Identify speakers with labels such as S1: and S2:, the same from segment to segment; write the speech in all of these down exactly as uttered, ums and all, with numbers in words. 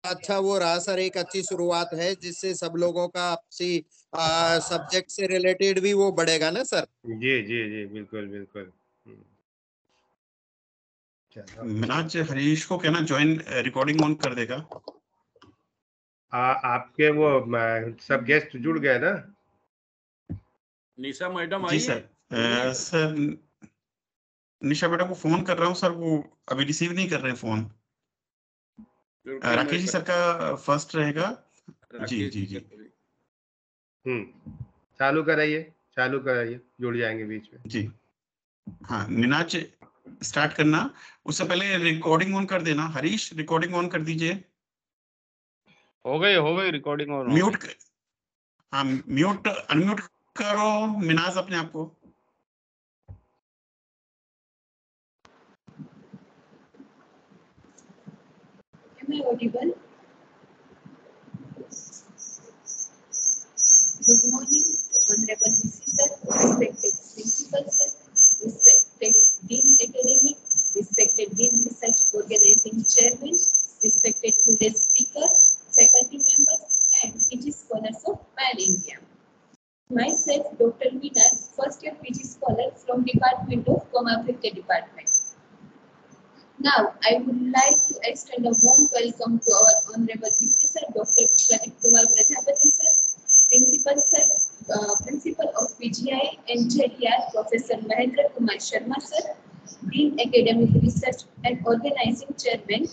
S1: अच्छा वो रहा सर, एक अच्छी शुरुआत है जिससे सब लोगों का आपसी सब्जेक्ट से रिलेटेड भी वो बढ़ेगा ना सर।
S2: जी जी जी बिल्कुल बिल्कुल। हम्म, चलो
S3: मिनाज हरीश को कहना ज्वाइन रिकॉर्डिंग ऑन कर देगा।
S2: आ, आपके वो म, सब गेस्ट जुड़ गए ना?
S4: निशा मैडम
S3: जी
S4: आई
S3: सर।
S4: है?
S3: अ, सर निशा मैडम को फोन कर रहा हूँ सर, वो अभी रिसीव नहीं कर रहे हैं फोन।
S4: रुकिए,
S3: राकेश जी
S4: मैं
S3: सर का फर्स्ट रहेगा। जी
S4: राकेश
S3: जी
S4: जी
S3: जी।
S4: का भी।
S2: हम्म चालू कराइए, चालू कराइए, जुड़ जाएंगे बीच में।
S3: जी हाँ, निनाज स्टार्ट करना, उससे पहले रिकॉर्डिंग ऑन कर देना। हरीश रिकॉर्डिंग ऑन कर दीजिए।
S5: हो गई हो गई रिकॉर्डिंग ऑन हो
S3: म्यूट
S5: गई।
S3: हाँ, म्यूट अनम्यूट करो मिनाज अपने आप को।
S6: Am I audible? Good morning, Honorable V C Sir, respected Principal Sir, respected Dean Academic, respected Dean Research Organizing Chairman, respected today's speaker, faculty members, and P G scholars of Pan India. Myself, Doctor Minas, first year P G scholar from Department of Community Department. Now, I would like to extend a warm welcome to our Honorable V C Sir, Doctor Pradeep Kumar Prajapati Sir, Principal Sir, uh, Principal of P G I and J D R, Professor Mahendra Kumar Sharma Sir, Dean Academic Research and Organizing Chairman,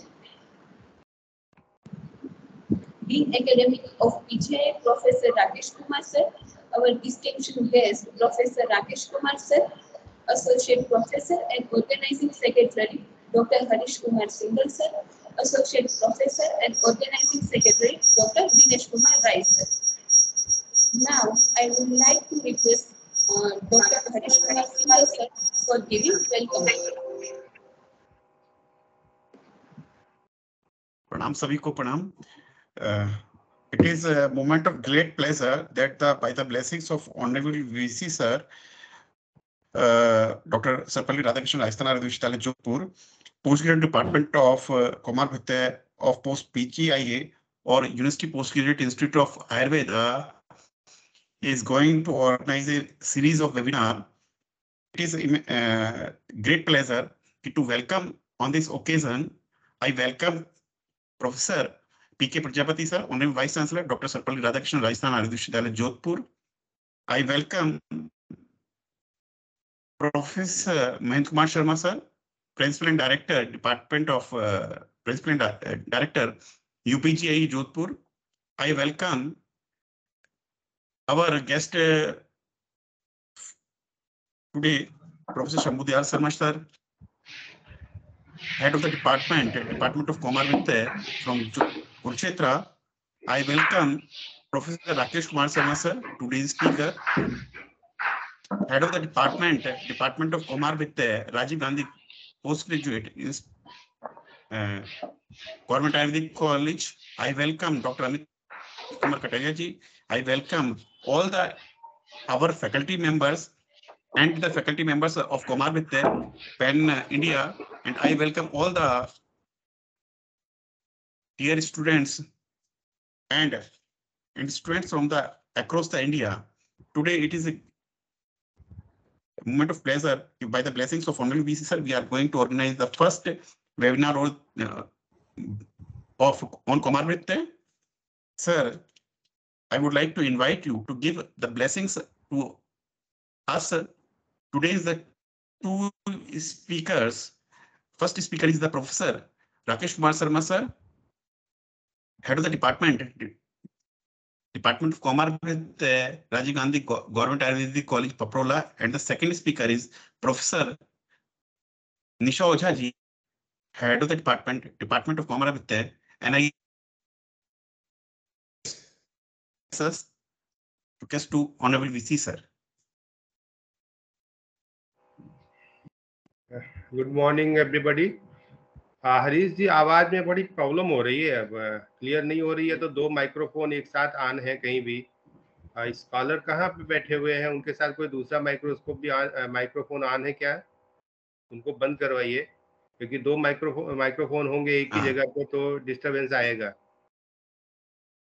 S6: Dean Academic of P G I, Professor Rakesh Kumar Sir, our distinguished guest, Professor Rakesh Kumar Sir, Associate Professor and Organizing Secretary, Doctor Harish Kumar Singhal Sir, Associate Professor and Organizing Secretary, Doctor Dinesh Kumar Rai Sir. Now, I would like to request uh, Doctor Harish Kumar Singhal Sir for giving welcome.
S3: प्रणाम सभी को, प्रणाम। It is a moment of great pleasure that the, by the blessings of Honorable V C Sir, uh, Doctor Sarpalli Radhakrishnan Rajasthan Vidyalaya Jodhpur, Postgraduate Department of uh, Kumar Bhatte of Post P G I A or University Postgraduate Institute of Ayurveda is going to organize a series of webinar. It is a uh, great pleasure to welcome on this occasion. I welcome Professor P K Prajapati sir, Honorable Vice Chancellor Doctor Sarpalli Radhakrishnan Rajasthan Vidyalaya Jodhpur. I welcome Professor Mahendra Kumar Sharma sir, Principal and Director, Department of uh, Principal and uh, Director, U P G I E Jodhpur. I welcome our guest uh, today, Professor Shambhu Dayal Sharma sir, Head of the Department, Department of Kumar Bhatte from Kurukshetra. I welcome Professor Rakesh Kumar Sharma sir, today's speaker. Head of the Department, Department of Kumar Bhatte, Rajiv Gandhi Postgraduate in uh, Government Ayurvedic College. I welcome Doctor Amit Kumar Kataria ji. I welcome all the our faculty members and the faculty members of Kumar Bhatte, Pan uh, India, and I welcome all the dear students and, and students from the across the India. Today it is a moment of pleasure. By the blessings of Honorable V C sir, we are going to organize the first webinar on, uh, of on Kumar Bhatte. Sir, I would like to invite you to give the blessings to us. Today is the two speakers. First speaker is the Professor Rakesh Kumar Sharma sir, Head of the Department, Department of Kumar Bhatte, Rajiv Gandhi Government Ayurvedic College, Paprola, and the second speaker is Professor Nisha Ojha ji, Head of the Department, Department of Kumar Bhatte, and I request to Honorable V C sir.
S2: Good morning everybody. Harish ji, आवाज में बड़ी problem हो रही है, अब clear नहीं हो रही है, तो दो माइक्रोफोन एक साथ ऑन है कहीं भी। स्कॉलर कहाँ पे बैठे हुए हैं, उनके साथ कोई दूसरा माइक्रोस्कोप भी माइक्रोफोन ऑन है क्या? उनको बंद करवाइए, क्योंकि दो माइक्रोफोन माइक्रोफोन होंगे एक ही जगह पे तो डिस्टरबेंस आएगा।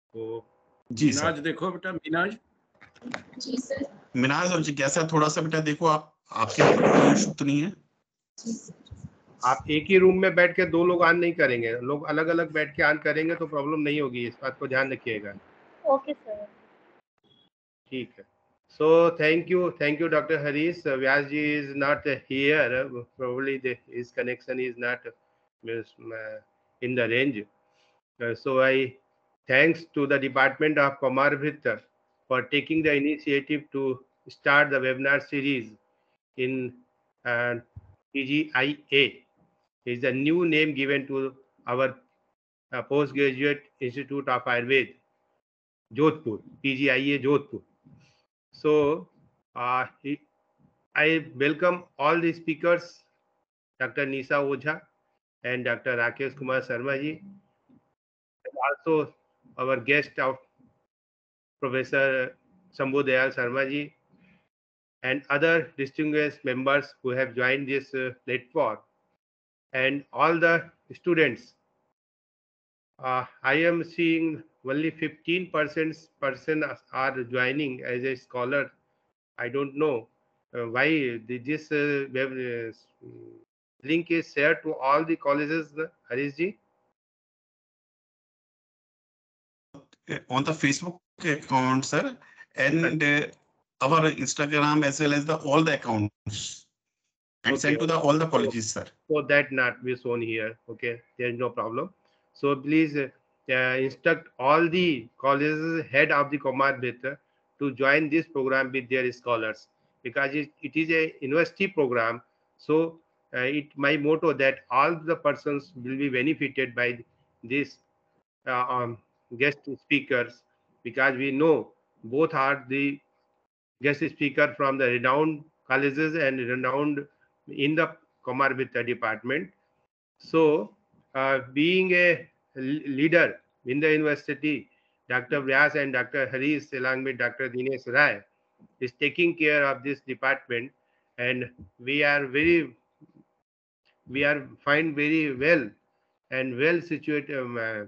S2: तो
S3: जी सर।
S4: मीनाज देखो बेटा, मीनाज
S6: जी सर।
S3: मिनाज और जिज्ञासा थोड़ा सा बेटा देखो, आप आपके network में इशू तो नहीं है?
S6: जी सर।
S2: आप एक ही रूम में बैठ के दो लोग ऑन नहीं करेंगे, लोग अलग अलग बैठ के ऑन करेंगे तो प्रॉब्लम नहीं होगी, इस बात को ध्यान रखिएगा।
S7: Okay sir.
S2: ठीक है। So thank you, thank you, Doctor Harish. Uh, Vyas ji is not uh, here. Uh, probably the, his connection is not uh, in the range. Uh, so I thanks to the Department of Komarvit for taking the initiative to start the webinar series in uh, P G I A. Is the new name given to our uh, postgraduate Institute of Ayurveda, Jodhpur, P G I A Jodhpur. So uh, he, I welcome all the speakers, Doctor Nisa Ojha and Doctor Rakesh Kumar Sharma ji, and also our guest of Professor Shambhu Dayal Sharma ji, and other distinguished members who have joined this uh, platform, and all the students. Uh, I am seeing only fifteen percent person are joining as a scholar. I don't know uh, why the, this uh, web, uh, link is shared to all the colleges, Harish ji.
S3: On the Facebook account, sir, and uh, our Instagram as well as the all the accounts, and
S2: Okay.
S3: send to the all the colleges, sir.
S2: So that not be shown here. Okay, there is no problem. So please uh, uh, instruct all the colleges head of the Kumar Bhitra to join this program with their scholars, because it, it is a university program. So uh, it my motto that all the persons will be benefited by this uh, um, guest speakers, because we know both are the guest speaker from the renowned colleges and renowned in the Kumar Bhitra department. So, uh, being a leader in the university, Doctor Vyas and Doctor Harish along with Doctor Dinesh Rai is taking care of this department, and we are very we are find very well and well situated um, uh,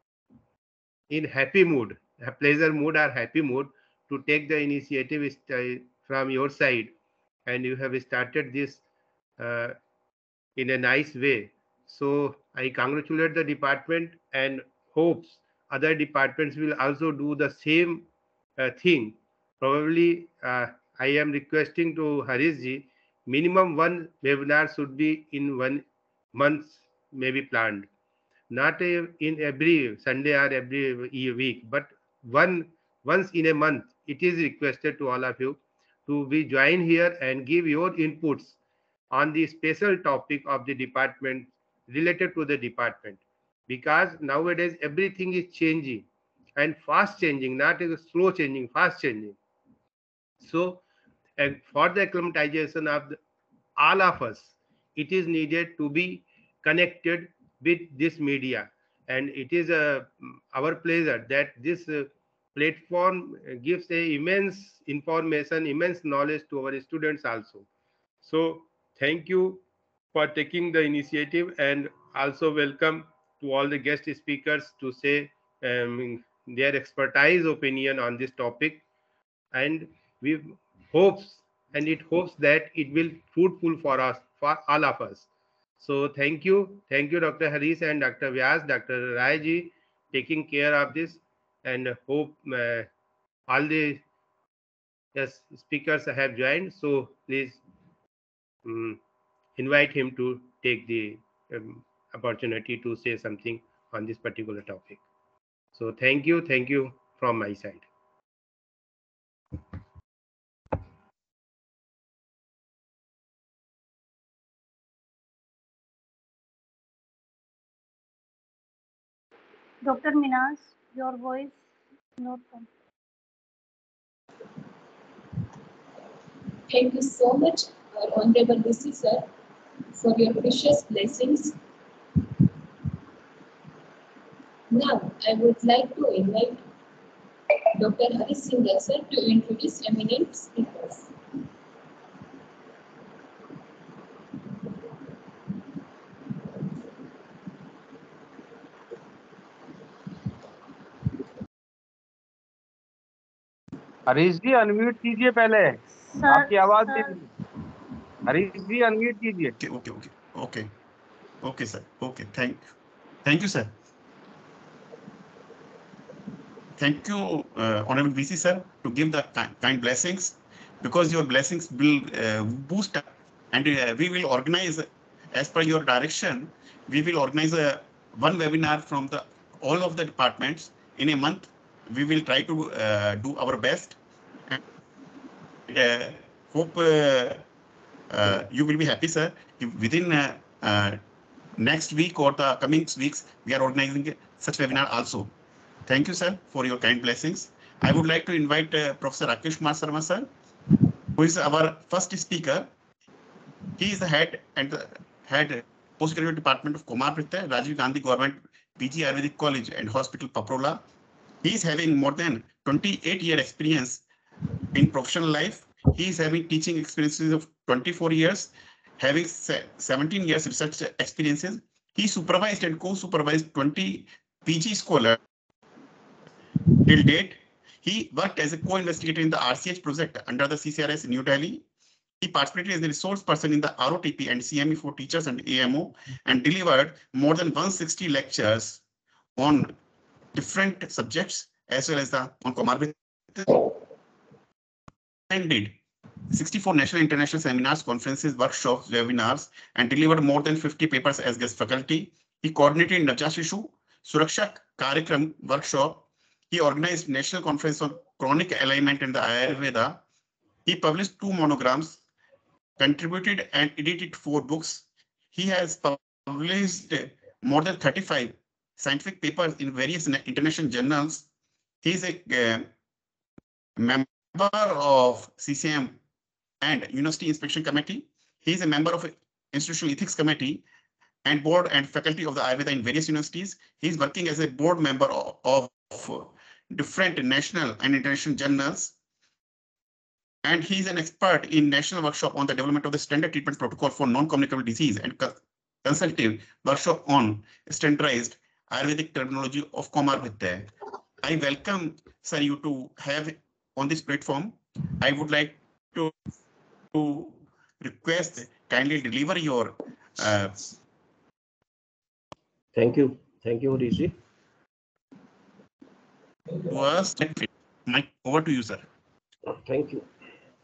S2: in happy mood, a pleasure mood or happy mood to take the initiative from your side, and you have started this uh, in a nice way. So I congratulate the department and hopes other departments will also do the same uh, thing. Probably uh, I am requesting to Harish ji, minimum one webinar should be in one month, maybe planned. Not a, in every Sunday or every week, but one once in a month. It is requested to all of you to be join here and give your inputs on the special topic of the department related to the department, because nowadays everything is changing and fast changing, not slow changing, fast changing. So and for the acclimatization of the, all of us, it is needed to be connected with this media, and it is uh, our pleasure that this uh, platform gives a immense information, immense knowledge to our students also. So thank you for taking the initiative, and also welcome to all the guest speakers to say um, their expertise opinion on this topic, and we hopes and it hopes that it will fruitful for us, for all of us. So thank you, thank you, Doctor Harish and Doctor Vyas, Doctor Rai ji, taking care of this, and hope uh, all the yes, speakers have joined. So please um, invite him to take the um, opportunity to say something on this particular topic. So thank you, thank you from my side.
S7: Doctor Minas, your voice not come.
S6: Thank you so much, our Honorable V C sir, for your precious blessings. Now, I would like to invite Doctor Harish Singh sir to introduce eminent speakers.
S5: Harish ji unmute कीजिए पहले,
S7: Sir,
S5: आपकी आवाज नहीं आ
S7: sir,
S5: रही। Harish ji unmute कीजिए।
S3: Okay, okay, okay, okay, okay, sir. Okay, thank, thank you, sir. Thank you, uh, Honorable V C, sir, to give the ki- kind blessings, because your blessings will uh, boost up, and uh, we will organize, as per your direction, we will organize a one webinar from the all of the departments in a month. We will try to uh, do our best, and uh, hope uh, uh, you will be happy, sir. If within uh, uh, next week or the coming weeks, we are organizing such webinar also. Thank you, sir, for your kind blessings. I would like to invite uh, Professor Rakesh Kumar Sharma, sir, who is our first speaker. He is the head and the head postgraduate department of Kumar Pritya, Rajiv Gandhi Government P G Ayurvedic College and Hospital, Paprola. He is having more than twenty-eight year experience in professional life. He is having teaching experiences of twenty-four years, having seventeen years research experiences. He supervised and co-supervised twenty P G scholars till date. He worked as a co-investigator in the R C H project under the C C R S in New Delhi. He participated as a resource person in the R O T P and C M E for teachers and A M O, and delivered more than one hundred sixty lectures on different subjects, as well as the on comorbid, and did sixty-four national and international seminars, conferences, workshops, webinars, and delivered more than fifty papers as guest faculty. He coordinated Navjat Shishu Suraksha Karyakram workshop. He organized national conference on chronic alignment in the Ayurveda. He published two monograms, contributed and edited four books. He has published more than thirty-five scientific papers in various international journals. He is a uh, member of C C M and University Inspection Committee. He is a member of Institutional Ethics Committee and board and faculty of the Ayurveda in various universities. He is working as a board member of, of different national and international journals. And he is an expert in national workshop on the development of the standard treatment protocol for non-communicable disease and consultative workshop on standardized Ayurvedic terminology of comorbidity. I welcome, sir, you to have on this platform. I would like to, to request kindly deliver your uh,
S8: Thank you. Thank you, Rishi.
S3: to us. Mike, over to you, sir.
S8: Thank you.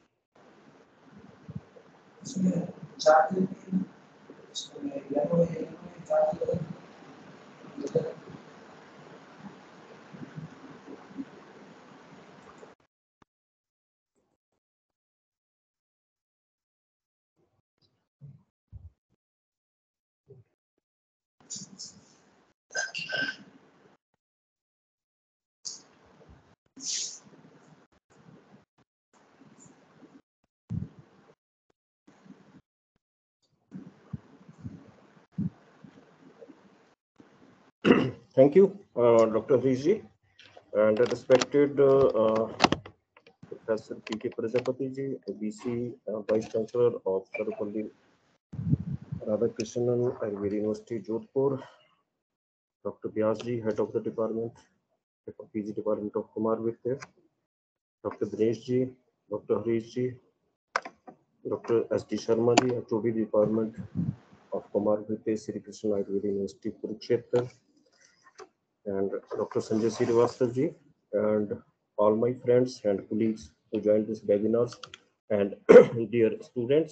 S8: Thank you, uh, Doctor Rishi, and respected uh, uh, Professor P K Prajapati ji, V C, uh, Vice Chancellor of Sarvapalli Radhakrishnan Ayurveda University, Jodhpur, Doctor Vyas ji, Head of the Department, P G Department of Comorbidity, Doctor Dinesh ji, Doctor Harish ji, Doctor S D Sharma ji, H O D Department of Comorbidity, Sri Krishna Ayurveda University, Kurukshetra, and Doctor Sanjay Srivastava ji, and all my friends and colleagues who joined this webinars, and dear students.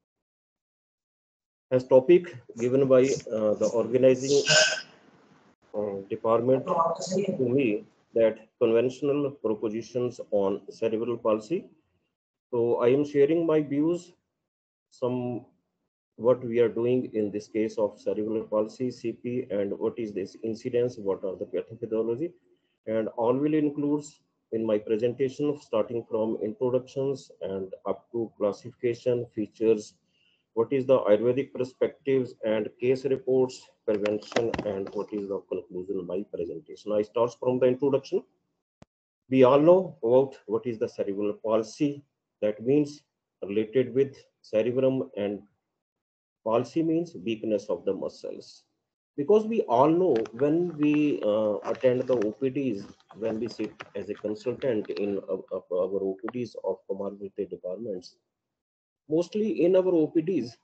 S8: As topic given by uh, the organizing uh, department to me, that conventional propositions on cerebral palsy. So I am sharing my views, some what we are doing in this case of cerebral palsy, C P, and what is this incidence, what are the pathophysiology, and all will includes in my presentation, starting from introductions and up to classification, features, what is the Ayurvedic perspectives and case reports, prevention, and what is the conclusion of my presentation. I start from the introduction. We all know about what is the cerebral palsy. That means related with cerebrum, and palsy means weakness of the muscles. Because we all know when we uh, attend the O P Ds, when we sit as a consultant in uh, uh, our O P Ds of comorbidity departments, mostly in our O P Ds,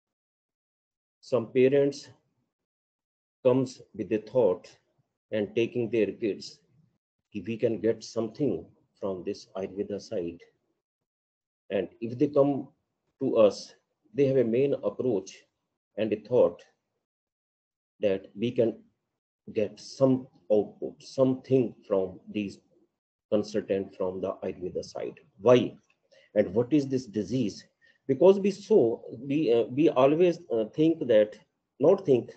S8: some parents comes with the thought and taking their kids, if we can get something from this Ayurveda side. And if they come to us, they have a main approach and a thought that we can get some output, something from these consultant from the Ayurveda side. Why? And what is this disease? Because we so we uh, we always uh, think that, not think,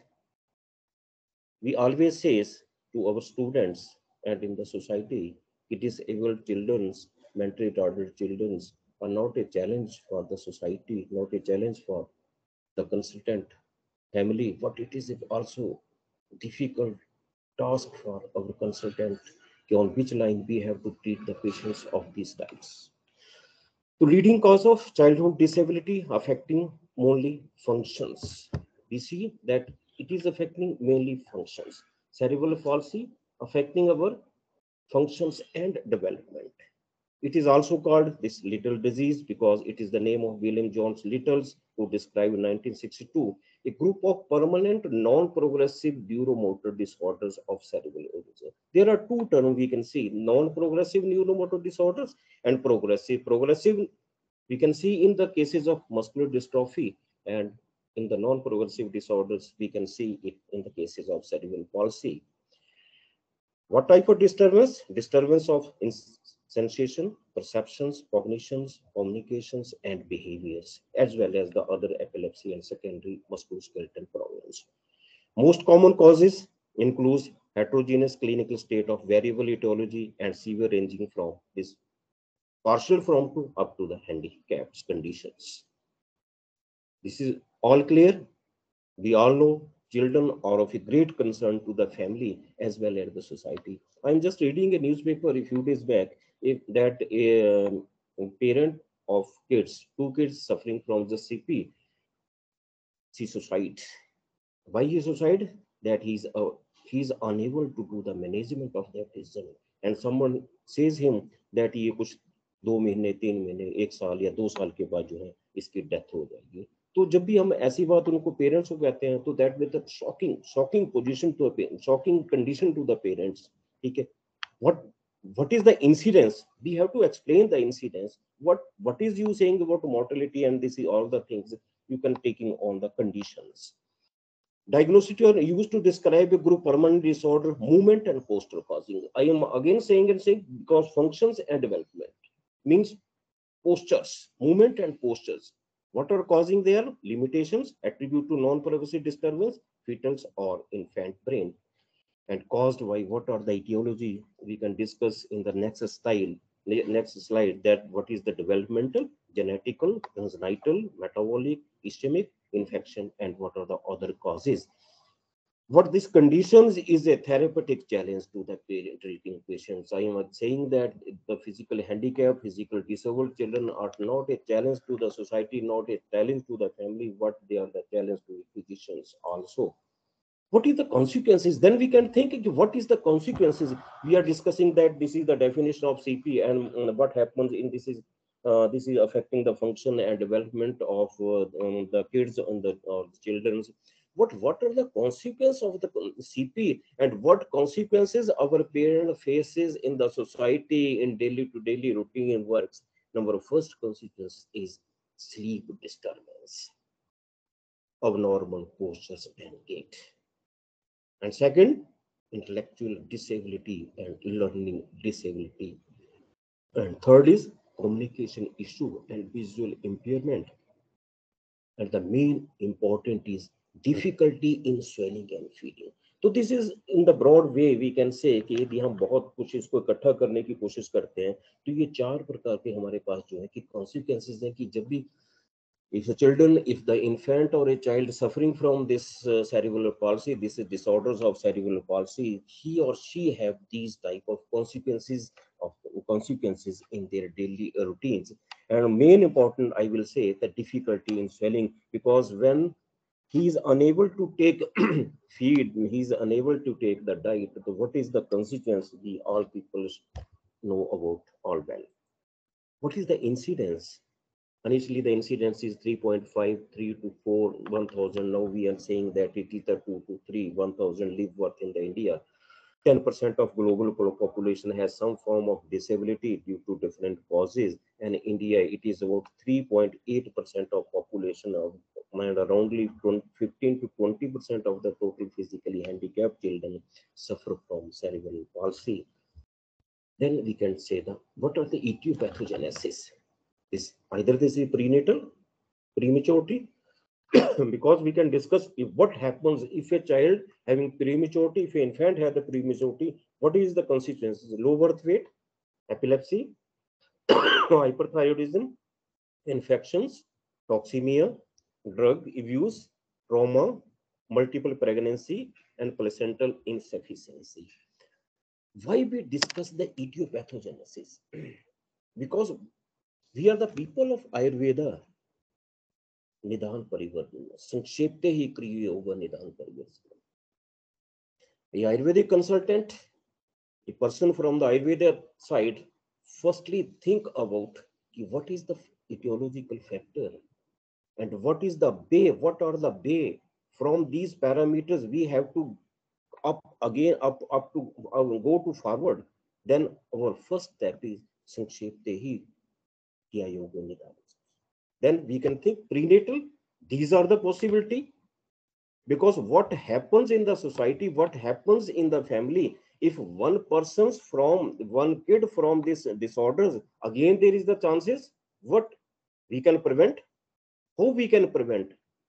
S8: we always says to our students and in the society, it is able children's, mentally retarded children's are not a challenge for the society, not a challenge for the consultant family, but it is also difficult task for our consultant on which line we have to treat the patients of these types. The leading cause of childhood disability affecting only functions. We see that it is affecting mainly functions. Cerebral palsy affecting our functions and development. It is also called this little disease because it is the name of William Jones Littles, who described in nineteen sixty-two a group of permanent non-progressive neuromotor disorders of cerebral origin. There are two terms we can see: non-progressive neuromotor disorders and progressive. Progressive we can see in the cases of muscular dystrophy, and in the non-progressive disorders we can see it in the cases of cerebral palsy. What type of disturbance? Disturbance of sensation, perceptions, cognitions, communications, and behaviors, as well as the other epilepsy and secondary musculoskeletal problems. Most common causes include heterogeneous clinical state of variable etiology and severe ranging from this partial from to up to the handicaps conditions. This is all clear. We all know children are of a great concern to the family as well as the society. I'm just reading a newspaper a few days back if that a, um, parent of kids, two kids suffering from the C P, she suicide. Why he suicide? That he's uh, he's unable to do the management of that decision, and someone says him that ये कुछ दो महीने तीन महीने एक साल या दो साल के बाद जो है इसकी डेथ हो जाएगी. तो जब भी हम ऐसी बात उनको पेरेंट्स को कहते हैं तो that with shocking shocking position to shocking condition to the parents. ठीक है, what what is the incidence? We have to explain the incidence. What what is you saying about mortality, and this is all the things you can taking on the conditions. Diagnosis are used to describe a group permanent disorder, movement and posture causing. I am again saying and saying because functions and development means postures, movement and postures. What are causing their limitations? Attribute to non-progressive disturbance, fetals or infant brain. And caused by what are the etiology? We can discuss in the next style, next slide, that what is the developmental, genetical, congenital, metabolic, ischemic, infection, and what are the other causes. What these conditions is a therapeutic challenge to the parent treating patients. I am saying that the physical handicap, physical disabled children are not a challenge to the society, not a challenge to the family, but they are the challenge to physicians also. What is the consequences? Then we can think, what is the consequences? We are discussing that this is the definition of C P, and uh, what happens in this is uh, this is affecting the function and development of uh, um, the kids and the uh, children's. What what are the consequences of the C P, and what consequences our parent faces in the society in daily to daily routine and works? Number first consequence is sleep disturbance, abnormal postures and gait. And second, intellectual disability and learning disability. And third is communication issue and visual impairment. And the main important is difficulty in swallowing and feeding. तो this is in the broad way we can say कि यदि हम बहुत कुछ इसको इकट्ठा करने की कोशिश करते हैं तो ये चार प्रकार के हमारे पास जो है कि कॉन्सिक्वेंसेज हैं कि जब भी if the children, if the infant or a child suffering from this uh, cerebral palsy, this is disorders of cerebral palsy, he or she have these type of consequences of consequences in their daily routines. And main important, I will say, the difficulty in swelling, because when he is unable to take feed, he is unable to take the diet. So what is the consequence? We all people know about all well. What is the incidence? Initially, the incidence is three point five, three to four, one thousand. Now we are saying that it is the two to three, one thousand live worth in the India. ten percent of global population has some form of disability due to different causes. And in India, it is about three point eight percent of population of, and around fifteen to twenty percent of the total physically handicapped children suffer from cerebral palsy. Then we can say that what are the etiopathogenesis? Is either this is prenatal, prematurity, because we can discuss if what happens if a child having prematurity, if an infant has the prematurity, what is the consequences? Low birth weight, epilepsy, hyperthyroidism, infections, toxemia, drug abuse, trauma, multiple pregnancy, and placental insufficiency. Why we discuss the etiopathogenesis? Because we are the people of Ayurveda. निदान परिवर्तन संक्षेपते ही क्रिय होगा निदान परिवर्तन. The Ayurvedic consultant, the person from the Ayurveda side, firstly think about what is the etiological factor and what is the way, what are the way from these parameters we have to up again, up, up to uh, go to forward. Then our first step is sankshepe hi kiya yoga nidan. Then we can think prenatal, these are the possibility, because what happens in the society, what happens in the family, if one person's from one kid from this disorders, again there is the chances, what we can prevent, how we can prevent,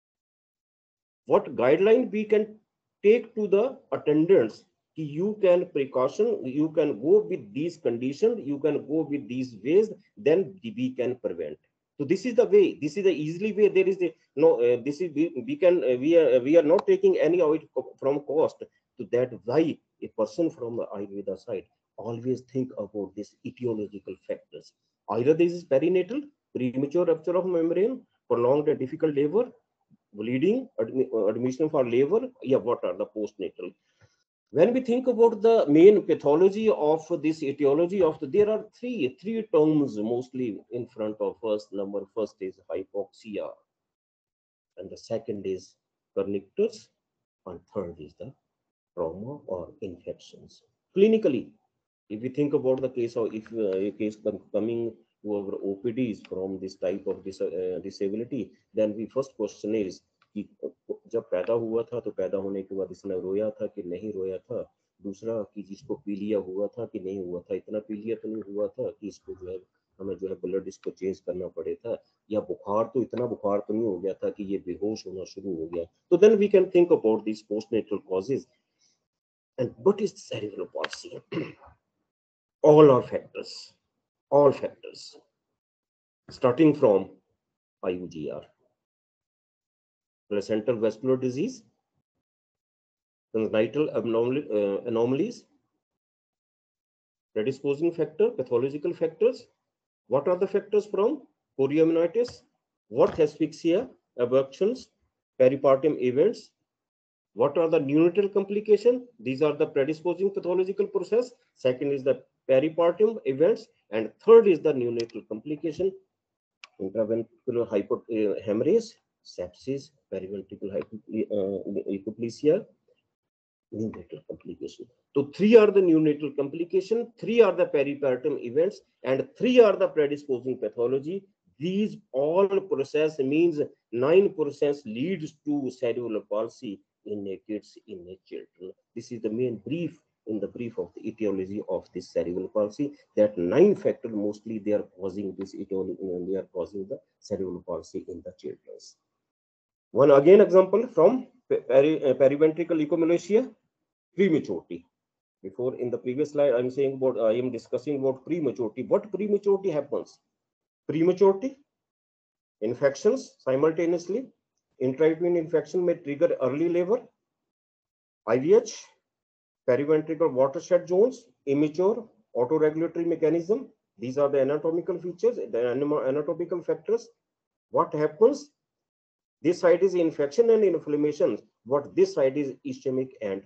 S8: what guideline we can take to the attendants, you can precaution, you can go with these conditions, you can go with these ways, then we can prevent. So this is the way, this is the easily way. There is the no, uh, this is we, we can uh, we are we are not taking any of it from cost. To that why a person from the Ayurveda side always think about this etiological factors. Either this is perinatal, premature rupture of membrane, prolonged and difficult labor, bleeding, admi admission for labor. Yeah, what are the postnatal? When we think about the main pathology of this etiology of the, there are three, three terms mostly in front of us. Number first is hypoxia, and the second is kernicterus, and third is the trauma or infections. Clinically, if we think about the case of if uh, a case coming to our O P Ds from this type of dis uh, disability, then the first question is कि जब पैदा हुआ था तो पैदा होने के बाद इसने रोया था कि नहीं रोया था, दूसरा कि जिसको पीलिया हुआ था कि नहीं हुआ था, इतना पीलिया तो नहीं हुआ था कि इसको जो है हमें जो है ब्लड इसको चेंज करना पड़े था, या बुखार तो इतना बुखार तो नहीं हो गया था कि ये बेहोश होना शुरू हो गया. तो then we can think about these postnatal causes. And what is cerebral palsy? All are factors, all factors, starting from I U G R. Placental vascular disease, congenital abnormal, uh, anomalies, predisposing factor, pathological factors. What are the factors from? Chorioamnitis, what asphyxia, abductions, peripartum events. What are the neonatal complications? These are the predisposing pathological process. Second is the peripartum events, and third is the neonatal complication, intraventricular hyper, uh, hemorrhage, sepsis, periventricular hypoplasia, neonatal complication. So three are the neonatal complication, three are the peripartum events, and three are the predisposing pathology. These all process means nine process leads to cerebral palsy in a kids, in a children. This is the main brief in the brief of the etiology of this cerebral palsy. That nine factors mostly they are causing this etiology, they are causing the cerebral palsy in the children. One again example from peri, uh, periventricular echomalacia, prematurity. Before in the previous slide, I'm saying about I am discussing about prematurity. What prematurity happens? Prematurity, infections simultaneously. Intrauterine infection may trigger early labor. I V H, periventricular watershed zones, immature, autoregulatory mechanism. These are the anatomical features, the anatomical factors. What happens? This side is infection and inflammation. What this side is ischemic and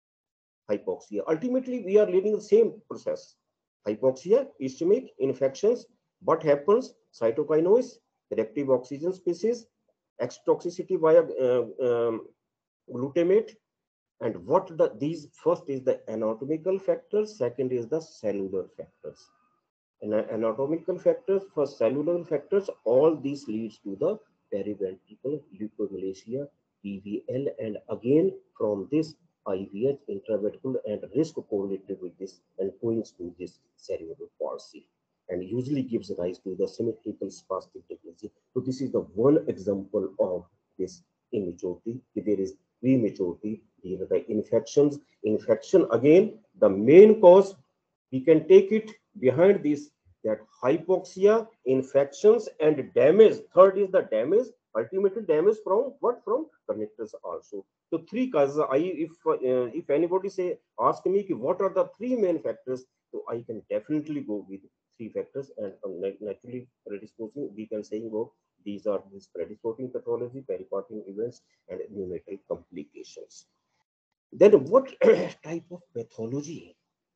S8: hypoxia. Ultimately, we are leading the same process. Hypoxia, ischemic, infections. What happens? Cytokinosis, reactive oxygen species, X-toxicity via uh, um, glutamate. And what the these first is the anatomical factors, second is the cellular factors. And anatomical factors, first cellular factors, all these leads to the periventricular leukomalacia, P V L, and again from this I V H, intraventricular, and risk correlated with this and points to this cerebral palsy, and usually gives rise to the symmetrical spastic diplegia. So this is the one example of this immaturity. There is prematurity, these are the infections. Infection, again, the main cause, we can take it behind this, that hypoxia, infections, and damage. Third is the damage, ultimately damage from what? From connectors also. So three causes. I if uh, if anybody say ask me what are the three main factors, so I can definitely go with three factors, and um, naturally predisposing, we can say about these are this predisposing pathology, peripartum events, and neonatal complications. Then what type of pathology?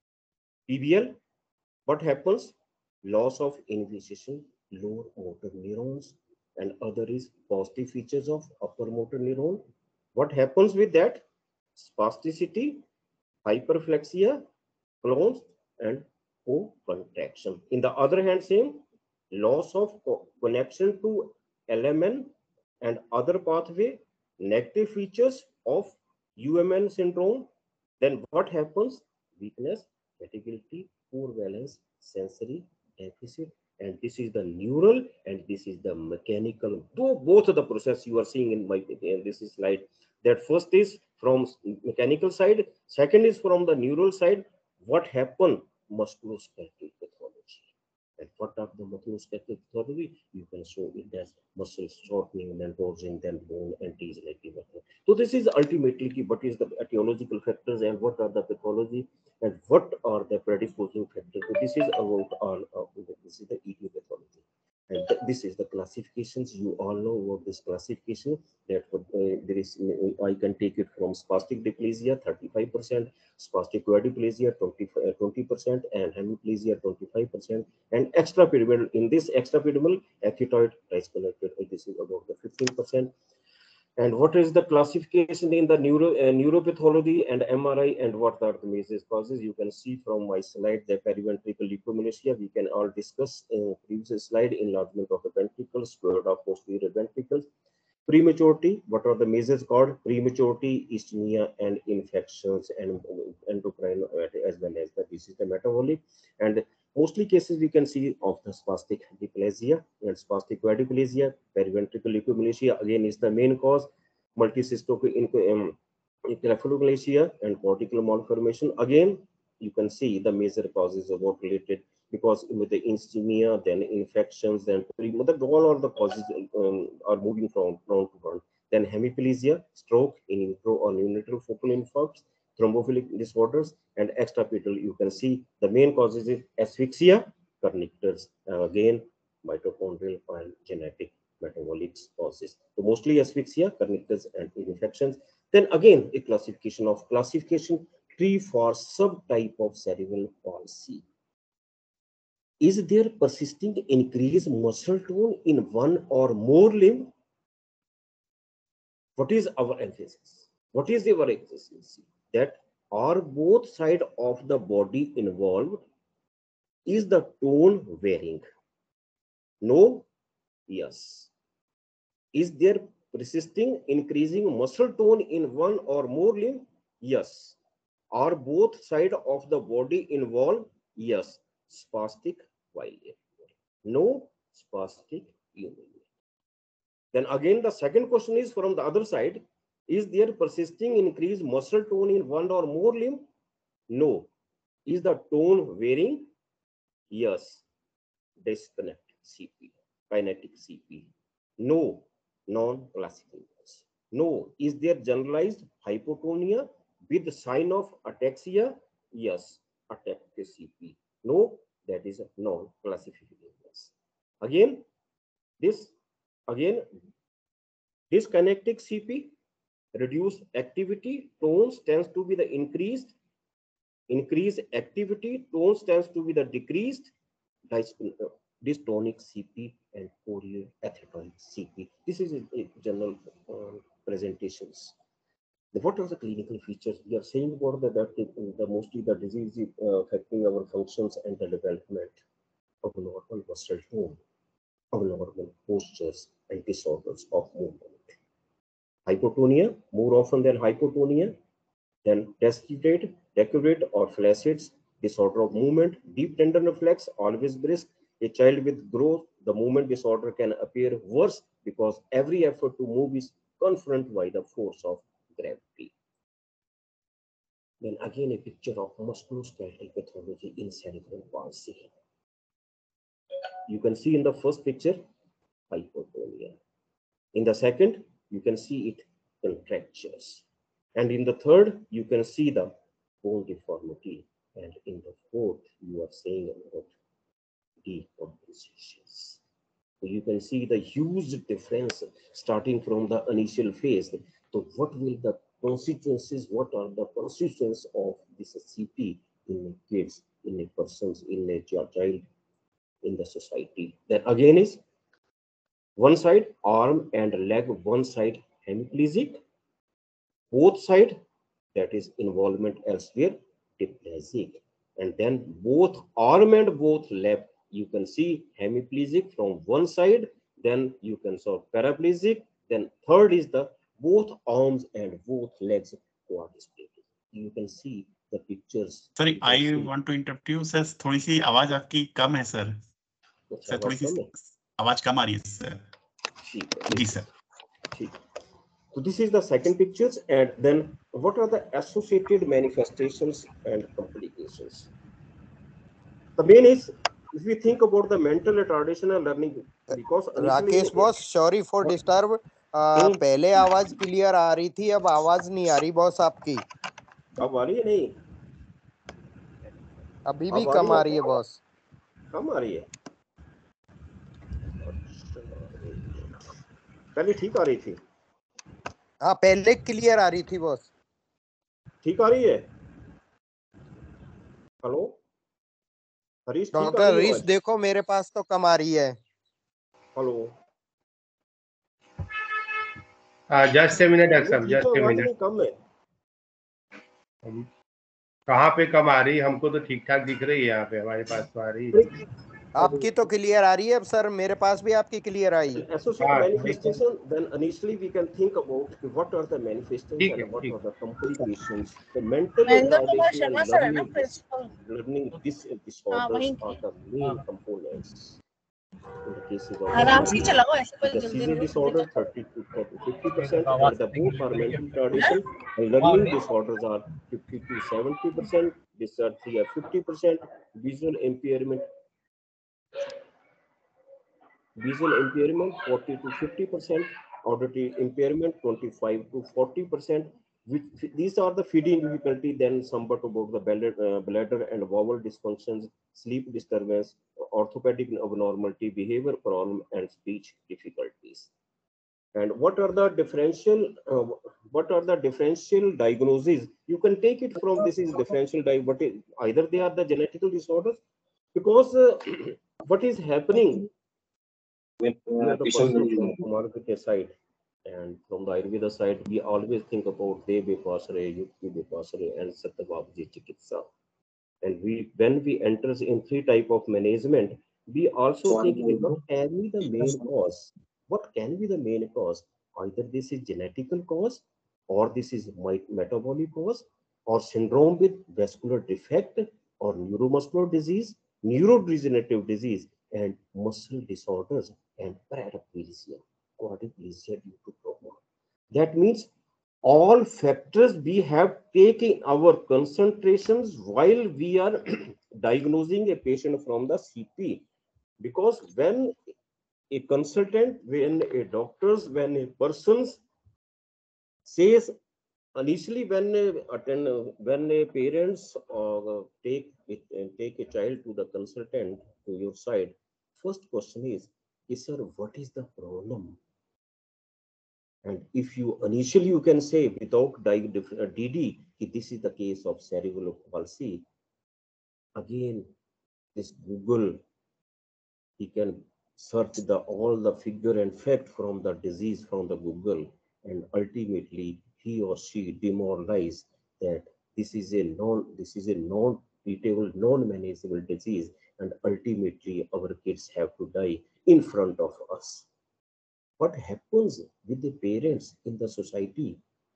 S8: P B L, what happens? Loss of inhibition, lower motor neurons, and other is positive features of upper motor neuron. What happens with that? Spasticity, hyperflexia, clones, and co-contraction. In the other hand, same loss of co connection to L M N and other pathway, negative features of U M N syndrome. Then what happens? Weakness, fatiguity, poor balance, sensory deficit, and this is the neural and this is the mechanical. Though both of the process you are seeing in my in this slide. That first is from mechanical side, second is from the neural side. What happened? Musculoskeletal pathology. And what are the musculoskeletal pathology? You can show it as muscle shortening, then torsion, then bone and teeth like that. So this is ultimately what is the etiological factors and what are the pathology and what are the predisposing factors. So this is about all. Uh, this is the etiology. And th this is the classifications. You all know about this classification. That uh, there is, uh, I can take it from spastic diplegia, thirty-five percent, spastic quadriplegia, twenty percent, and hemiplegia, twenty-five percent, and extrapyramidal. In this extrapyramidal, acute disconnected, this is about the fifteen percent. And what is the classification in the neuro uh, neuropathology and M R I, and what are the major causes? You can see from my slide the periventricular leukomalacia. We can all discuss in previous slide, enlargement of the ventricles, squared of posterior ventricles. Prematurity, what are the measures called? Prematurity, ischemia, and infections, and endocrine, as well as the disease, the metabolic. And mostly cases we can see of the spastic diplegia and spastic quadriplegia. Periventricular leukomalacia again is the main cause. Multicystic encephalomalacia and cortical malformation. Again, you can see the major causes of what related, because with the ischemia, then infections, then all of the causes um, are moving from front to front. Then hemiplegia, stroke, in vitro or neonatal focal infarcts, thrombophilic disorders, and extrapital. You can see the main causes is asphyxia, connectors, uh, again mitochondrial and genetic metabolic causes. So mostly asphyxia, connectors, and infections. Then again a classification of classification tree for subtype of cerebral palsy. Is there persisting increased muscle tone in one or more limb? What is our emphasis? What is our emphasis? That are both sides of the body involved? Is the tone varying? No? Yes. Is there persisting increasing muscle tone in one or more limb? Yes. Are both sides of the body involved? Yes. Spastic violation. No, spastic union. Then again, the second question is from the other side. Is there persisting increased muscle tone in one or more limb? No. Is the tone varying? Yes. Disconnect C P, kinetic C P. No. Non-classical. No. Is there generalized hypotonia with the sign of ataxia? Yes. Ataxic C P. No. That is a non-classification. Again, this again Dyskinetic C P, reduced activity, tones tends to be the increased, increased activity, tones tends to be the decreased, dystonic C P and choreoathetotic C P. This is a, a general uh, presentations. What are the clinical features? We are saying about the, that the, the mostly the disease is uh, affecting our functions and the development of normal muscle tone, of normal postures and disorders of movement. Hypotonia, more often than hypotonia, then desiccated, decurate or flaccid, disorder of movement, deep tendon reflex, always brisk. A child with growth, the movement disorder can appear worse because every effort to move is confronted by the force of gravity. Then again a picture of musculoskeletal pathology in cerebral palsy. You can see in the first picture hypotonia. In the second, you can see it contractures. And in the third, you can see the bone deformity. And in the fourth, you are saying about decompensations. So you can see the huge difference starting from the initial phase. So what will the consequences, what are the consequences of this C P in kids, in a person's, in a child, in the society? Then again is one side arm and leg, one side hemiplegic, both side, that is involvement elsewhere, diplegic. And then both arm and both leg, you can see hemiplegic from one side, then you can saw paraplegic, then third is the both arms and both legs quadriplegic. You can see the pictures.
S3: Sorry, I want to interrupt you, sir. थोड़ी सी आवाज आपकी कम है, sir. Sir, थोड़ी सी आवाज कम आ रही है, sir. जी, sir.
S8: So this is the second pictures, and then what are the associated manifestations and complications? The main is, if we think about the mental retardation and learning, because
S1: Rakesh boss, sorry for disturb, पहले आवाज clear आ रही थी, अब आवाज नहीं आ रही boss आपकी.
S8: अब आ रही है? नहीं,
S1: अभी भी कम आ रही है बॉस.
S8: कम आ रही है? पहले ठीक आ रही थी.
S1: हाँ, पहले क्लियर आ रही थी बॉस. ठीक
S8: आ रही है? हेलो हरीश,
S1: डॉक्टर हरीश, देखो मेरे पास तो कम आ रही है.
S8: Hello,
S2: just a minute doctor साहब, जस्ट ए मिनट.
S8: कम है.
S2: कहाँ पे कम आ रही है? हमको तो ठीक ठाक दिख रही है. यहाँ पे हमारे पास तो आ रही है.
S1: आपकी तो क्लियर आ रही है सर, मेरे पास भी आपकी क्लियर आई.
S8: Manifestation, then initially we can think about what are the manifestations and what are the complications. The mental retardation and learning, learning dis disorders are the main components. In the cases of the seizure disorder, thirty to fifty percent, and the both are mental retardation, and learning disorders are fifty to seventy percent, dysarthria are fifty percent, visual impairment visual impairment forty to fifty percent, auditory impairment twenty-five to forty percent. Which these are the feeding difficulty, then somewhat about the bladder, uh, bladder and bowel dysfunctions, sleep disturbance, orthopedic abnormality, behavior problem, and speech difficulties. And what are the differential? Uh, what are the differential diagnoses? You can take it from this is differential diagnosis. Either they are the genetical disorders, because uh, what is happening when uh, the person from Kumaragya side and from the Ayurveda side, we always think about De Bepasare, Yukti Bepasare, and Satyabhaji Chikitsa. And we, when we enters in three type of management, we also think what can be the main cause? What can be the main cause? Either this is genetical cause, or this is metabolic cause, or syndrome with vascular defect, or neuromuscular disease, neurodegenerative disease, and muscle disorders, and paraplegia, quadriplegia due to trauma. That means all factors we have taken our concentrations while we are diagnosing a patient from the C P. Because when a consultant, when a doctors, when a person says, initially when a attend, when a parents uh, take it, uh, take a child to the consultant to your side, first question is, is sir, what is the problem? And if you initially you can say without D D, this is the case of cerebral palsy. Again, this Google, he can search the all the figure and fact from the disease from the Google, and ultimately he or she demoralize that this is a non this is a non treatable, non manageable disease, and ultimately our kids have to die in front of us. What happens with the parents in the society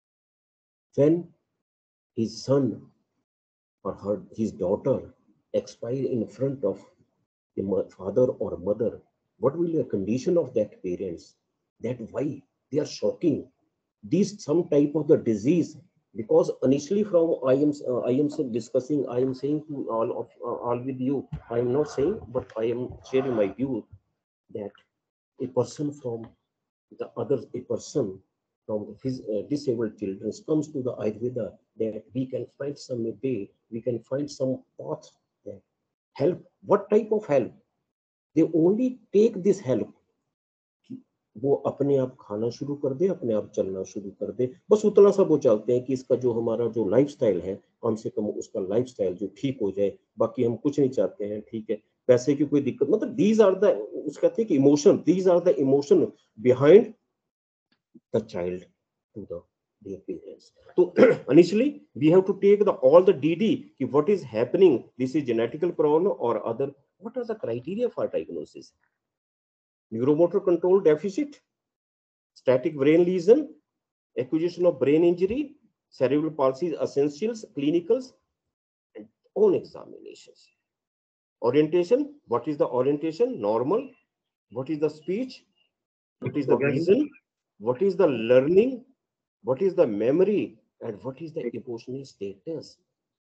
S8: when his son or her, his daughter expire in front of the father or mother? What will be the condition of that parents? That why they are shocking. These some type of the disease, because initially from I am uh, I am discussing, I am saying to all of uh, all with you, I am not saying, but I am sharing my view that a person from the other a person from his uh, disabled children comes to the Ayurveda, that we can find some way, we can find some path that help. What type of help? They only take this help कि वो अपने आप खाना शुरू कर दे, अपने आप चलना शुरू कर दे, बस उतना सा वो चाहते हैं कि इसका जो हमारा जो लाइफस्टाइल है कम से कम उसका लाइफस्टाइल जो ठीक हो जाए, बाकी हम कुछ नहीं चाहते हैं, ठीक है, पैसे की कोई दिक्कत, मतलब दीज आर द उसका कहते हैं कि emotion, these are the emotion behind the child to the their parents. So initially we have to take the all the D D ki what is happening, this is genetical problem or other. What are the criteria for diagnosis? Neuromotor control deficit, static brain lesion, acquisition of brain injury, cerebral palsy essentials, clinicals, and own examinations. Orientation, what is the orientation? Normal. What is the speech? What is the vision? What is the learning? What is the memory? And what is the emotional status?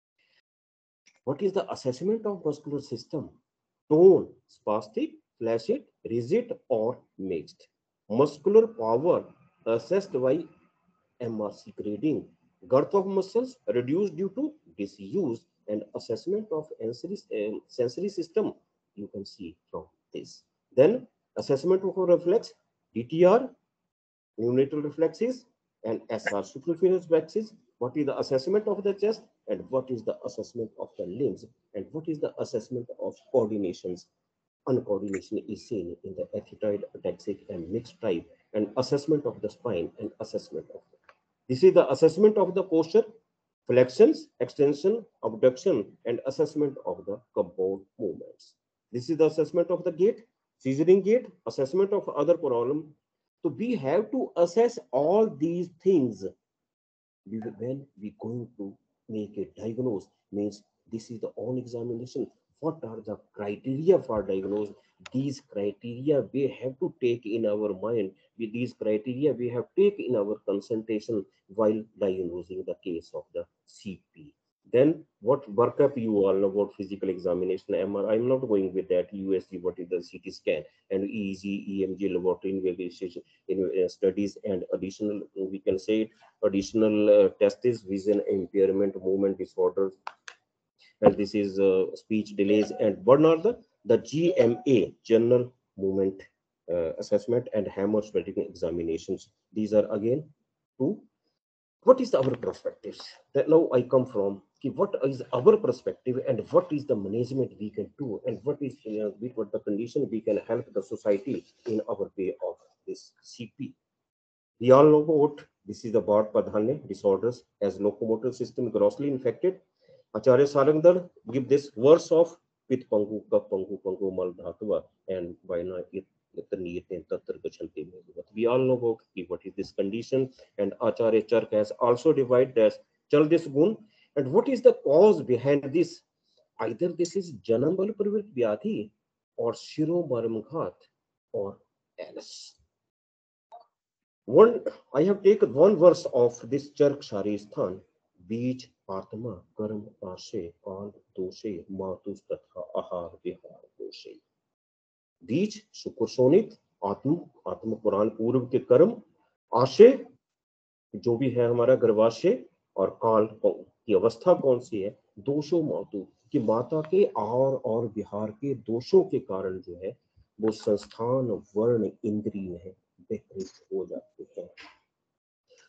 S8: What is the assessment of muscular system? Tone, spastic, flaccid, rigid, or mixed. Muscular power assessed by M R C grading. Girth of muscles reduced due to disuse, and assessment of sensory, uh, sensory system you can see from this. Then assessment of reflex, D T R, neonatal reflexes, and S R, superficial reflexes. What is the assessment of the chest, and what is the assessment of the limbs, and what is the assessment of coordinations? Uncoordination is seen in the ethetoid, ataxic, and mixed type, and assessment of the spine and assessment of the. This is the assessment of the posture, flexions, extension, abduction, and assessment of the compound movements. This is the assessment of the gait, scissoring gait, assessment of other problem. So we have to assess all these things when we going to make a diagnosis. Means this is the own examination. What are the criteria for diagnosis? These criteria we have to take in our mind. With these criteria we have to take in our concentration while diagnosing the case of the C P. Then what workup you all know about physical examination, M R I, I'm not going with that, U S G, what is the C T scan, and E E G, E M G, laboratory investigation in uh, studies, and additional, we can say, additional uh, tests, vision impairment, movement disorders, and this is uh, speech delays, and what are the, the G M A, general movement uh, assessment, and Hammer-Spelling examinations. These are again two. What is our perspective? That now I come from, what is our perspective, and what is the management we can do, and what is you know, what the condition we can help the society in our way of this C P. We all know about this is the Bart Padhane disorders as locomotor system grossly infected. Acharya Sarangdar give this verse of Pit Pangu Ka Pangu Pangu Mal Dhatva and Vaina It. We all know about what is this condition, and Acharya Chark has also divided as Chal this gun, and what is the cause behind this? Either this is Janambal Pravrit Vyadhi or Shiro Maramghat or else. One, I have taken one verse of this Chark Sharistan, Beach Atma Karam Ashe Al Doshe Matus Tatha Ahar Vihar Doshe. बीज शुक्र शोणित आत्म आत्म पुराण पूर्व के कर्म आशय जो भी है हमारा गर्भाशय और काल की अवस्था कौन सी है, दोषों मातु कि माता के आहार और विहार के दोषों के कारण जो है वो संस्थान वर्ण इंद्रिय है विकृत हो जाते हैं.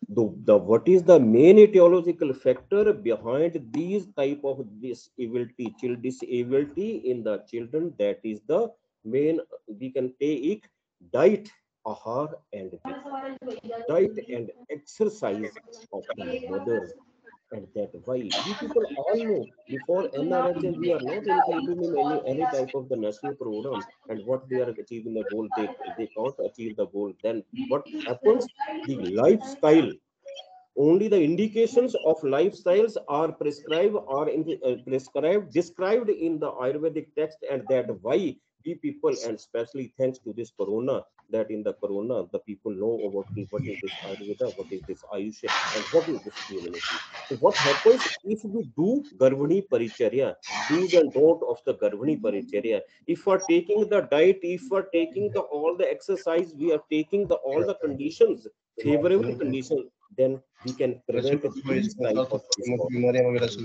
S8: the, the what is the main etiological factor behind these type of disability, child disability in the children? That is the main, we can take diet, ahar and vikha. Diet and exercise of the mothers. And that why we people all know before N R H M we are not included in any any type of the national program, and what they are achieving the goal, they they can't achieve the goal. Then what happens? The lifestyle, only the indications of lifestyles are prescribed or in the, uh, prescribed described in the Ayurvedic text, and that why we people, and especially thanks to this corona, that in the corona the people know about the, what is this Ayurveda, what is this Ayush, and what is this immunity. So what happens if we do Garbhani Paricharya, do's and don't of the Garbhani Paricharya, if we are taking the diet, if we are taking the all the exercise, we are taking the all the conditions, favorable conditions, then we can prevent these type of disorders.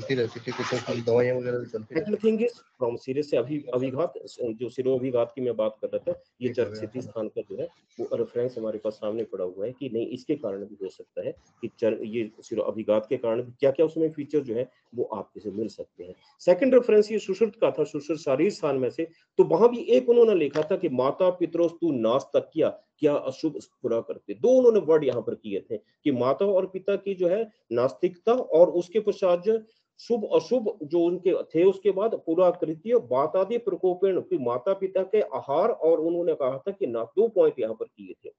S8: Second thing is from serious से अभी अभिघात, जो सिरो अभिघात की मैं बात कर रहा था, ये चर्चित स्थान का जो है वो रेफरेंस हमारे पास सामने पड़ा हुआ है कि नहीं, इसके कारण भी हो सकता है कि चर, ये सिरो अभिघात के कारण क्या क्या उसमें फीचर जो है वो आपके से मिल सकते हैं। सेकंड रेफरेंस ये सुश्रुत का था, सुश्रुत शारीर स्थान में से, तो वहां भी एक उन्होंने लिखा था कि माता पितरोस्तु नास तक किया, क्या अशुभ पूरा करते। दो उन्होंने वर्ड यहाँ पर किए थे कि माता और पिता की जो है नास्तिकता, और उसके पश्चात जो शुभ अशुभ जो उनके थे, उसके बाद पूरा कृत्य बात आदि प्रकोपेण की माता पिता के आहार, और उन्होंने कहा था कि ना, दो पॉइंट यहाँ पर किए थे।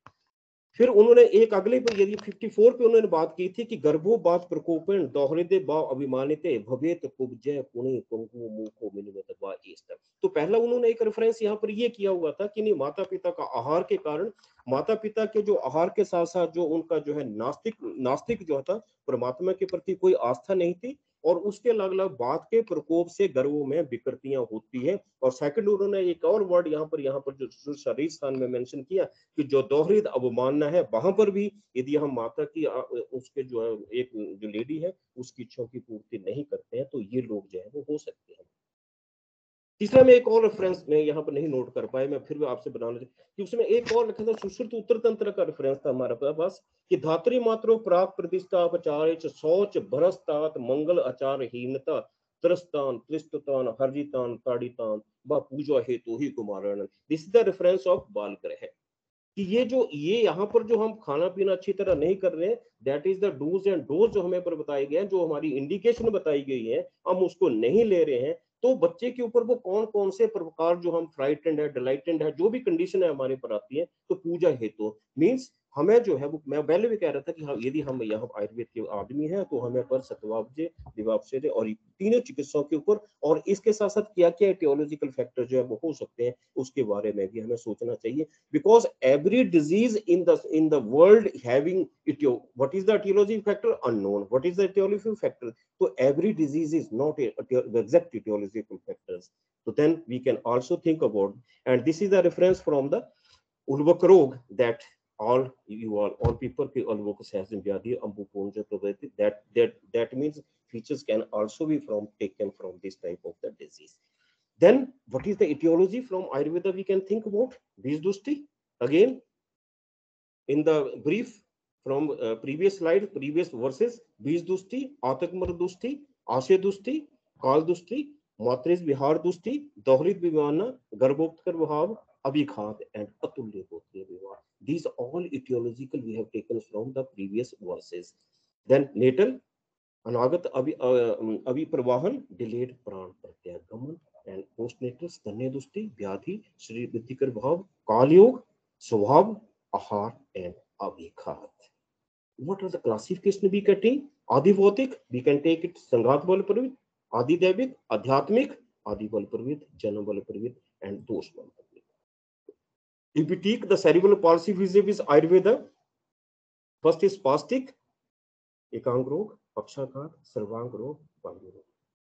S8: फिर उन्होंने एक अगले पर यदि चौवन पे उन्होंने बात की थी कि गर्भो बात प्रकोपेण दोहृदय बा अभिमानिते भवेत कुब्जय पुणे कुंकु मुखो मिनिमत वा इष्ट। तो पहला उन्होंने एक रेफरेंस यहाँ पर ये किया हुआ था कि नहीं, माता पिता का आहार के कारण, माता पिता के जो आहार के साथ साथ जो उनका जो है नास्तिक नास्तिक जो था, परमात्मा के प्रति कोई आस्था नहीं थी, और उसके अलग अलग बात के प्रकोप से गर्भों में विकृतियां होती है। और सेकंड उन्होंने एक और वर्ड यहाँ पर यहाँ पर जो शरीर स्थान में मेंशन किया कि जो दोहरित अवमानना है, वहां पर भी यदि हम माता की उसके जो है एक जो लेडी है उसकी इच्छाओं की पूर्ति नहीं करते हैं, तो ये लोग जो है वो हो सकते हैं। तीसरा में एक और रेफरेंस में यहाँ पर नहीं नोट कर पाए, मैं फिर भी आपसे बनाना कि उसमें एक और लिखा था, सुश्रुत उत्तर तंत्र का रेफरेंस था हमारे पास कि धात्री मात्रो प्राक प्रतिष्ठा अपचार शौच भ्रष्टात मंगल आचार हीनता त्रस्तान त्रिस्ततान हर्जितान ताड़ितान व पूजा हेतु ही कुमारण। This is the reference of बाल ग्रह कि ये जो ये यहाँ पर जो हम खाना पीना अच्छी तरह नहीं कर रहे हैं, that is the dos and dose जो हमें पर बताए गए हैं, जो हमारी इंडिकेशन बताई गई है, हम उसको नहीं ले रहे हैं, तो बच्चे के ऊपर वो कौन कौन से प्रकार जो हम फ्राइटेंड है, डिलाइटेंड है, जो भी कंडीशन है हमारे पर आती है, तो पूजा हेतु मींस हमें जो है वो, मैं पहले भी कह रहा था कि हाँ, यदि हम यहाँ आयुर्वेद के आदमी हैं तो हमें पर सत्वाब्जे दिवाब्जे और तीनों चिकित्साओं के ऊपर, और इसके साथ साथ क्या क्या एटियोलॉजिकल फैक्टर जो है वो हो सकते हैं उसके बारे में भी हमें सोचना चाहिए। Because every disease in the in the world having etio, what is the etiology factor unknown, what is the etiology factor, तो every disease is not a, a, the exact etiological factors, so then we can also think about, and this is the reference from the Ulvak Rog, that all you all all people ki Ulvak Sahasam Vyadhi Ambu Punja Pravati, that that that means features can also be from taken from this type of the disease. Then what is the etiology from Ayurveda? We can think about Bijdushti again in the brief from uh, previous slide, previous verses, Bij Dushti, Atakmar Dushti, Ashe Dushti, Kal Dushti, Matris Vihar Dushti, Dohrit Vivana, Garbhoktkar Bhav, Abhikhat, and Atulya Gotriya Vivar. These all etiological we have taken from the previous verses. Then natal, Anagat Abhi uh, Abhi Pravahan, delayed Pran Pratyagaman, and postnatal Stanya Dushti, Vyadhi, Shri Viddhikar Bhav, Kal Yog, Swabhav, Ahar, and Abhikhat. What are the classification we can take? Adi Bhautik, we can take it Sanghat Bal Pravit, Adi Devik, Adhyatmik, Adi Bal Pravit, Jana Bal Pravit, and Dosh Bal Pravit. If we take the cerebral palsy vis-a-vis Ayurveda, first is spastic, Ekang Rog, Pakshaghat, Sarvang Rog, Pandu Rog.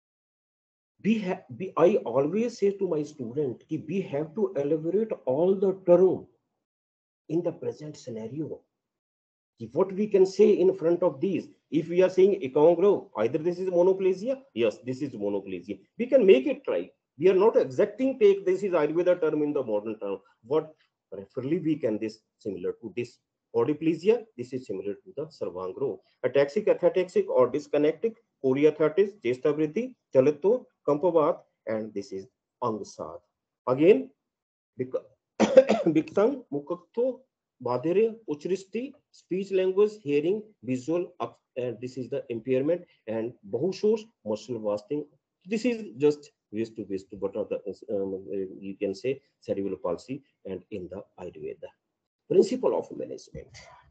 S8: We have, we, I always say to my student, ki we have to elaborate all the term in the present scenario. What we can say in front of these, if we are saying Ekangro, either this is monoplasia, yes, this is monoplasia. We can make it try. We are not exacting take this is Ayurveda term in the modern term. What preferably we can this similar to this Quadriplegia, this is similar to the Sarvang growth. Ataxic, athaxic or disconnectic, choreoarthritis, Jestavriti, Chalato, Kampavat, and this is Angsad. Again, Biktang, Mukakto, Badhere, Uchristi, speech language, hearing, visual, and this is the impairment, and Bahushos, muscle wasting. This is just waist to waist, what are the, um, you can say, cerebral palsy, and in the Ayurveda. Principle of management.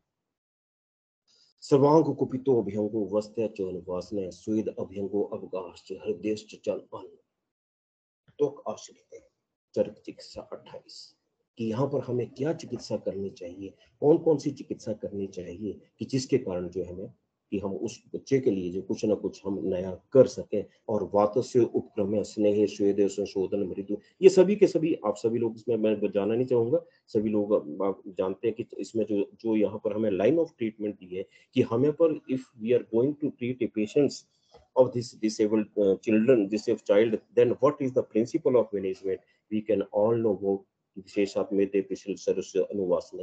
S8: सर्वांग कुपितो अभ्यंगो वस्त्य चौन वासने स्वेद अभ्यंगो अवगाश हृदय चल अन्न त्वक आश्रित है। चरक चिकित्सा अट्ठाईस कि यहाँ पर हमें क्या चिकित्सा करनी चाहिए, कौन कौन सी चिकित्सा करनी चाहिए कि जिसके कारण जो हमें कि हम उस बच्चे के लिए जो कुछ ना कुछ हम नया कर सकें। और वातस्य उपक्रम स्नेह स्वेद संशोधन मृदु, ये सभी के सभी आप सभी लोग इसमें मैं जाना नहीं चाहूंगा, सभी लोग आप जानते हैं कि इसमें जो जो यहाँ पर हमें लाइन ऑफ ट्रीटमेंट दी है कि हमें पर if we are going to treat a patients of this disabled uh, children, disabled child, then what is the principle of management? We can all know about Visheshatmete Pishil Sarasya Anuvasana.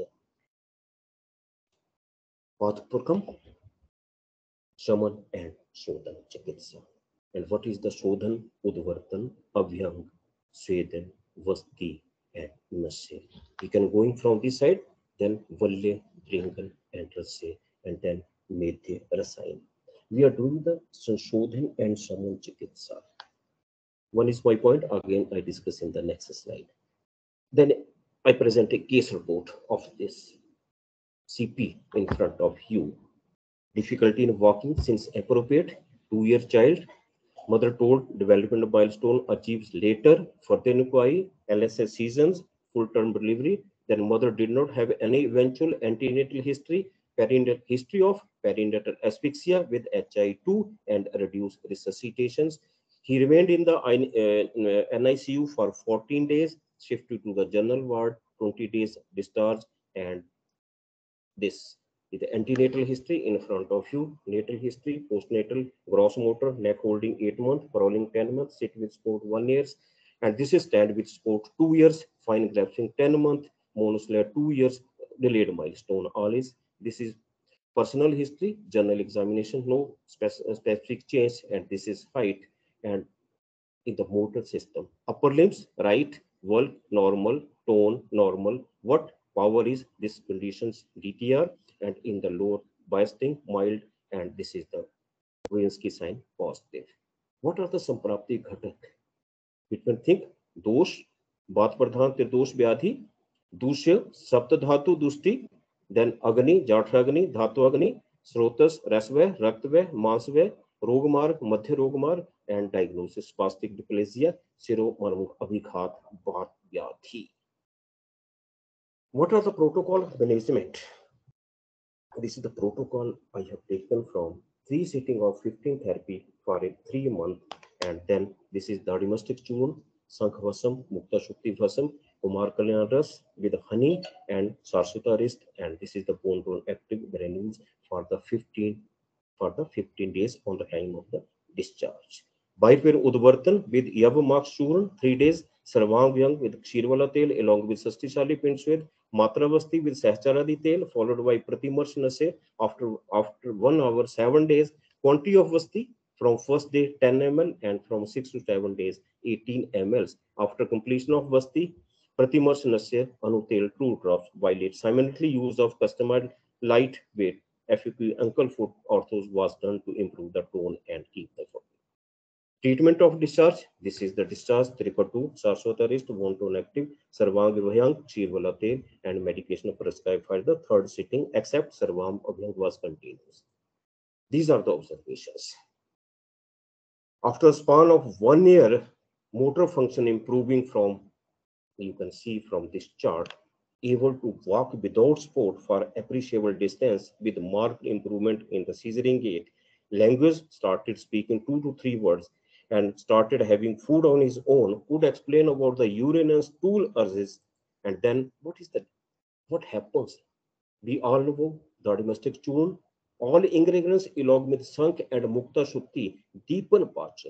S8: Pathpurkam, Shaman and Shodhan Chikitsa. And what is the Shodhan? Udvartan, Abhyang, Svedan, Vasti, and Nasya. We can going from this side, then Valle, Dringan, and Rasya, and then Medhya Rasayan. We are doing the Sanshodhan and Shaman Chikitsa. One is my point, again I discuss in the next slide. Then I present a case report of this C P in front of you. Difficulty in walking since appropriate, two-year child. Mother told development milestone achieves later, further inquiry, L S S seasons, full-term delivery. Then mother did not have any eventual antenatal history, perinatal history of perinatal asphyxia with H I two and reduced resuscitations. He remained in the uh, N I C U for fourteen days, shifted to the general ward, twenty days discharge, and this is the antenatal history in front of you, natal history, postnatal, gross motor, neck holding eight months, crawling ten months, sit with support one years, and this is stand with support two years, fine grasping ten months, monoslare two years, delayed milestone all is. This is personal history, general examination, no specific change, and this is height. And in the motor system, upper limbs, right, work, normal, tone, normal, what power is this conditions, D T R, and in the lower biasing, mild, and this is the Wierenski sign, positive. What are the Samprapti Ghatak? We can think, Dosh, Bath Pradhan Tirdosh Vyadhi, Dushya, Saptadhatu Dusti, then Agni, Jatragni, Dhatu Agni, Srotas, Rasve, Raktve, Mansve, Rogmarg, Madhya Rogmarg, and diagnosis, spastic dysplasia, Siro Marmuk Abhighat, Bhat Vyadhi. What are the protocol of management? This is the protocol I have taken from three sitting of fifteen therapy for a three month, and then this is the domestic churn, Sankhvasam, Mukta Shukti Vasam, Kumar Kalyan Ras with honey and Sarsuta wrist, and this is the bone bone active granules for the fifteen for the fifteen days on the time of the discharge. Bipir Udvartan with Yavamak Churn, three days, Sarvang Vyang with Kshirwala Tel along with Sastishali Pinchwed, Matravasti with Sahcharadi Tel, followed by Pratimarsh Nase after after one hour, seven days, quantity of Vasti from first day ten milliliters and from six to seven days eighteen milliliters. After completion of Vasti, Pratimarsh Nase Anutel two drops, while it simultaneously use of customized lightweight F U Q ankle foot orthos was done to improve the tone and keep the foot. Treatment of discharge. This is the discharge, Tripatu, Saraswata wrist, bone tone active, Sarvam Abhyang, Kshirwala Tel, and medication prescribed for the third sitting, except Sarvam Abhyang was continuous. These are the observations. After a span of one year, motor function improving from, you can see from this chart, able to walk without support for appreciable distance with marked improvement in the scissoring gait. Language, started speaking two to three words and started having food on his own, could explain about the urine and stool urges. And then what is that? What happens? We all know the domestic churn, all ingredients along with Sank and Mukta Shukti deepen Pachan.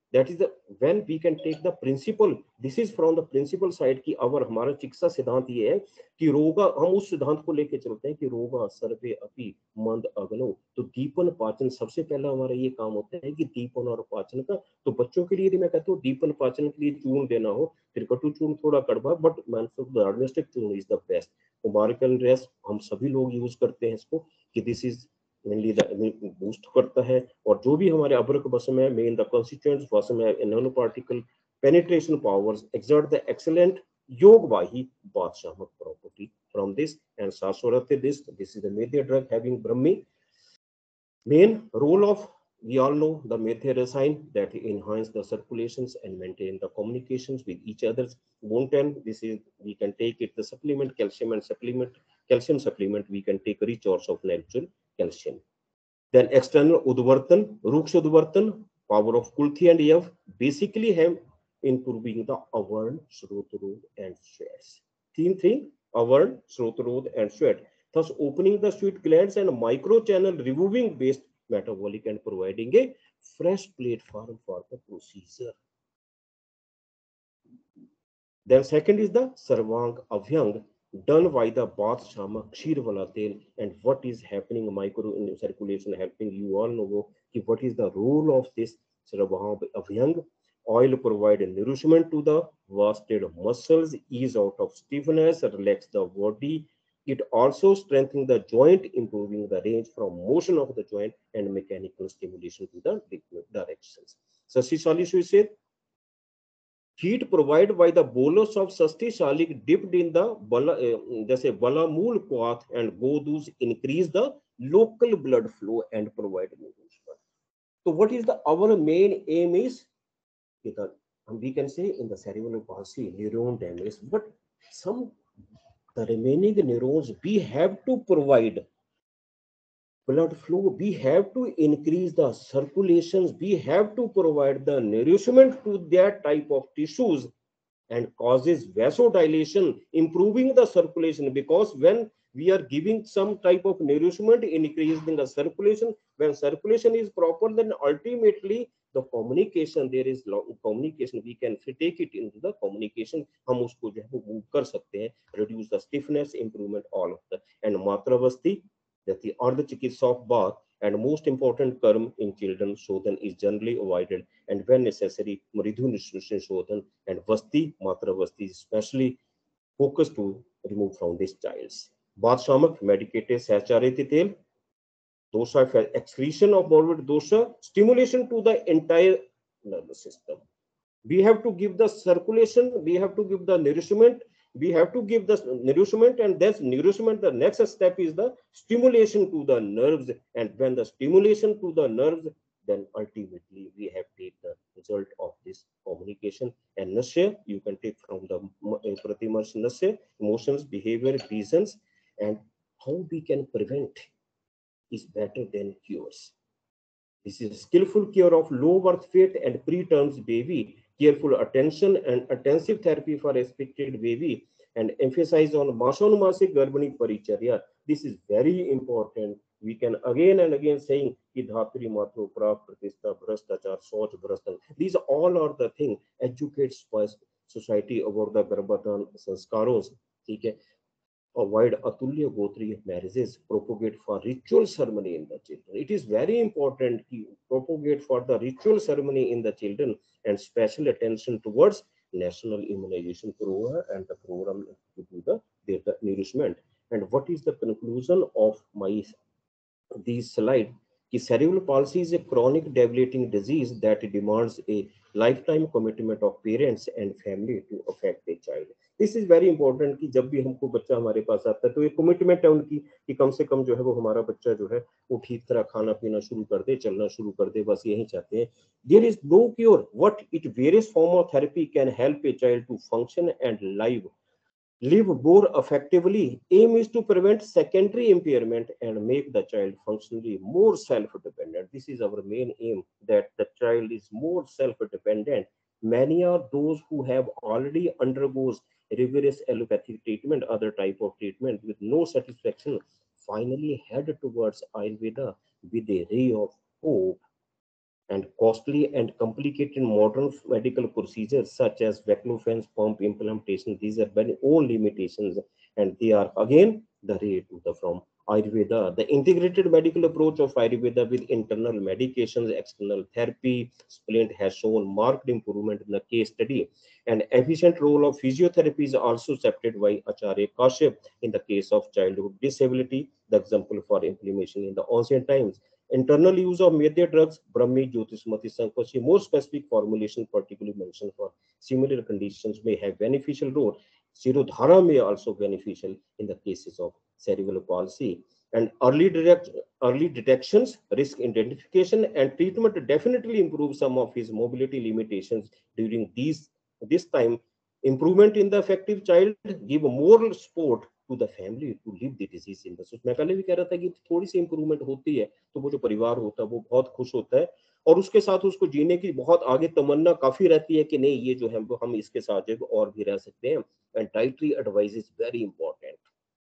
S8: That is the when we can take the principle. This is from the principle side कि अगर हमारा चिकित्सा सिद्धांत ये है कि रोगा, हम उस सिद्धांत को लेके चलते हैं कि रोगा सर्वे अपि मंद अग्नो, तो दीपन पाचन सबसे पहला हमारा ये काम होता है कि दीपन और पाचन का। तो बच्चों के लिए यदि मैं कहता हूँ दीपन पाचन के लिए चूर्ण देना हो, त्रिकटु चूर्ण थोड़ा कड़वा, बट डायग्नोस्टिक चूर्ण इज द बेस्ट। कुमारकल रेस्ट हम सभी लोग यूज करते हैं इसको कि दिस इज मेनली बूस्ट करता है। और जो भी हमारे अब्रक वसम है, मेन द कॉन्स्टिट्यूएंट्स वसम है, nano particle penetration powers exert the excellent Yogvahi Badshamak property from this and Saraswati this. This is the Medhya drug having Brahmi. Main role of, we all know the Medhya that enhance the circulations and maintain the communications with each other. One ten, this is, we can take it the supplement, calcium and supplement, calcium supplement, we can take rich source of natural calcium. Then external Udvartan, Ruksha Udvartan, power of Kulthi and Yav, basically have improving the Avarn, Shrotrod and Sweats. Theme thing, Avarn, Shrotrod and Sweat. Thus opening the sweat glands and micro channel removing waste metabolic and providing a fresh platform for the procedure. Then second is the Sarvang Avyang, done by the Bath Shama Kshirvala Tel. And what is happening micro in circulation helping you all know what is the role of this Sarvang Avyang. Oil provide nourishment to the wasted muscles, ease out of stiffness, relax the body. It also strengthens the joint, improving the range from motion of the joint and mechanical stimulation to the different directions. Sasti Shalik said, heat provided by the bolus of Sasti Shalik dipped in the bala, uh, जैसे balamul quath and godus increase the local blood flow and provide nourishment. So what is the our main aim is? We can say in the cerebral palsy, neuron damage, but some the remaining neurons, we have to provide blood flow, we have to increase the circulations, we have to provide the nourishment to that type of tissues and causes vasodilation, improving the circulation, because when we are giving some type of nourishment, increasing the circulation, when circulation is proper, then ultimately the communication, there is communication, we can take it into the communication, हम उसको जो है वो move कर सकते हैं, reduce the stiffness, improvement, all of that. And matravasti, that the or the chikitsa of bath, and most important term in children, shodhan is generally avoided, and when necessary, mridhu nutrition shodhan and vasti, matravasti, especially focused to remove from these childs. Bath shamak, medicated saturated tel, dosha excretion of morbid dosha, stimulation to the entire nervous system. We have to give the circulation, we have to give the nourishment, we have to give the nourishment, and that's nourishment. The next step is the stimulation to the nerves, and when the stimulation to the nerves, then ultimately we have to take the result of this communication. And nasya, you can take from the pratimarsh nasya, emotions, behavior, reasons, and how we can prevent is better than cures. This is skillful cure of low birth weight and preterm baby, careful attention and intensive therapy for expected baby, and emphasize on masanumasic garbhani paricharya. This is very important. We can again and again saying ki dhatri matro pra pratishta bhrastachar soch bhrastan. These all are the thing. Educate society about the garbhatan sanskaros. Okay. Avoid atulya gotriya marriages, propagate for ritual ceremony in the children. It is very important to propagate for the ritual ceremony in the children, and special attention towards national immunization program and the program to do the, the, the nourishment. And what is the conclusion of my these slide? Cerebral palsy is a chronic debilitating disease that demands a lifetime commitment of parents and family to affect a child. This is very important कि जब भी हमको बच्चा हमारे पास आता है तो एक कमिटमेंट है उनकी कि कम से कम जो है वो हमारा बच्चा जो है वो ठीक तरह खाना पीना शुरू कर दे, चलना शुरू कर दे, बस यही चाहते हैं. There is no cure. What it various form of therapy can help a child to function and live live more effectively. Aim is to prevent secondary impairment and make the child functionally more self-dependent. This is our main aim, that the child is more self-dependent. Many are those who have already undergoes rigorous allopathic treatment, other type of treatment with no satisfaction, finally head towards Ayurveda with a ray of hope and costly and complicated modern medical procedures such as baclofen pump implantation. These are very old limitations, and they are again the ray to the from Ayurveda. The integrated medical approach of Ayurveda with internal medications, external therapy, Splint has shown marked improvement in the case study. An efficient role of physiotherapy is also accepted by Acharya Kashyap in the case of childhood disability, the example for implementation in the ancient times. Internal use of Medya drugs, Brahmi, Jyotismati, Sankashi, more specific formulation particularly mentioned for similar conditions may have beneficial role. Sirodhara may also beneficial in the cases of cerebral palsy. And early direct, early detections, risk identification, and treatment definitely improve some of his mobility limitations during these this time. Improvement in the affective child give more support to the family to live the disease in the. मैं पहले भी कह रहा था कि थोड़ी सी improvement होती है तो वो जो परिवार होता है वो बहुत खुश होता है और उसके साथ उसको जीने की बहुत आगे तमन्ना काफी रहती है कि नहीं ये जो है वो हम इसके साथ जो और भी रह सकते हैं. And dietary advice is very important.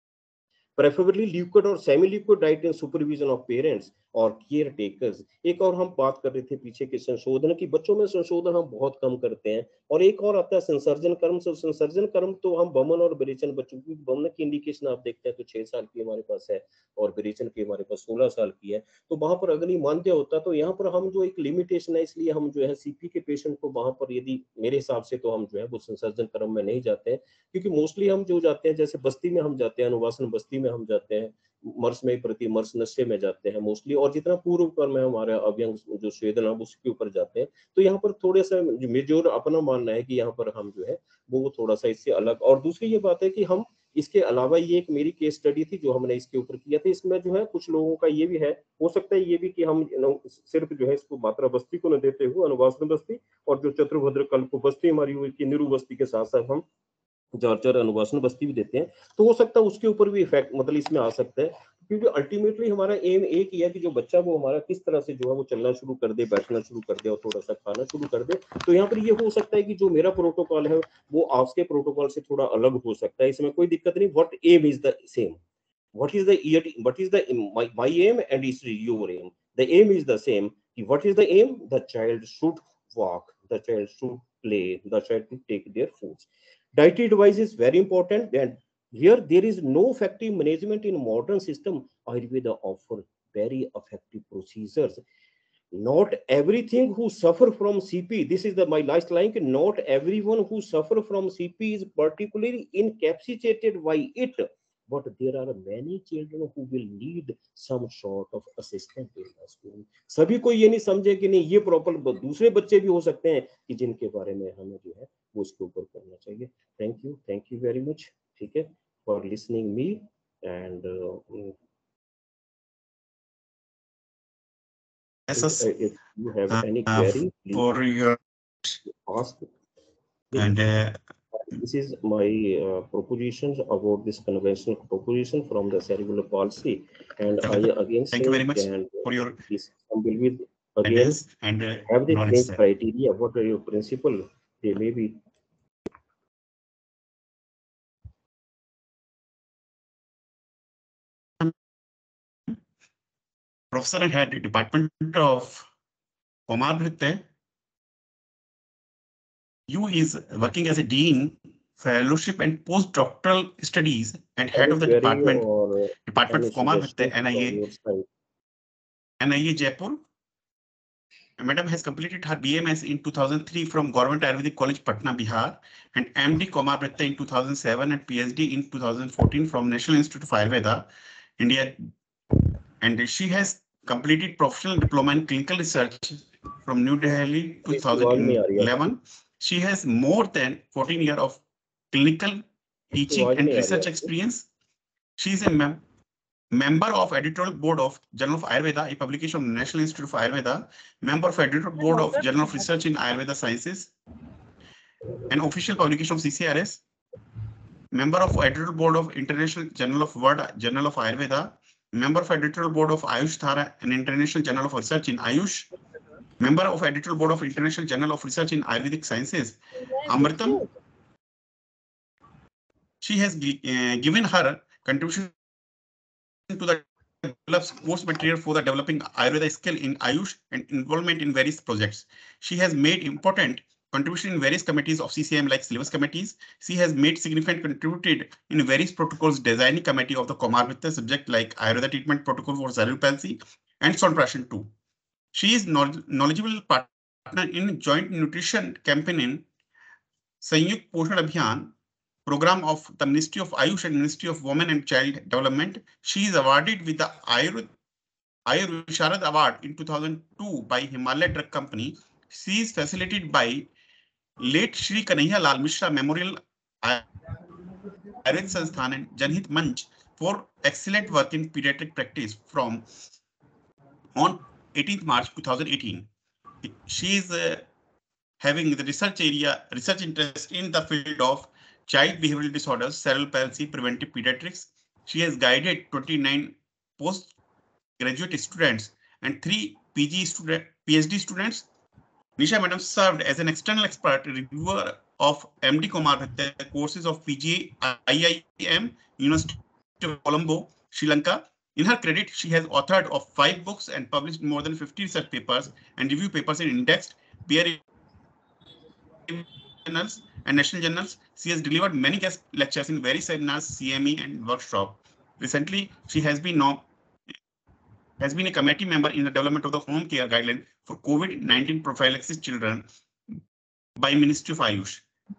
S8: Preferably liquid और semi liquid diet in supervision of parents और केयर टेकर्स. एक और हम बात कर रहे थे पीछे के संशोधन की, बच्चों में संशोधन हम बहुत कम करते हैं. और एक और आता है संसर्जन कर्म. से संसर्जन कर्म तो हम बमन और विरेचन बच्चों की बमन की इंडिकेशन आप देखते हैं तो छह साल की हमारे पास है और विरेचन की हमारे पास सोलह साल की है. तो वहां पर अग्नि मान्य होता तो यहाँ पर हम जो एक लिमिटेशन है इसलिए हम जो है सीपी के पेशेंट को वहां पर यदि मेरे हिसाब से तो हम जो है वो संसर्जन कर्म में नहीं जाते हैं क्योंकि मोस्टली हम जो जाते हैं जैसे बस्ती में हम जाते हैं, अनुवासन बस्ती में हम जाते हैं, मर्स में प्रति मर्स नशे में जाते हैं मोस्टली, और जितना पूर्व पर में हमारा अव्यंग जो स्वेदन है उसके ऊपर जाते हैं. तो यहाँ पर थोड़े सा मेजोर अपना मानना है कि यहाँ पर हम जो है वो थोड़ा सा इससे अलग. और दूसरी ये बात है कि हम इसके अलावा ये एक मेरी केस स्टडी थी जो हमने इसके ऊपर किया था. इसमें जो है कुछ लोगों का ये भी है, हो सकता है ये भी कि हम सिर्फ जो है इसको मात्रा बस्ती को न देते हुए अनुवासन बस्ती और जो चतुर्भद्र कल्प बस्ती हमारी हुई कि निरु बस्ती के साथ साथ हम जर्जर अनुवासन बस्ती भी देते हैं. तो हो सकता है उसके ऊपर भी इफेक्ट मतलब इसमें आ सकता है क्योंकि अल्टीमेटली हमारा एम एक ही है कि जो बच्चा वो हमारा किस तरह से जो है वो चलना शुरू कर दे, बैठना शुरू कर दे और थोड़ा सा खाना शुरू कर दे. तो यहाँ पर ये हो सकता है कि जो मेरा प्रोटोकॉल है वो आपके प्रोटोकॉल से थोड़ा अलग हो सकता है, इसमें कोई दिक्कत नहीं. What M is the same, what is the what is the my, my aim and is your aim. The aim is the same. What is the aim? The child should walk, the child should play, the child should take their foods. Dietary advice is very important, and here there is no effective management in modern system. Ayurveda offer very effective procedures. Not everything who suffer from C P, this is the my last line, not everyone who suffer from C P is particularly incapacitated by it. But there are many children who will need some sort of assistance in the school. सभी को ये नहीं समझे कि नहीं ये proper दूसरे बच्चे भी हो सकते हैं कि जिनके बारे में हमें जो है वो इसके ऊपर करना चाहिए. Thank you thank you very much. ठीक है, for listening me and if you have uh, any query
S3: uh, for your
S8: ask.
S3: And uh,
S8: this is my uh, propositions about this conventional proposition from the cerebral palsy, and I again
S3: thank you very much
S8: and
S3: for your
S8: this will be again
S3: and uh,
S8: have the
S3: knowledge,
S8: same criteria. What are your principle? They may be.
S3: Professor and head department of Kumar Bhritte. You is working as a dean, fellowship and postdoctoral studies and head of the department,
S8: or,
S3: department of Kumar Bhritte, N I A, N I A Jaipur. Madam has completed her B M S in two thousand three from Government Ayurvedic College, Patna, Bihar, and M D Kumar Bhritte in two thousand seven and PhD in two thousand fourteen from National Institute of Ayurveda, India. And she has completed professional diploma in clinical research from New Delhi two thousand eleven. She has more than fourteen years of clinical teaching and research experience. She is a mem member of editorial board of Journal of Ayurveda, a publication of National Institute of Ayurveda, member of editorial board of Journal of Research in Ayurveda Sciences, an official publication of C C R S, member of editorial board of International Journal of World Journal of Ayurveda, member of editorial board of Ayush Dhara, an international journal of research in Ayush, member of editorial board of International Journal of Research in Ayurvedic Sciences. Amritam, she has uh, given her contribution to the develops course material for the developing Ayurveda skill in Ayush and involvement in various projects. She has made important contribution in various committees of C C M like syllabus committees. She has made significant contributed in various protocols designing committee of the Comorbid subject like Ayurveda treatment protocol for cerebral palsy and sonpration too. She is knowledgeable partner in joint nutrition campaign in Sanyukt Poshan Abhiyan program of the Ministry of Ayush and Ministry of Women and Child Development. She is awarded with the Ayur Ayur Visharad Award in two thousand two by Himalaya Drug Company. She is facilitated by late Shri Kanhaiya Lal Mishra Memorial Ayurveda Sansthan and Janhit Manch for excellent work in pediatric practice from on eighteenth March two thousand eighteen. She is uh, having the research area, research interest in the field of child behavioral disorders, cerebral palsy, preventive pediatrics. She has guided twenty-nine postgraduate students and three P G student, PhD students. Nisha Madam served as an external expert reviewer of M D Comorbid courses of P G I I M, University of Colombo, Sri Lanka. In her credit, she has authored of five books and published more than fifty research papers and review papers in indexed peer journals and national journals. She has delivered many guest lectures in various seminars, C M E and workshop. Recently, she has been now has been a committee member in the development of the home care guideline for COVID nineteen prophylaxis children by Ministry of Ayush.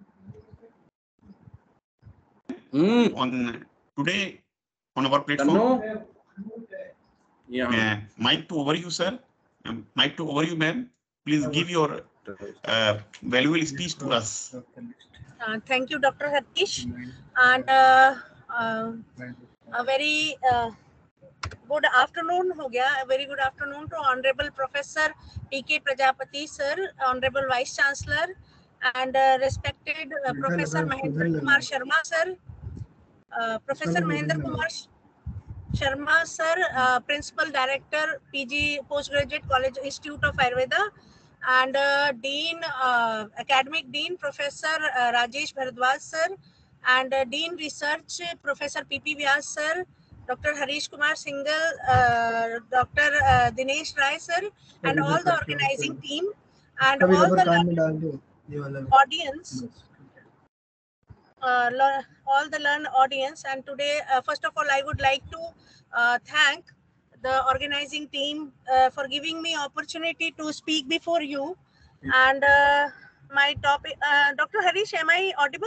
S3: Mm. On today on our platform, yeah. Uh, mic to over you, sir. Um, mic to over you, ma'am. Please give your uh, valuable speech to us.
S9: Uh, thank you, Doctor Harish, and uh, uh, a very uh, good afternoon ho gaya. A very good afternoon to Honorable Professor P K Prajapati sir, Honorable Vice Chancellor, and uh, respected uh, Professor Mahendra Kumar Sharma sir, uh, Professor Mahendra Kumar Sharma sir, uh, Principal Director P G Postgraduate College Institute of Ayurveda, and uh, Dean, uh, Academic Dean Professor uh, Rajesh Bharadwaj sir, and uh, Dean Research Professor P P Vyas sir, Doctor Harish Kumar Singhal, uh, Doctor Uh, Dinesh Rai sir, and all the organizing team, and all the audience, uh, all the learned audience. And today, uh, first of all, I would like to uh, thank the organizing team uh, for giving me opportunity to speak before you. And uh, my topic, uh, Doctor Harish, am I audible?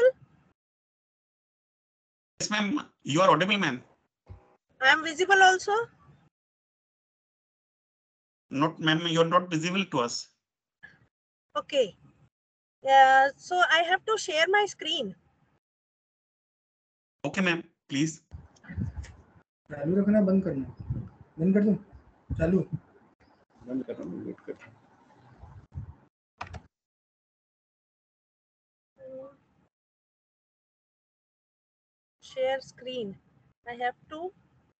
S3: Yes, ma'am. You are audible, ma'am.
S9: I am visible also?
S3: Not, ma'am. You are not visible to us.
S9: Okay. Uh, so I have to share my screen.
S3: Okay, ma'am. Please.
S10: चालू रखना, बंद करना, बंद कर दूं, चालू, बंद कर रहा हूं, वेट कर रहा हूं.
S9: Share screen. I have to.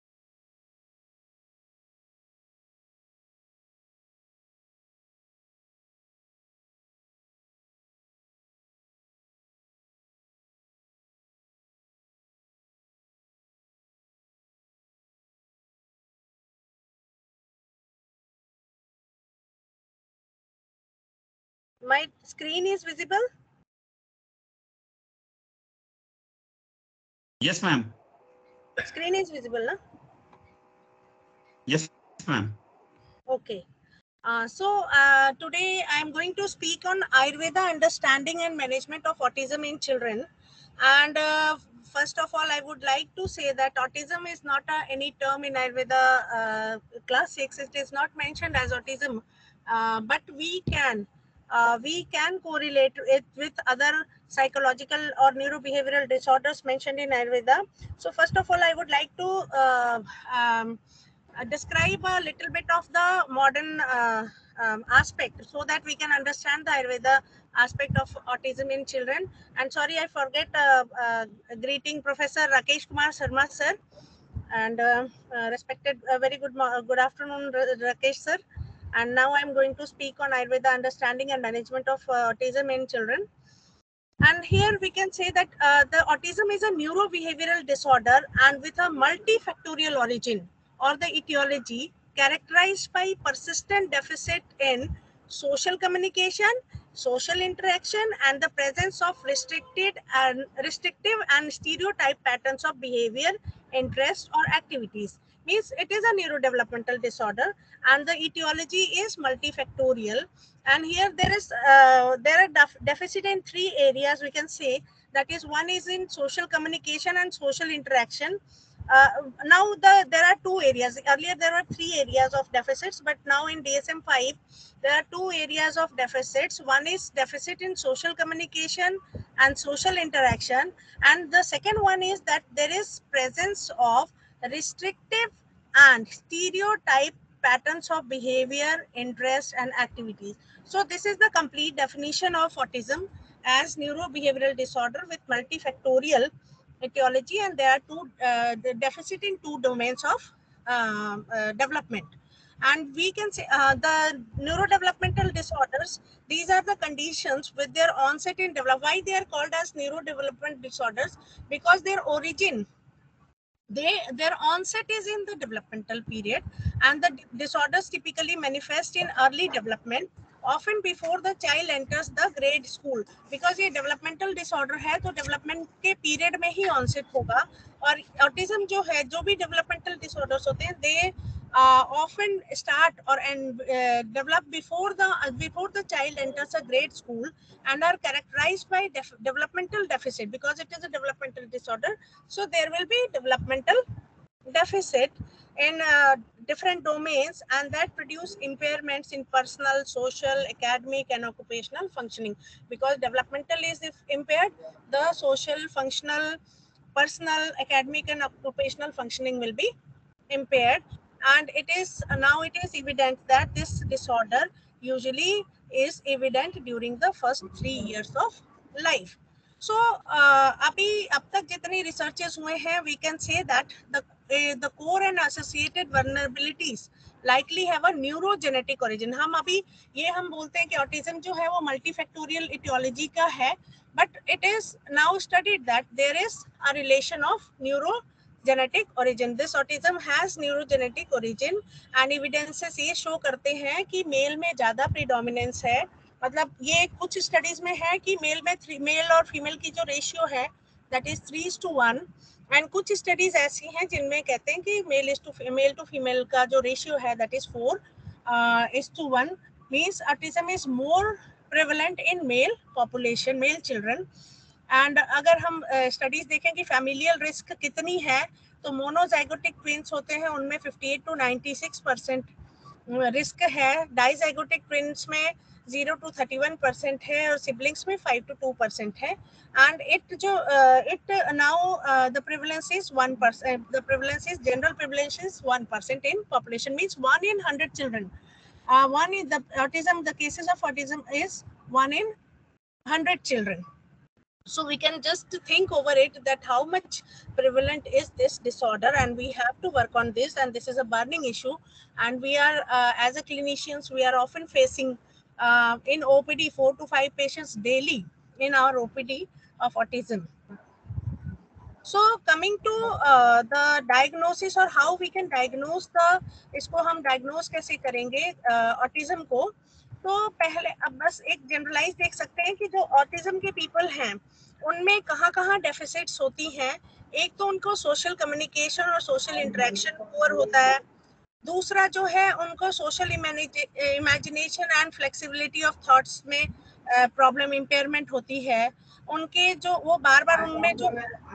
S9: My screen is visible?
S3: Yes, ma'am.
S9: Screen is visible, na?
S3: Yes, ma'am.
S9: Okay. Uh, so uh, today I am going to speak on Ayurveda understanding and management of autism in children. And uh, first of all, I would like to say that autism is not a, any term in Ayurveda uh, class six. It is not mentioned as autism, uh, but we can uh, we can correlate it with other psychological or neurobehavioral disorders mentioned in Ayurveda. So first of all, I would like to uh, um, Uh, describe a little bit of the modern uh, um, aspect so that we can understand the Ayurveda aspect of autism in children. And sorry, I forget uh, uh, greeting Professor Rakesh Kumar Sharma sir, and uh, uh, respected uh, very good good afternoon Rakesh sir. And now I'm going to speak on Ayurveda understanding and management of uh, autism in children. And here we can say that uh, the autism is a neurobehavioral disorder and with a multifactorial origin. or the etiology characterized by persistent deficit in social communication, social interaction, and the presence of restricted and restrictive and stereotype patterns of behavior, interest, or activities. Means it is a neurodevelopmental disorder, and the etiology is multifactorial. And here there is uh, there are def deficit in three areas, we can say. That is, one is in social communication and social interaction. Uh, now the there are two areas. Earlier there were three areas of deficits, but now in D S M five there are two areas of deficits. One is deficit in social communication and social interaction, and the second one is that there is presence of restrictive and stereotype patterns of behavior, interest, and activities. So this is the complete definition of autism as neurobehavioral disorder with multifactorial etiology, and there are two uh, the deficit in two domains of uh, uh, development. And we can say uh, the neurodevelopmental disorders, these are the conditions with their onset in development. Why they are called as neurodevelopment disorders? Because their origin, they their onset is in the developmental period, and the disorders typically manifest in early development, often before the child enters the grade school. Because ये developmental disorder है तो development के period में ही onset होगा, और autism जो है, जो भी developmental disorders होते हैं, they uh, often start or and uh, develop before the uh, before the child enters a grade school, and are characterized by def developmental deficit. Because it is a developmental disorder, so there will be developmental deficit in uh, different domains, and that produce impairments in personal, social, academic, and occupational functioning. Because developmental is if impaired, the social, functional, personal, academic, and occupational functioning will be impaired. And it is now it is evident that this disorder usually is evident during the first three years of life. So uh, अभी अब तक जितनी researches हुए हैं, we can say that the uh, the core and associated vulnerabilities likely have a neurogenetic origin. हम अभी ये हम बोलते हैं कि autism जो है वो multifactorial etiology का है, but it is now studied that there is a relation of neuro genetic origin. This autism has neurogenetic origin, and evidences ये show करते हैं कि मेल में ज़्यादा predominance है. मतलब ये कुछ studies में है कि मेल में मेल और फीमेल की जो रेशियो है that is three is to one, and कुछ studies ऐसी हैं जिनमें कहते हैं कि male is to female to female का जो रेशियो है that is four uh, is to one. Means autism is more prevalent in male population, male children. And अगर हम स्टडीज uh, देखें कि फैमिलियल रिस्क कितनी है, तो मोनोजाइगोटिक ट्विंस होते हैं उनमें अट्ठावन टू छियानवे परसेंट रिस्क है, डाइजाइगोटिक ट्विंस में zero to thirty-one percent है, और सिबलिंग्स में five to two percent है. एंड इट जो it now the prevalence is one percent, the prevalence is general prevalence is one percent in population. Means one in one hundred children, uh, one in the autism, the cases of autism is one in one hundred children. So we can just think over it that how much prevalent is this disorder, and we have to work on this, and this is a burning issue. And we are uh, as a clinicians, we are often facing uh, in O P D four to five patients daily in our O P D of autism. So coming to uh, the diagnosis or how we can diagnose the, इसको हम diagnose कैसे करेंगे uh, autism को. तो पहले अब बस एक जनरलाइज देख सकते हैं कि जो ऑटिज्म के पीपल हैं उनमें कहाँ कहाँ डेफिसिट्स होती हैं. एक तो उनको सोशल कम्युनिकेशन और सोशल इंटरेक्शन पुअर होता है. दूसरा जो है उनको social imagination and flexibility of thoughts में प्रॉब्लम uh, इम्पेयरमेंट होती है. उनके जो वो बार बार उनमें जो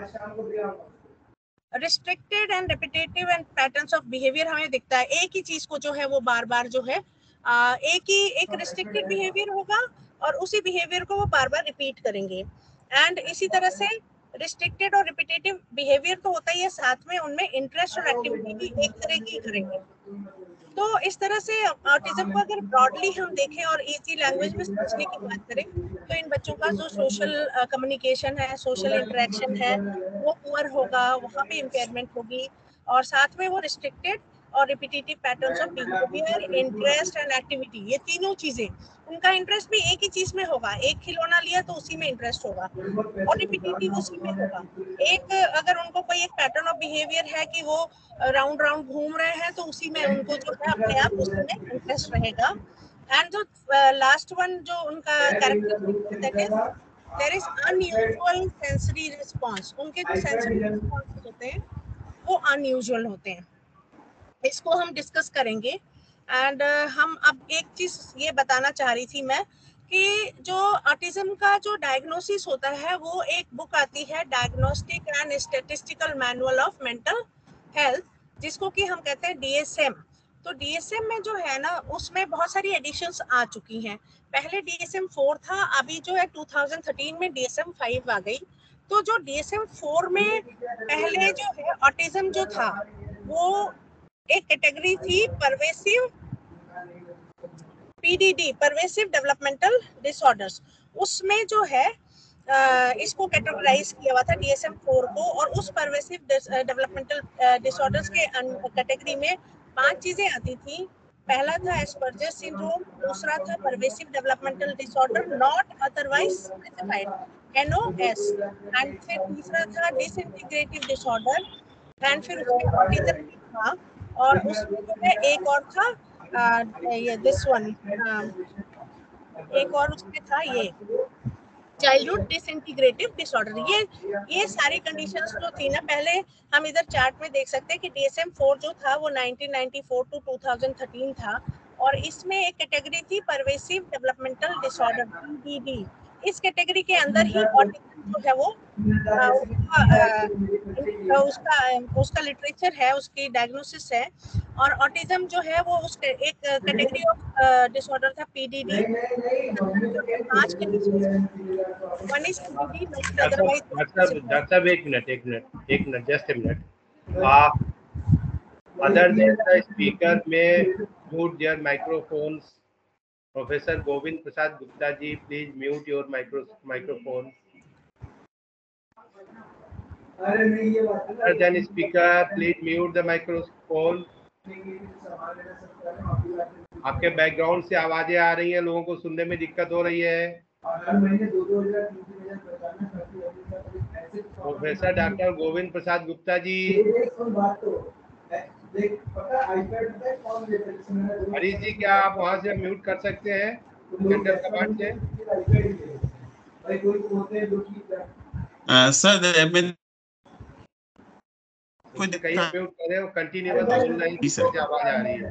S9: restricted and repetitive and patterns of behaviour हमें दिखता है. एक ही चीज को जो है वो बार बार जो है Uh, एक ही एक रिस्ट्रिक्टेड बिहेवियर होगा और उसी बिहेवियर को वो बार बार रिपीट करेंगे. एंड इसी तरह से रिस्ट्रिक्टेड और रिपीटेटिव बिहेवियर तो होता ही है, साथ में उनमें इंटरेस्ट और एक्टिविटी भी एक तरह की करेंगे. तो इस तरह से ऑटिज्म को अगर ब्रॉडली हम देखें और इजी लैंग्वेज में समझने की बात करें, तो इन बच्चों का जो सोशल कम्युनिकेशन है, सोशल इंटरेक्शन है, वो पुअर होगा, वहाँ पे इम्पेयरमेंट होगी, और साथ में वो रिस्ट्रिक्टेड और repetitive patterns of behaviour, interest and activity, ये तीनों चीजें, उनका इंटरेस्ट भी एक ही चीज में होगा, एक खिलौना लिया तो उसी में इंटरेस्ट होगा और रिपीटेटिव उसी में होगा। एक अगर उनको कोई एक पैटर्न ऑफ बिहेवियर है कि वो राउंड राउंड घूम रहे हैं तो उसी में उनको जो है अपने आप उसी में इंटरेस्ट रहेगा। एंड जो लास्ट वन जो उनका characteristic that is there is unusual sensory response, उनके जो सेंसरी रिस्पांस होते हैं वो अनयूजुअल होते हैं, इसको हम डिस्कस करेंगे। एंड uh, हम अब एक चीज ये बताना चाह रही थी मैं कि जो ऑटिज्म का जो डायग्नोसिस होता है वो एक बुक आती है diagnostic and statistical manual of mental health, जिसको कि हम कहते हैं डी एस एम। तो डी एस एम में जो है ना उसमें बहुत सारी एडिशंस आ चुकी हैं। पहले डी एस एम फोर था, अभी जो है टू थाउजेंड थर्टीन में डी एस एम फाइव आ गई। तो जो डी एस एम फोर में पहले जो है ऑटिज्म जो था वो एक कैटेगरी थी pervasive P D D, pervasive developmental disorders, उसमें जो है Uh, इसको कैटेगराइज किया हुआ था डी एस एम फोर को, और उस परवेसिव डेवलपमेंटल डिसऑर्डर्स के कैटेगरी में पांच चीजें आती थी। पहला था एस्पर्जर सिंड्रोम, दूसरा था pervasive developmental disorder not otherwise specified N O S, and फिर तीसरा था डिसइंटीग्रेटिव डिसऑर्डर, एंड फिर उसमें ऑटिज्म था, और उसमें जो है एक और था uh, ये दिस वन uh, एक और उसमें था ये चाइल्डहुड डिसइंटीग्रेटिव डिसऑर्डर। ये ये सारी कंडीशंस जो थी ना, पहले हम इधर चार्ट में देख सकते हैं कि डी एस एम फोर जो था वो nineteen ninety four to two thousand thirteen था, और इसमें एक कैटेगरी थी pervasive developmental disorder P D D. इस कैटेगरी के अंदर ही ऑटिज्म जो है वो आ, उसका, उसका उसका लिटरेचर है, उसकी डायग्नोसिस है, और ऑटिज्म जो है वो उस एक कैटेगरी ऑफ डिसऑर्डर था पी डी डी। पांच conditions, one is P D D not otherwise.
S2: Doctor साहब एक मिनट एक मिनट एक मिनट जस्ट ए मिनट, आप अदर देन द स्पीकर में mute their microphones. Professor Govind Prasad Gupta ji, please mute your micro microphone. Other than speaker, please mute the microphone. आपके background से आवाजें आ रही हैं, लोगों को सुनने में दिक्कत हो रही है। प्रोफेसर डॉक्टर गोविंद प्रसाद गुप्ता जी, हरीश जी, क्या आप वहां से म्यूट कर सकते हैं सेंटर कमांड से?
S3: सर
S2: कोई कहीं म्यूट करें, वो कंटिन्यूअस ऑनलाइन से आवाज आ रही है।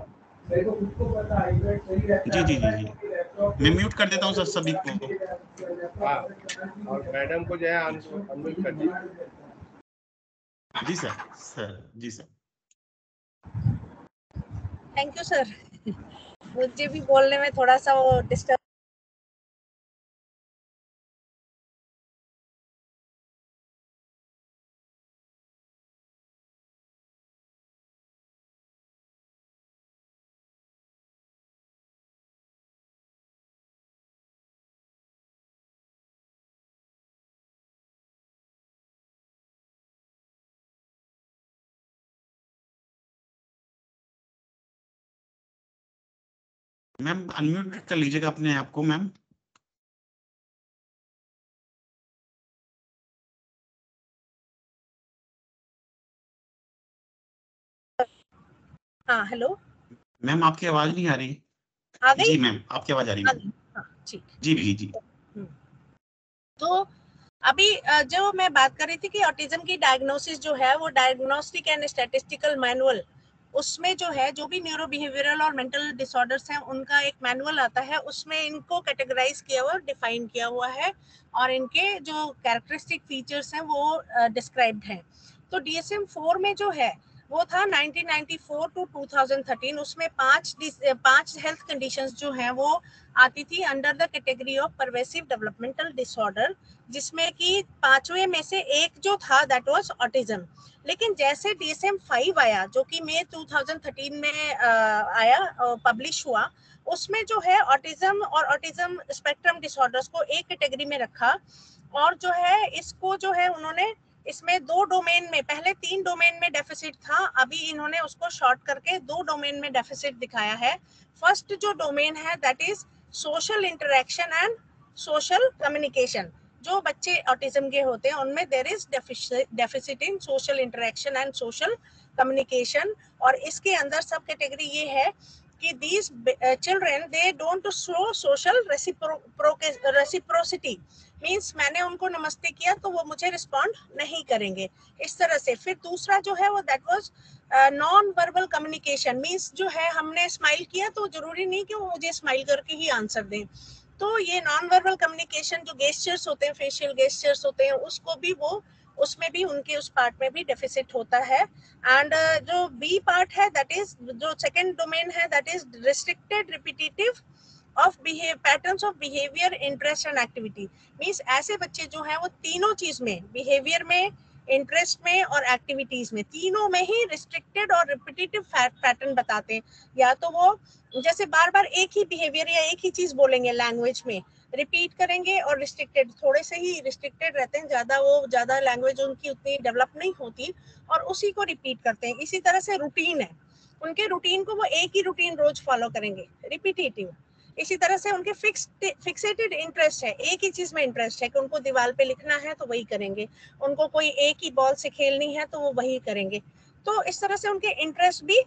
S3: जी जी जी जी मैं म्यूट कर देता हूँ सर सभी को।
S2: हाँ, और मैडम को जो है अनम्यूट कर दीजिए।
S3: जी सर सर जी सर
S9: थैंक यू सर, मुझे भी बोलने में थोड़ा सा वो डिस्टर्ब।
S3: मैम अनम्यूट कर लीजिएगा अपने आप को मैम।
S9: हाँ हेलो
S3: मैम, आपकी आवाज नहीं आ रही।
S9: आ गई?
S3: जी मैम, आपकी आवाज आ रही है।
S9: हाँ ठीक।
S3: जी जी जी
S9: तो अभी जो मैं बात कर रही थी कि ऑटिज्म की डायग्नोसिस जो है वो डायग्नोस्टिक एंड स्टैटिस्टिकल मैनुअल, उसमें जो है जो भी न्यूरो बिहेवियरल और मेंटल डिसऑर्डर्स हैं उनका एक मैनुअल आता है, उसमें इनको कैटेगराइज किया हुआ, डिफाइन किया हुआ है, और इनके जो कैरेक्टरिस्टिक फीचर्स हैं वो डिस्क्राइब्ड हैं। तो डी एस एम फोर में जो है वो था nineteen ninety four to two thousand thirteen, उसमें पांच पांच हेल्थ कंडीशंस जो हैं वो आती थी under the category of pervasive developmental disorder, जिसमें कि पांचवें में से एक जो था दैट वाज ऑटिज्म। लेकिन जैसे डी एस एम फाइव आया जो कि मई टू थाउजेंड थर्टीन में आ, आया पब्लिश हुआ, उसमें जो है ऑटिज्म और ऑटिज्म स्पेक्ट्रम डिसऑर्डर्स को एक कैटेगरी में रखा, और जो है इसको जो है उन्होंने इसमें दो डोमेन में, पहले तीन डोमेन में डेफिसिट था, अभी इन्होंने उसको शॉर्ट करके दो डोमेन में डेफिसिट दिखाया है। फर्स्ट जो डोमेन है that is social interaction and social communication. जो बच्चे ऑटिज्म के होते हैं उनमें there is deficit in social interaction and social communication. और इसके अंदर सब कैटेगरी ये है कि these uh, children they don't show social reciprocity, means मैंने उनको नमस्ते किया तो वो मुझे रिस्पॉन्ड नहीं करेंगे, इस तरह से। फिर दूसरा जो है वो that was non verbal communication, means जो है हमने स्माइल किया तो जरूरी नहीं कि वो मुझे स्माइल करके ही आंसर दें। तो ये नॉन वर्बल कम्युनिकेशन जो गेस्चर्स होते हैं, फेशियल गेस्चर्स होते हैं, उसको भी वो उसमें भी उनके उस पार्ट में भी डेफिसिट होता है। एंड uh, जो बी पार्ट है दैट इज जो सेकंड डोमेन है that is restricted repetitive of behave patterns of behaviour, interest and activity. Means ऐसे बच्चे जो हैं वो तीनों चीज में, बिहेवियर में, इंटरेस्ट में और एक्टिविटीज में, तीनों में ही रिस्ट्रिक्टेड और रिपीटेटिव पैटर्न बताते हैं। या तो वो जैसे बार बार एक ही बिहेवियर या एक ही चीज बोलेंगे, लैंग्वेज में रिपीट करेंगे, और रिस्ट्रिक्टेड थोड़े से ही रिस्ट्रिक्टेड रहते हैं, ज्यादा वो ज्यादा लैंग्वेज उनकी उतनी डेवलप नहीं होती और उसी को रिपीट करते हैं। इसी तरह से रूटीन है, उनके रूटीन को वो एक ही रूटीन रोज फॉलो करेंगे, रिपीटेटिव। इसी तरह से उनके फिक्स फिक्सेटेड इंटरेस्ट है, एक ही चीज में इंटरेस्ट है कि उनको दीवार पे लिखना है तो वही करेंगे, उनको कोई एक ही बॉल से खेलनी है तो वो वही करेंगे। तो इस तरह से उनके इंटरेस्ट भी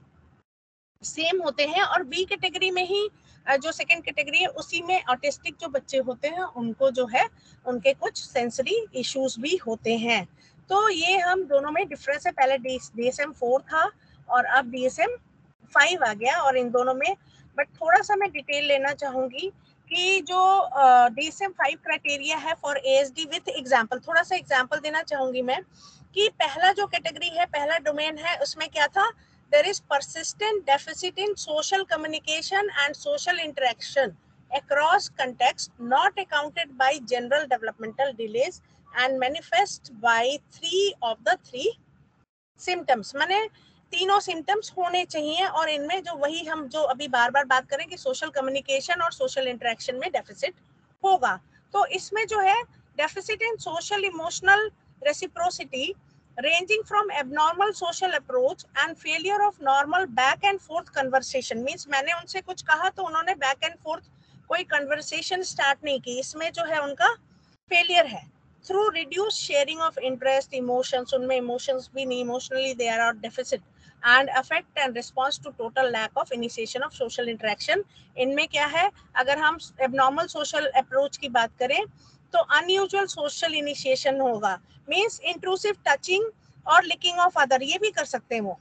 S9: सेम होते हैं। और बी कैटेगरी में ही जो सेकंड कैटेगरी है उसी में ऑटिस्टिक जो बच्चे होते हैं उनको जो है उनके कुछ सेंसरी इश्यूज भी होते हैं। तो ये हम दोनों में डिफरेंस है, पहले डी एस एम फोर था और अब डी एस एम फाइव आ गया और इन दोनों में। बट थोड़ा सा मैं डिटेल लेना चाहूंगी कि जो D S M five criteria है for A S D with example, थोड़ा सा एग्जाम्पल देना चाहूंगी मैं कि पहला जो कैटेगरी है, पहला डोमेन है, उसमें क्या था, there is persistent deficit in social communication and social interaction across contexts not accounted by general developmental delays and manifest by three of the three symptoms। माने तीनों सिम्टम्स होने चाहिए और इनमें जो वही हम जो अभी बार बार बात करें कि सोशल कम्युनिकेशन और सोशल इंटरेक्शन में डेफिसिट होगा। तो इसमें जो है deficit in social emotional reciprocity ranging from abnormal social approach and failure of normal back and forth conversation, means मैंने उनसे कुछ कहा तो उन्होंने back and forth कोई conversation start नहीं की, इसमें जो है उनका failure है। through reduced sharing of interest, emotions, उनमें emotions भी नहीं, emotionally they are deficit and affect and response to total lack of initiation of social interaction। इनमें क्या है, अगर हम abnormal social approach की बात करें तो अनयूजुअल सोशल इनिशिएशन होगा, मींस इंट्रूसिव टचिंग और लिकिंग ऑफ अदर, ये भी कर सकते हैं वो।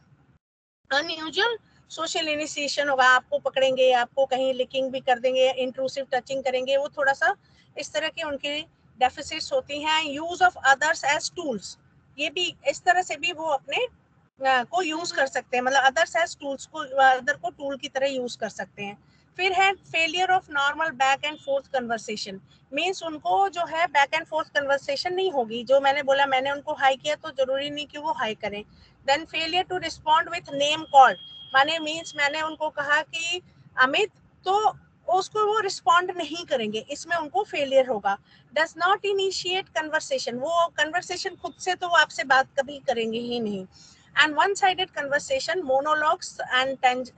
S9: अनयूजुअल सोशल इनिशिएशन होगा, आपको पकड़ेंगे, आपको कहीं लिकिंग भी कर देंगे, इंट्रूसिव टचिंग करेंगे, वो थोड़ा सा इस तरह के उनके डेफिसिट्स होती हैं। Use of others as tools, ये भी इस तरह से भी वो अपने uh, को यूज कर सकते हैं, मतलब अदर्स एज टूल्स को, अदर को टूल की तरह यूज कर सकते हैं। फिर है failure of normal back and forth conversation, means उनको जो है बैक एंड फोर्थ कन्वर्सेशन नहीं होगी, जो मैंने बोला मैंने उनको हाई किया तो जरूरी नहीं कि वो हाई करें। Then failure to respond with name called, माने मीन्स मैंने उनको कहा कि अमित, तो उसको वो रिस्पॉन्ड नहीं करेंगे, इसमें उनको फेलियर होगा। डज नॉट इनिशिएट कन्वर्सेशन, वो कन्वर्सेशन खुद से तो वो आपसे बात कभी करेंगे ही नहीं। and one-sided conversation, monologues and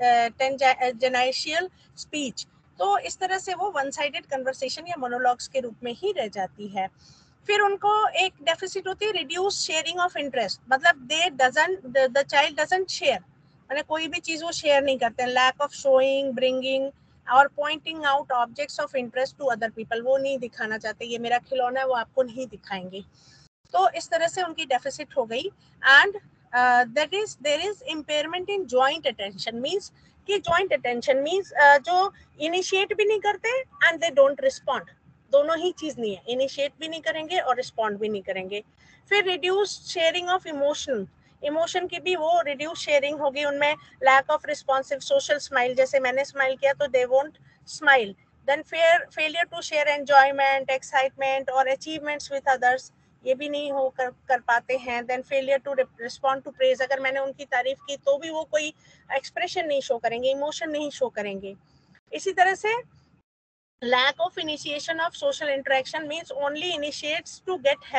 S9: tangential speech, तो इस तरह से वो वन साइडेड कन्वर्सेशन या मोनोलॉग्स के रूप में ही रह जाती है। फिर उनको एक डेफिसिट होती है रिड्यूस शेयरिंग ऑफ इंटरेस्ट, मतलब they doesn't the child doesn't share, माने कोई भी चीज वो शेयर नहीं करते हैं। लैक ऑफ शोइंग, ब्रिंगिंग और pointing out objects of interest to other people, वो नहीं दिखाना चाहते, ये मेरा खिलौना है, वो आपको नहीं दिखाएंगे। तो इस तरह से उनकी डेफिसिट हो गई। And that is there is impairment in joint attention, means कि जॉइंट अटेंशन मींस जो इनिशिएट भी नहीं करते एंड दे डोंट रिस्पॉन्ड, दोनों ही चीज नहीं है, इनिशिएट भी नहीं करेंगे और रिस्पॉन्ड भी नहीं करेंगे। फिर reduce sharing of emotion, emotion की भी वो रिड्यूस शेयरिंग होगी उनमें। Lack of responsive social smile, जैसे मैंने स्माइल किया तो they won't smile. Then fair failure to share enjoyment, excitement और अचीवमेंट्स विद अदर्स, ये भी नहीं हो कर, कर पाते हैं। Then failure to respond to praise, अगर मैंने उनकी तारीफ की तो भी वो कोई एक्सप्रेशन नहीं शो करेंगे, इमोशन नहीं शो करेंगे। इसी तरह से lack of initiation of social interaction means only initiates to get help,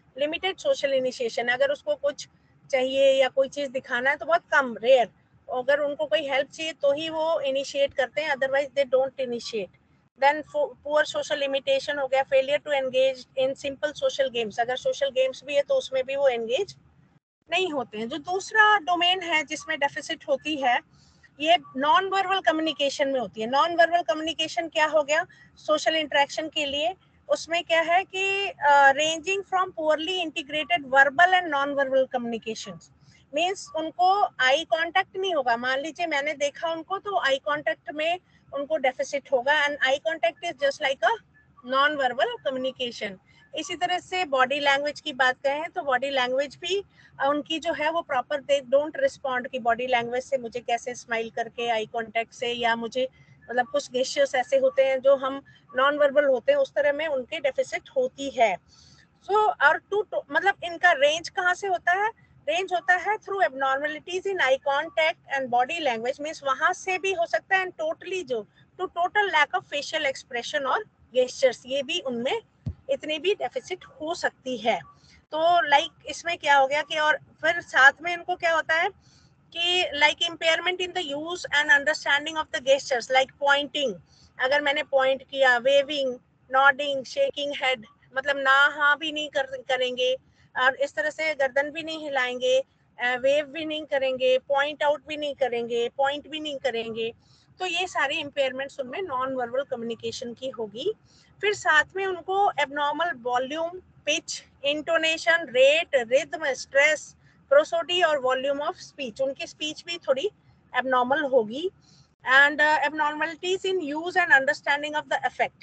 S9: limited social initiation, अगर उसको कुछ चाहिए या कोई चीज दिखाना है तो बहुत कम, रेयर, अगर उनको कोई हेल्प चाहिए तो ही वो इनिशिएट करते हैं, otherwise they don't initiate. Then poor social limitation हो गया, failure to engage in simple social games, अगर सोशल गेम्स भी है तो उसमें भी वो एंगेज नहीं होते हैं। जो दूसरा डोमेन है जिसमें डेफिसिट होती है, ये नॉन वर्बल कम्युनिकेशन में होती है। नॉन वर्बल कम्युनिकेशन क्या हो गया, सोशल इंटरेक्शन के लिए उसमें क्या है कि ranging from poorly integrated verbal and non verbal communications, means उनको आई कांटेक्ट नहीं होगा, मान लीजिए मैंने देखा उनको तो आई कांटेक्ट में उनको डेफिसिट होगा, and eye contact is just like a non verbal communication. इसी तरह से बॉडी लैंग्वेज की बात करें तो बॉडी लैंग्वेज भी उनकी जो है वो प्रॉपर, दे डोंट रिस्पॉन्ड कि बॉडी लैंग्वेज से मुझे कैसे स्माइल करके, आई कांटेक्ट से, या मुझे मतलब कुछ गेस्चर्स ऐसे होते हैं जो हम नॉन वर्बल होते हैं, उस तरह में उनके डेफिसिट होती है। सो so, और टू मतलब इनका रेंज कहाँ से होता है, रेंज होता है through abnormalities in eye contact and body language, means वहां से भी हो सकता है, एंड टोटली जो to total lack of facial expression और गेस्चर्स, ये भी उनमें इतनी भी डेफिसिट हो सकती है। तो लाइक like, इसमें क्या हो गया कि, और फिर साथ में इनको क्या होता है कि like impairment in the use and understanding of the gestures, like pointing, अगर मैंने पॉइंट किया, वेविंग, नॉडिंग, शेकिंग हेड, मतलब ना हाँ भी नहीं कर, करेंगे, और इस तरह से गर्दन भी नहीं हिलाएंगे, वेव भी नहीं करेंगे, पॉइंट आउट भी नहीं करेंगे, पॉइंट भी नहीं करेंगे, तो ये सारी इम्पेयरमेंट्स उनमें नॉन वर्बल कम्युनिकेशन की होगी। फिर साथ में उनको abnormal volume, pitch, intonation, rate, rhythm, stress, prosody और वॉल्यूम ऑफ स्पीच, उनकी स्पीच भी थोड़ी एबनॉर्मल होगी। And abnormalities in use and understanding of the affect,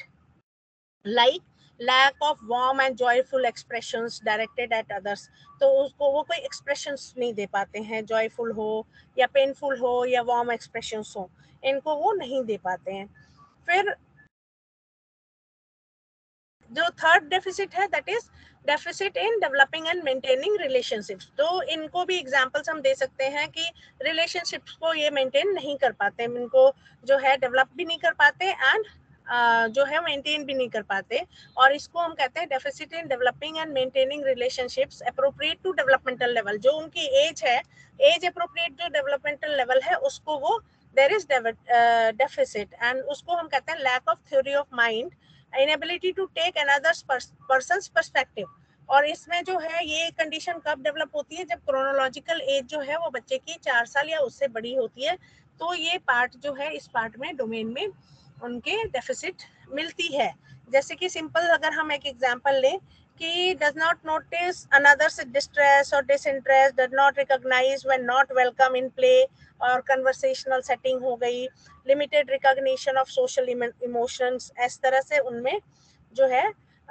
S9: like lack of warm and joyful expressions directed at others, तो उसको वो कोई expressions नहीं दे पाते हैं, जॉयफुल हो या पेनफुल हो या वार्म एक्सप्रेशंस हो, इनको वो नहीं दे पाते हैं। फिर जो थर्ड डेफिसिट है that is deficit in developing and maintaining relationships, तो इनको भी एग्जांपल्स हम दे सकते हैं कि रिलेशनशिप्स को ये मेंटेन नहीं कर पाते, इनको जो है डेवलप भी नहीं कर पाते एंड uh, जो है मेंटेन भी नहीं कर पाते, और इसको हम कहते हैं deficit in developing and maintaining relationships appropriate to developmental level, जो उनकी एज है, एज अप्रोप्रिएट जो डेवलपमेंटल लेवल है उसको वो देयर इज डेफिसिट, एंड उसको हम कहते हैं lack of theory of mind, inability to take another person's perspective. और इसमें जो है ये कंडीशन कब डेवलप होती है, जब क्रोनोलॉजिकल एज जो है वो बच्चे की चार साल या उससे बड़ी होती है, तो ये पार्ट जो है इस पार्ट में डोमेन में उनके डेफिसिट मिलती है। जैसे कि सिंपल अगर हम एक एग्जांपल लें कि does not notice another's distress और disinterest, does not recognise when not welcome in play और कन्वर्सेशनल सेटिंग हो गई, limited recognition of social emotions, इस तरह से उनमें जो है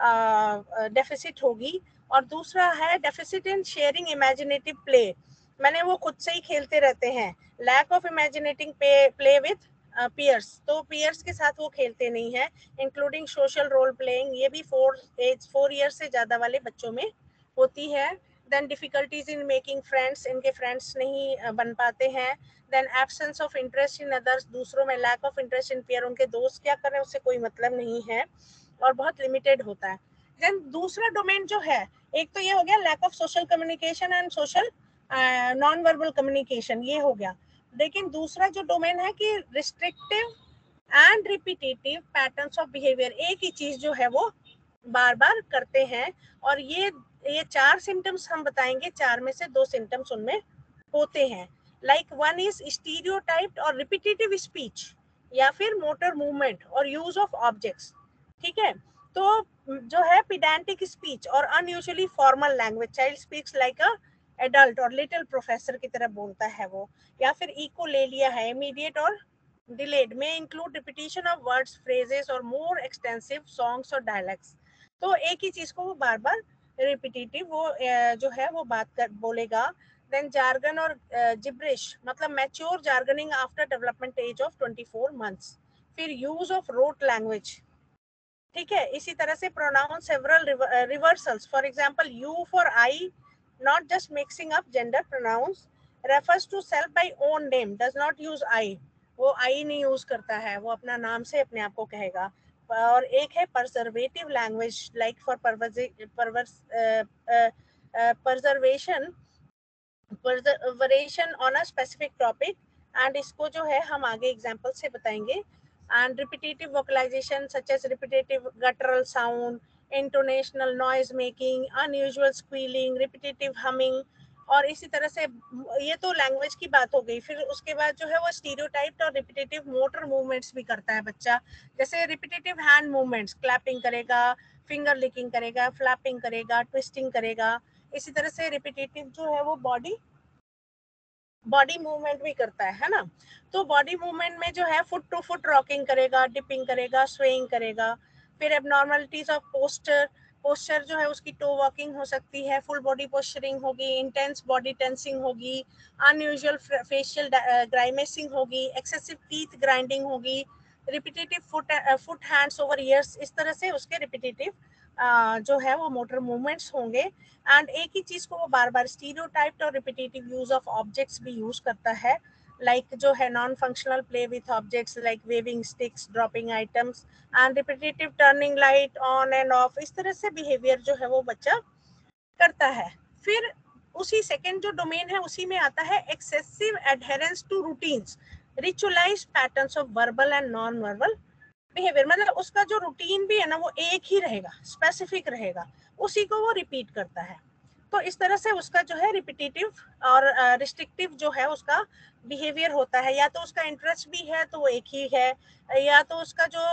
S9: डेफिसिट होगी। और दूसरा है deficit in sharing imaginative play, मैंने वो खुद से ही खेलते रहते हैं, lack of imaginating play with peers, तो पीयर्स के साथ वो खेलते नहीं है, इंक्लूडिंग सोशल रोल प्लेइंग, ये भी फोर एज फोर ईयर से ज्यादा वाले बच्चों में होती है। Then difficulties in making friends, इनके फ्रेंड्स नहीं बन पाते हैं। Then absence of interest in others, दूसरों में lack of interest in peer, उनके दोस्त क्या कर रहे हैं उससे कोई मतलब नहीं है और बहुत लिमिटेड होता है। देन दूसरा डोमेन जो है, एक तो ये हो गया lack of social communication and social non verbal communication, ये हो गया। लेकिन दूसरा जो डोमेन है कि restrictive and repetitive patterns of behaviour, एक ही चीज जो है वो बार बार करते हैं, और ये ये चार सिम्टम्स हम बताएंगे, चार में से दो सिम्टम्स उनमें होते हैं। लाइक वन इज स्टीरियोटाइप्ड और रिपीटेटिव स्पीच, या फिर मोटर मूवमेंट और यूज ऑफ ऑब्जेक्ट्स, ठीक है। तो जो है पेडेंटिक स्पीच और unusually formal language, child speaks like a adult और लिटिल प्रोफेसर की तरह बोलता है वो, या फिर इकोलेलिया है, इमीडिएट और डिलेड, में include repetition of words, phrases और मोर एक्सटेंसिव सॉन्ग्स और डायलैक्ट्स, तो एक ही चीज को वो बार बार रिपीटेटिव वो जो है वो बात कर बोलेगा। देन जार्गन और जिब्रिश, मतलब mature jargoning after development age of twenty four months. फिर यूज ऑफ रोट लैंग्वेज, ठीक है। इसी तरह से pronounce several reversals, for example you for I, not just mixing up gender pronouns, refers to self by own name, does not use I, वो I नहीं use करता है, वो अपना नाम से अपने आप को कहेगा। और एक है perseverative language like for perseveration perseveration on a specific topic, and इसको जो है हम आगे एग्जांपल से बताएंगे। And repetitive vocalisation such as repetitive guttural sound, intonational noise making, unusual squealing, repetitive humming, और इसी तरह से ये तो लैंग्वेज की बात हो गई। फिर उसके बाद जो है वो स्टीरियोटाइप्ड और रिपीटेटिव मोटर मूवमेंट्स भी करता है बच्चा, जैसे रिपीटेटिव हैंड मूवमेंट्स, क्लैपिंग करेगा, फिंगर लिकिंग करेगा, फ्लैपिंग करेगा, ट्विस्टिंग करेगा। इसी तरह से रिपीटेटिव जो है वो बॉडी बॉडी मूवमेंट भी करता है है ना। तो बॉडी मूवमेंट में जो है फुट टू फुट रॉकिंग करेगा, डिपिंग करेगा, स्वेइंग करेगा। फिर एबनॉर्मलिटीज ऑफ पोस्चर, पोस्चर जो है उसकी टो वॉकिंग हो सकती है, फुल बॉडी पोस्चरिंग होगी, इंटेंस बॉडी टेंसिंग होगी, अनयूजुअल फेशियल ग्राइमेसिंग होगी, एक्सेसिव टीथ ग्राइंडिंग होगी, repetitive foot foot hands over ears. इस तरह से उसके रिपीटेटिव Uh, जो है वो मोटर मूवमेंट्स होंगे। एंड एक ही चीज को वो बार बार स्टीरियोटाइप्ड और रिपीटेटिव यूज ऑफ ऑब्जेक्ट्स भी यूज करता है, लाइक like जो है non functional play with objects like waving sticks, dropping items, and repetitive turning light on and off. इस तरह से बिहेवियर जो है वो बच्चा करता है। फिर उसी सेकेंड जो डोमेन है उसी में आता है excessive adherence to routines, ritualised patterns of verbal and non verbal behaviour. मतलब उसका जो रूटीन भी है ना वो एक ही रहेगा, स्पेसिफिक रहेगा, उसी को वो रिपीट करता है। तो इस तरह से उसका जो है रिपीटेटिव और रिस्ट्रिक्टिव जो है उसका बिहेवियर होता है। या तो उसका इंटरेस्ट भी है तो वो एक ही है, या तो उसका जो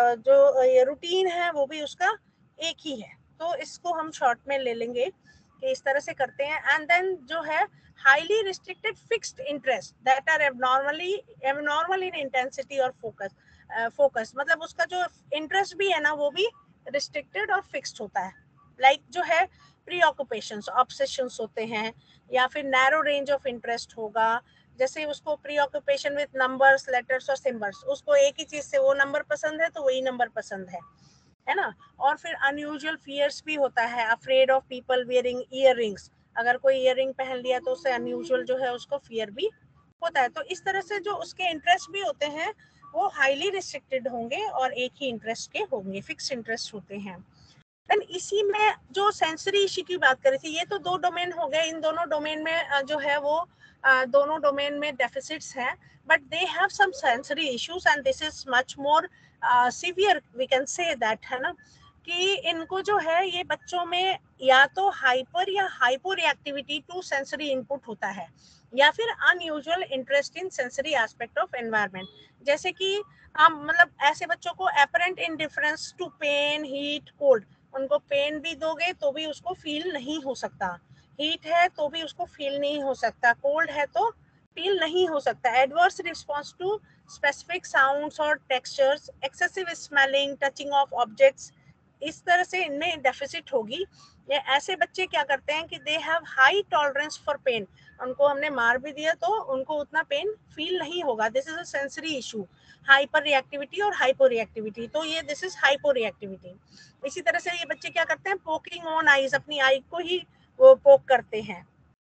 S9: जो रूटीन है वो भी उसका एक ही है। तो इसको हम शॉर्ट में ले लेंगे कि इस तरह से करते हैं। एंड देन जो है highly restricted fixed interest that are abnormally abnormal in intensity और फोकस फोकस uh, मतलब उसका जो इंटरेस्ट भी है ना वो भी रिस्ट्रिक्टेड और फिक्स्ड होता है। लाइक like जो है प्री ऑक्यूपेशंस, ऑब्सेशंस होते हैं, या फिर नैरो रेंज ऑफ इंटरेस्ट होगा, जैसे उसको preoccupation with numbers, letters और सिंबल्स, उसको एक ही चीज से वो नंबर पसंद है तो वही नंबर पसंद है है ना। और फिर अनयूजुअल फियर्स भी होता है, afraid of people wearing earrings, अगर कोई ईयररिंग पहन लिया तो उससे अनयूजुअल जो है उसको फियर भी होता है। तो इस तरह से जो उसके इंटरेस्ट भी होते हैं वो हाईली रिस्ट्रिक्टेड होंगे और एक ही इंटरेस्ट के होंगे, फिक्स इंटरेस्ट होते हैं। देन इसी में जो सेंसरी इश्यू की बात करी थी, ये तो दो डोमेन हो गए। इन दोनों डोमेन में जो है वो दोनों डोमेन में डेफिसिट्स हैं, but they have some sensory issues and this is much more severe, we can say that, है ना, कि इनको जो है ये बच्चों में या तो हाइपर या hypo reactivity to sensory input होता है, या फिर unusual interest in sensory aspect of environment. जैसे कि हम मतलब ऐसे बच्चों को apparent indifference to pain, heat, cold, उनको पेन भी दोगे तो भी उसको फील नहीं हो सकता, हीट है तो भी उसको फील नहीं हो सकता, कोल्ड है तो फील नहीं हो सकता। Adverse response to specific sounds और textures, excessive smelling, touching of objects, इस तरह से इनमें डेफिसिट होगी। ये ऐसे बच्चे क्या करते हैं कि they have high tolerance for pain, उनको हमने मार भी दिया तो उनको उतना पेन फील नहीं होगा। This is a sensory issue, hyper reactivity और हाइपो रिएक्टिविटी। तो ये दिस इज हाइपो रिएक्टिविटी। इसी तरह से ये बच्चे क्या करते हैं, पोकिंग ऑन आईज, अपनी आई को ही वो पोक करते हैं।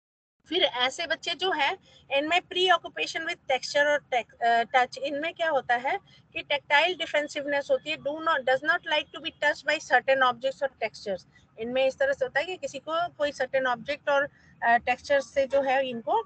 S9: फिर ऐसे बच्चे जो हैं इनमें प्री ऑक्यूपेशन विद टेक्सचर और टच, इनमें क्या होता है कि टेक्टाइल डिफेंसिवनेस होती है, do not does not like to be touched by certain objects और टेक्सचर्स। इनमें इस तरह से होता है कि किसी को कोई सर्टेन ऑब्जेक्ट और टेक्सचर से जो है इनको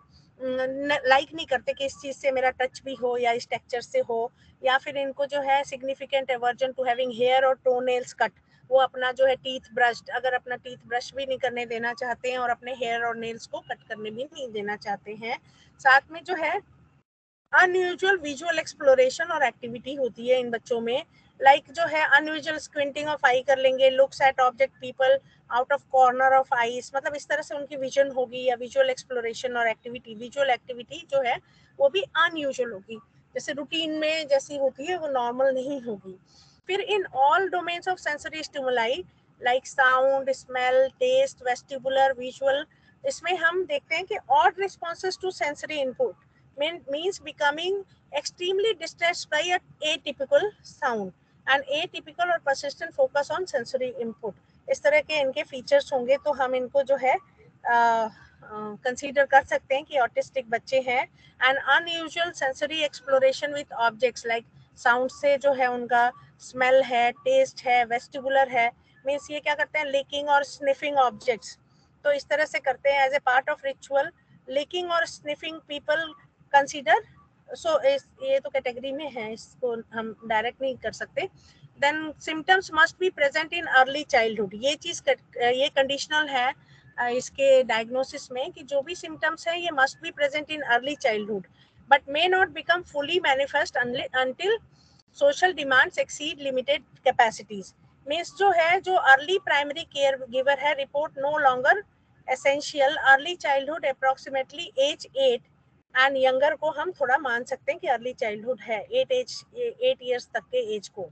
S9: लाइक नहीं करते कि इस चीज से मेरा टच भी हो या इस टेक्सचर से हो। या फिर इनको जो है significant aversion to having hair और टो नेल्स कट, वो अपना जो है टीथ ब्रश, अगर अपना टीथ ब्रश भी नहीं करने देना चाहते हैं और अपने हेयर और नेल्स को कट करने भी नहीं देना चाहते हैं। साथ में जो है अनयूजुअल विजुअल एक्सप्लोरेशन और एक्टिविटी होती है इन बच्चों में, लाइक like जो है अनयूजुअल स्क्विंटिंग ऑफ आई कर लेंगे, looks at object people out of corner of eyes, मतलब इस तरह से उनकी विजन होगी, या विजुअल एक्सप्लोरेशन और एक्टिविटी, विजुअल एक्टिविटी जो है वो भी अनयूजुअल होगी, जैसे रूटीन में जैसी होती है वो नॉर्मल नहीं होगी। फिर in all domains of sensory stimuli like sound, smell, taste, vestibular, visual, इसमें हम देखते हैं कि odd responses to sensory input means becoming extremely distressed by a atypical sound and atypical or persistent focus on sensory input। इस तरह के इनके features होंगे तो हम इनको जो है कंसीडर uh, uh, कर सकते हैं कि ऑटिस्टिक बच्चे हैं। And unusual sensory exploration with objects like sound से जो है उनका स्मेल है, टेस्ट है, वेस्टिबुलर है, मीन्स ये क्या करते हैं, लिकिंग और स्निफिंग ऑब्जेक्ट्स, तो इस तरह से करते हैं as a part of ritual. Licking और स्निफिंग पीपल कंसीडर, सो ये तो कैटेगरी में है, इसको हम डायरेक्ट नहीं कर सकते। Then symptoms must be present in early childhood, ये चीज ये कंडीशनल है इसके डायग्नोसिस में कि जो भी सिम्टम्स है ये must be present in early childhood but may not become fully manifest until social demands exceed limited capacities. Means जो है जो अर्ली प्राइमरी केयर गिवर है report no longer essential, early childhood approximately age eight and younger को हम थोड़ा मान सकते हैं कि अर्ली चाइल्डहुड है, एट एज एट ईयर्स तक के एज को।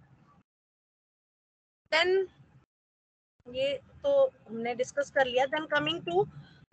S9: देन ये तो हमने डिस्कस कर लिया। Then coming to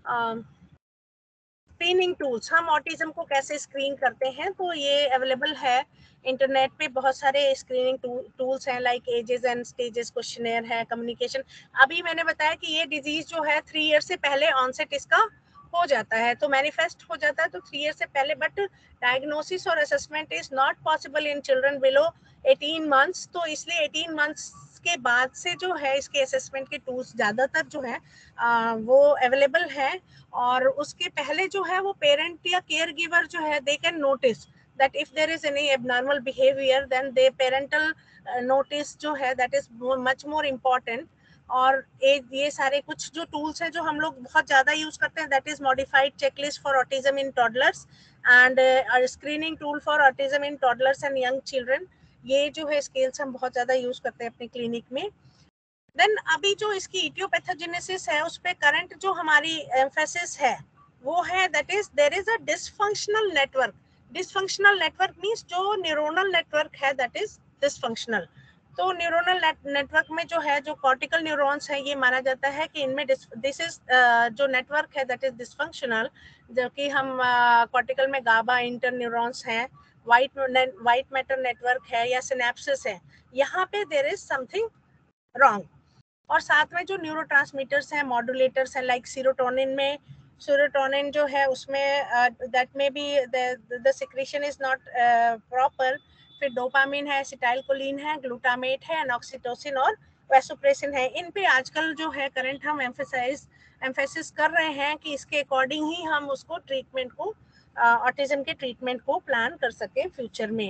S9: screening tools, हम ऑटिज्म को कैसे स्क्रीन करते हैं, तो ये अवेलेबल है इंटरनेट पे, बहुत सारे स्क्रीनिंग टूल्स हैं like ages and stages questionnaire है, कम्युनिकेशन। अभी मैंने बताया कि ये डिजीज जो है थ्री ईयर से पहले ऑनसेट इसका हो जाता है, तो मैनिफेस्ट हो जाता है तो थ्री ईयर से पहले, बट डायग्नोसिस और assessment is not possible in children below eighteen months, तो इसलिए एटीन मंथ्स के बाद से जो है इसके असेसमेंट के टूल्स ज़्यादातर जो है आ, वो अवेलेबल है, और उसके पहले जो है वो पेरेंट या केयर गिवर जो है they can notice that if there is any abnormal behaviour then they parental notice जो है that is much more important. और एक ये सारे कुछ जो टूल्स हैं जो हम लोग बहुत ज़्यादा यूज़ करते हैं that is modified checklist for autism in toddlers and screening tool for autism in toddlers and young children, ये जो है स्केल्स हम बहुत ज़्यादा यूज़ करते हैं अपने क्लिनिक में। देन अभी जो इसकी इटियोपैथोजेनेसिस है उस पर करंट जो हमारी एम्फेसिस है वो है that is there is a dysfunctional network. Dysfunctional network means जो न्यूरोनल नेटवर्क है दैट इज डिसफंक्शनल। तो न्यूरोनल नेटवर्क में जो है जो कॉर्टिकल न्यूरॉन्स है ये माना जाता है कि इनमें दिस इज जो नेटवर्क है दैट इज डिसफंक्शनल, जबकि हम कॉर्टिकल uh, में गाबा इंटर न्यूरॉन्स हैं, वाइट वाइट मैटर नेटवर्क है या सिनेप्सिस है, यहाँ पे देयर इज समथिंग रॉन्ग। और साथ में जो न्यूरोट्रांसमीटर्स हैं, मॉड्यूलेटर्स हैं लाइक सीरोटोनिन में, सीरोटोनिन जो है उसमें दैट में भी the secretion is not proper. फिर डोपामिन है, एसिटाइलकोलिन है, ग्लूटामेट है, ऑक्सीटोसिन और वैसोप्रेसिन है। इन पे आजकल जो है करंट हम एम्फेसाइज एम्फेसिस कर रहे हैं कि इसके अकॉर्डिंग ही हम उसको ट्रीटमेंट को ऑटिज्म uh, के ट्रीटमेंट को प्लान कर सके फ्यूचर में।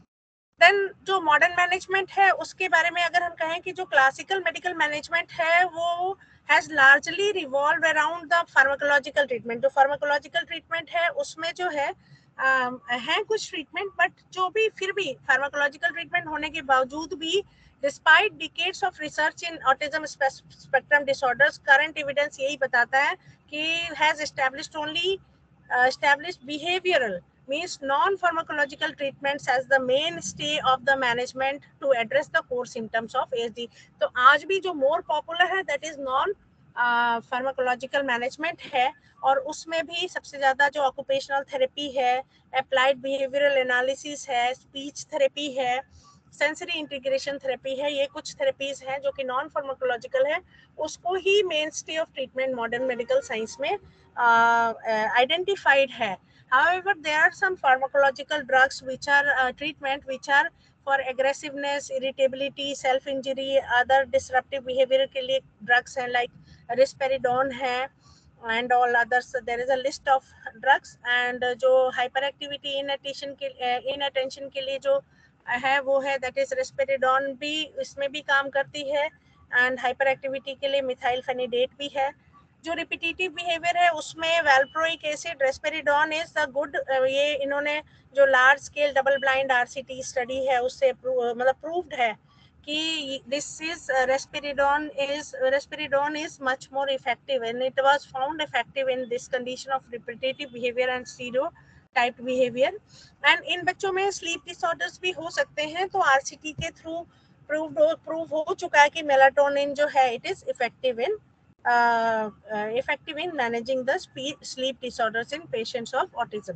S9: देन जो मॉडर्न मैनेजमेंट है उसके बारे में अगर हम कहें कि जो क्लासिकल मेडिकल मैनेजमेंट है वो has largely revolve around the pharmacological treatment. जो फार्माकोलॉजिकल ट्रीटमेंट है उसमें जो है uh, हैं कुछ ट्रीटमेंट, बट जो भी फिर भी फार्माकोलॉजिकल ट्रीटमेंट होने के बावजूद भी despite decades of research in autism spectrum disorders, current evidence यही बताता है कि has established only established behavioural means non-pharmacological treatments as the mainstay of the management to address the core symptoms of A S D. तो आज भी जो more popular है that is non pharmacological management है, और उसमें भी सबसे ज़्यादा जो occupational therapy है, applied behavioral analysis है, speech therapy है, sensory integration therapy है, ये कुछ therapies हैं जो कि non pharmacological है, उसको ही mainstay of treatment modern medical science में uh, uh, identified है। However, there are some pharmacological drugs which are uh, treatment which are for aggressiveness, irritability, self-injury, other disruptive behavior के लिए drugs हैं like risperidone है and all others. So there is a list of drugs and uh, जो hyperactivity inattention के uh, inattention के लिए जो है वो है that is risperidone भी इसमें भी काम करती है, and hyperactivity के लिए methylphenidate भी है। जो रिपीटेटिव बिहेवियर है उसमें valproic acid, risperidone is the good, ये इन्होंने जो large scale double blind RCT study है उससे मतलब प्रूव्ड है कि this is risperidone is risperidone is much more effective and it was found effective in this condition of repetitive behaviour and stereotype behaviour. And इन बच्चों में sleep disorders भी हो सकते हैं, तो आरसीटी के थ्रू प्रूव प्रूव हो चुका है कि मेलाटोनिन जो है it is effective in Uh, uh, effective in managing the sleep disorders in patients of autism.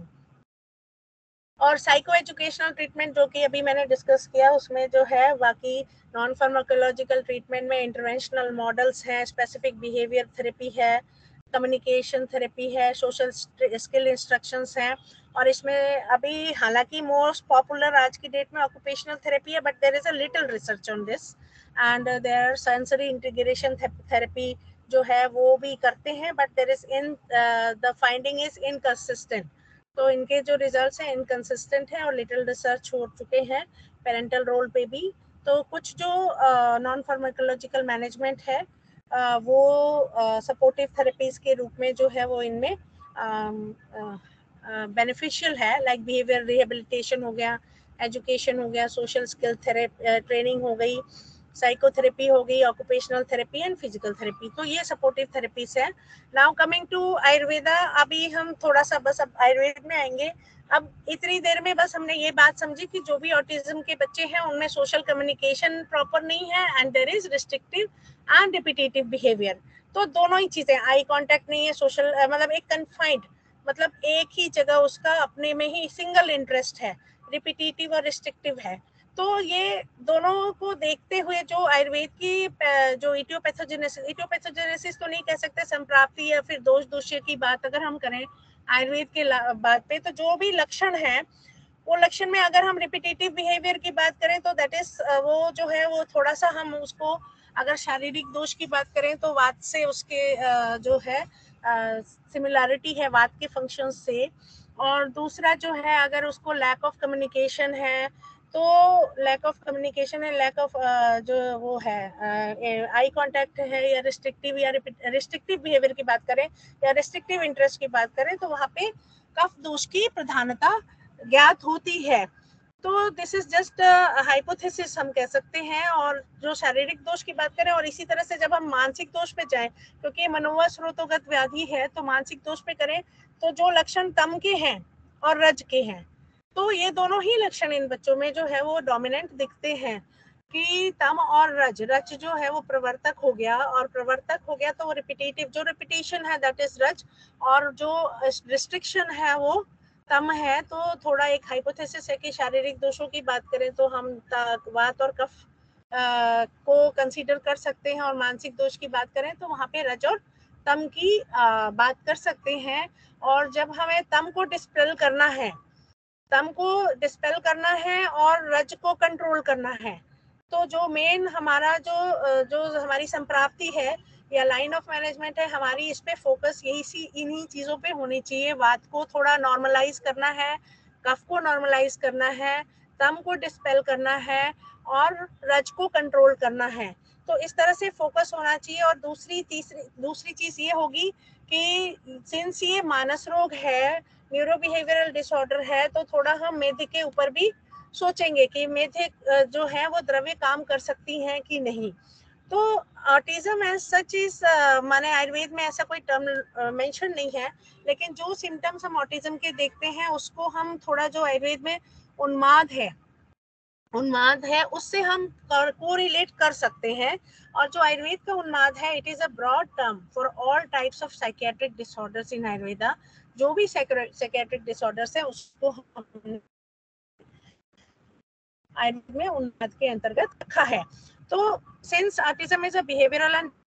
S9: और साइको एजुकेशनल ट्रीटमेंट जो कि अभी मैंने डिस्कस किया उसमें जो है बाकी नॉन फार्माकोलॉजिकल ट्रीटमेंट में इंटरवेंशनल मॉडल्स हैं, स्पेसिफिक बिहेवियर थेरेपी है, कम्युनिकेशन थेरेपी है, सोशल स्किल इंस्ट्रक्शंस हैं, और इसमें अभी हालांकि मोस्ट पॉपुलर आज की डेट में ऑक्यूपेशनल थेरेपी है, but there is a little research on this, and there sensory integration therapy जो है वो भी करते हैं, but there is in the finding is inconsistent. तो इनके जो रिजल्ट्स हैं इनकंसिस्टेंट हैं, और लिटिल रिसर्च हो चुके हैं पेरेंटल रोल पे भी। तो कुछ जो नॉन फार्माकोलॉजिकल मैनेजमेंट है uh, वो सपोर्टिव uh, थेरेपीज के रूप में जो है वो इनमें बेनिफिशियल uh, uh, है, लाइक बिहेवियर रिहेबिलिटेशन हो गया, एजुकेशन हो गया, सोशल स्किल ट्रेनिंग हो गई, साइकोथेरेपी हो गई, occupational therapy and physical therapy. तो ये सपोर्टिव थेरेपीज है। नाउ कमिंग टू आयुर्वेदा, अभी हम थोड़ा सा बस अब आयुर्वेद में आएंगे। अब इतनी देर में बस हमने ये बात समझी कि जो भी ऑटिज्म के बच्चे हैं उनमें सोशल कम्युनिकेशन प्रॉपर नहीं है, and there is restrictive and repetitive behaviour. तो दोनों ही चीजें, आई कांटेक्ट नहीं है, सोशल मतलब एक कन्फाइंड, मतलब एक ही जगह उसका अपने में ही सिंगल इंटरेस्ट है, रिपीटेटिव और रिस्ट्रिक्टिव है। तो ये दोनों को देखते हुए जो आयुर्वेद की जो इटियोपैथोजेनेसिस, इटियोपैथोजेनेसिस तो नहीं कह सकते, संप्राप्ति या फिर दोष दूष्य की बात अगर हम करें आयुर्वेद के बात पे, तो जो भी लक्षण है वो लक्षण में अगर हम रिपीटेटिव बिहेवियर की बात करें तो दैट इज वो जो है वो थोड़ा सा हम उसको, अगर शारीरिक दोष की बात करें तो वात से उसके जो है सिमिलैरिटी है वात के फंक्शन से, और दूसरा जो है अगर उसको लैक ऑफ कम्युनिकेशन है तो लैक ऑफ कम्युनिकेशन है, लैक ऑफ जो वो है आई कांटेक्ट है, या रिस्ट्रिक्टिव या रिस्ट्रिक्टिव बिहेवियर की बात करें या रिस्ट्रिक्टिव इंटरेस्ट की बात करें, तो वहाँ पे कफ दोष की प्रधानता ज्ञात होती है। तो दिस इज जस्ट हाइपोथेसिस हम कह सकते हैं। और जो शारीरिक दोष की बात करें, और इसी तरह से जब हम मानसिक दोष पे जाएं, क्योंकि मनोवा स्रोतोगत व्याधि है, तो मानसिक दोष पे करें तो जो लक्षण तम के हैं और रज के हैं, तो ये दोनों ही लक्षण इन बच्चों में जो है वो डोमिनेंट दिखते हैं कि तम और रज, रज जो है वो प्रवर्तक हो गया, और प्रवर्तक हो गया तो वो रिपीटेटिव, जो रिपीटेशन है दैट इज रज, और जो रिस्ट्रिक्शन है वो तम है। तो थोड़ा एक हाइपोथेसिस है कि शारीरिक दोषों की बात करें तो हम वात और कफ आ, को कंसीडर कर सकते हैं, और मानसिक दोष की बात करें तो वहाँ पे रज और तम की आ, बात कर सकते हैं। और जब हमें तम को डिस्पेल करना है, तम को डिस्पेल करना है और रज को कंट्रोल करना है, तो जो मेन हमारा जो जो हमारी संप्राप्ति है या लाइन ऑफ मैनेजमेंट है हमारी, इस पे फोकस यही सी इन्हीं चीजों पे होनी चाहिए। वात को थोड़ा नॉर्मलाइज करना है, कफ को नॉर्मलाइज करना है, तम को डिस्पेल करना है, और रज को कंट्रोल करना है। तो इस तरह से फोकस होना चाहिए। और दूसरी तीसरी दूसरी चीज ये होगी कि सिंस ये मानस रोग है, न्यूरो बिहेवियरल डिसऑर्डर है, तो थोड़ा हम मेधे के ऊपर भी सोचेंगे कि मेधे जो है वो द्रव्य काम कर सकती हैं कि नहीं। तो ऑटिज्म एज सच इज, माने आयुर्वेद में ऐसा कोई टर्म मेंशन नहीं है, लेकिन जो सिम्टम्स हम ऑटिज्म के देखते हैं उसको हम थोड़ा, जो आयुर्वेद में उन्माद है उन्माद है उससे हम कोरिलेट कर सकते हैं। और जो आयुर्वेद का उन्माद है, it is a broad term for all types of psychiatric disorders in Ayurveda. जो भी साइकियाट्रिक डिसऑर्डर्स है उसको हम आयुर्वेद में उन्माद के अंतर्गत रखा है। तो since autism is a behavioural and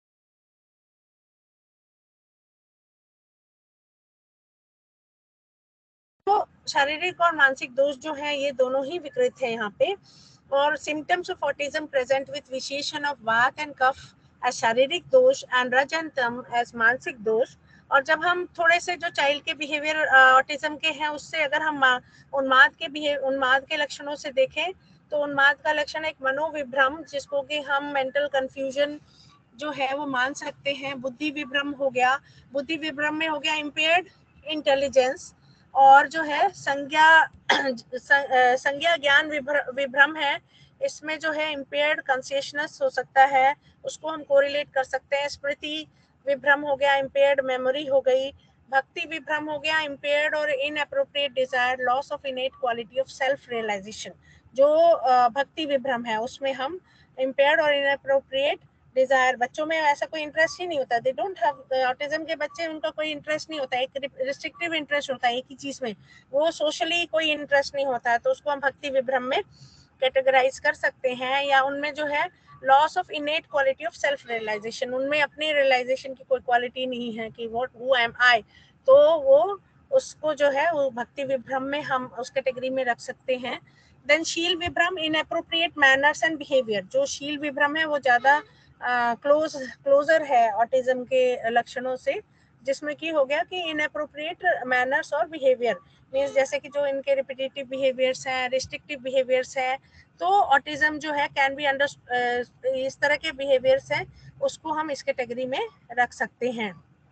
S9: तो शारीरिक और मानसिक दोष जो है ये दोनों ही विकृत है यहाँ पे। और symptoms of autism present with विशेषण of vata and kapha as शारीरिक दोष एंड रज एंड तम एज मानसिक दोष। और जब हम थोड़े से जो चाइल्ड के बिहेवियर ऑटिज्म के हैं उससे अगर हम उन्माद के उन्माद के लक्षणों से देखें, तो उन्माद का लक्षण एक मनोविभ्रम, जिसको कि हम मेंटल कंफ्यूजन जो है वो मान सकते हैं। बुद्धि विभ्रम हो गया, बुद्धि विभ्रम में हो गया इम्पेयर्ड इंटेलिजेंस, और जो है संज्ञा संज्ञा ज्ञान विभ्रम है, इसमें जो है इम्पेयर्ड कॉन्शियसनेस हो सकता है, उसको हम कोरिलेट कर सकते हैं। स्मृति विभ्रम हो गया, इम्पेयर्ड मेमोरी हो गई। भक्ति विभ्रम हो गया, इम्पेयर्ड और inappropriate desire, loss of innate quality of self realisation. जो भक्ति विभ्रम है उसमें हम इम्पेयर्ड और इनएप्रोप्रिएट डिजायर, बच्चों में ऐसा कोई इंटरेस्ट ही नहीं होता, दे डोंट हैव, ऑटिज्म के बच्चे उनका कोई इंटरेस्ट नहीं होता, एक रिस्ट्रिक्टिव इंटरेस्ट होता है एक ही चीज में, वो सोशली कोई इंटरेस्ट नहीं होता है, तो उसको हम भक्ति विभ्रम में कैटेगराइज कर सकते हैं। या उनमें जो है loss of innate quality of self realisation, उनमें अपनी रियलाइजेशन की कोई क्वालिटी नहीं है कि व्हाट हु एम आई, तो वो उसको जो है वो भक्ति विभ्रम में हम उस कैटेगरी में रख सकते हैं। देन शील विभ्रम, इनएप्रोप्रिएट मैनर्स एंड बिहेवियर, जो शील विभ्रम है वो ज्यादा क्लोज क्लोजर है ऑटिज्म के लक्षणों से, जिसमें कि हो गया कि इनएप्रोप्रिएट मैनर्स और बिहेवियर मीन्स जैसे कि जो इनके रिपीटेटिव बिहेवियर्स हैं, रिस्ट्रिक्टिव बिहेवियर्स हैं, तो ऑटिज्म जो है कैन बी अंडर, इस तरह के बिहेवियर्स हैं उसको हम इस कैटेगरी में रख सकते हैं।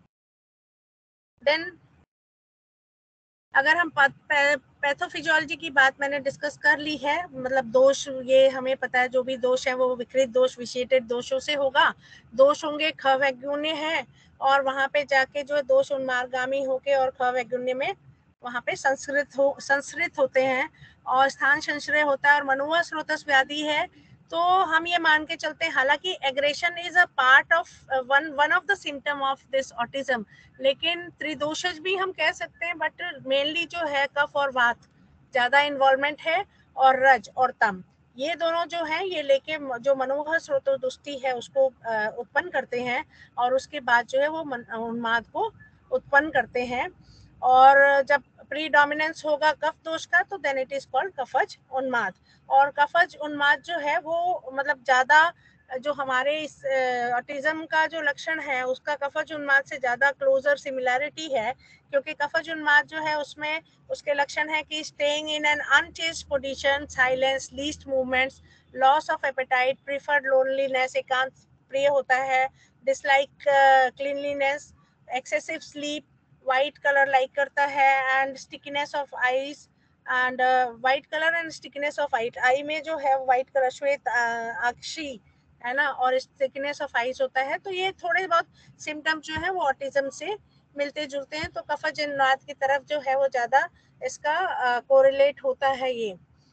S9: देन अगर हम पैथोफिजियोलॉजी की बात मैंने डिस्कस कर ली है, मतलब दोष ये हमें पता है जो भी दोष है वो विकृत दोष विशेषित दोषों से होगा। दोष होंगे ख वैगुण्य है और वहां पे जाके जो दोष उन्मार्गामी होके और ख वैगुण्य में वहां पे संस्कृत हो संस्कृत होते हैं और स्थान संश्रय होता है और मनोवा स्रोतस व्याधि है। तो हम ये मान के चलते हैं, हालांकि aggression is a part of one one of the symptom of this autism, लेकिन त्रिदोषज भी हम कह सकते हैं, बट मेनली जो है कफ और वात ज्यादा इन्वॉल्वमेंट है और रज और तम ये दोनों जो है ये लेके जो मनोहर स्रोतो दुष्टि है उसको उत्पन्न करते हैं और उसके बाद जो है वो उन्माद को उत्पन्न करते हैं। और जब प्रीडोमिनेंस होगा कफ दोष का तो देन इट इज कॉल्ड कफज उन्माद। और कफज उन्माद जो है वो मतलब ज्यादा जो हमारे इस ऑटिज्म का जो लक्षण है उसका कफज उन्माद से ज्यादा क्लोजर सिमिलैरिटी है, क्योंकि कफज उन्माद जो है उसमें उसके लक्षण है कि staying in an unchanged position, silence, least movements, loss of appetite, preferred loneliness, एकांत प्रिय होता है, dislike cleanliness, excessive sleep, white colour like करता है and stickiness of eyes and white colour and stickiness of eyes, eye में जो है white colour श्वेत अक्षी है ना और स्टिकीनेस ऑफ आईज होता है। तो ये थोड़े बहुत सिम्टम जो है वो ऑटिज्म से मिलते जुलते हैं, तो कफज उन्माद की तरफ जो है वो ज्यादा इसका कोरिलेट होता है ये।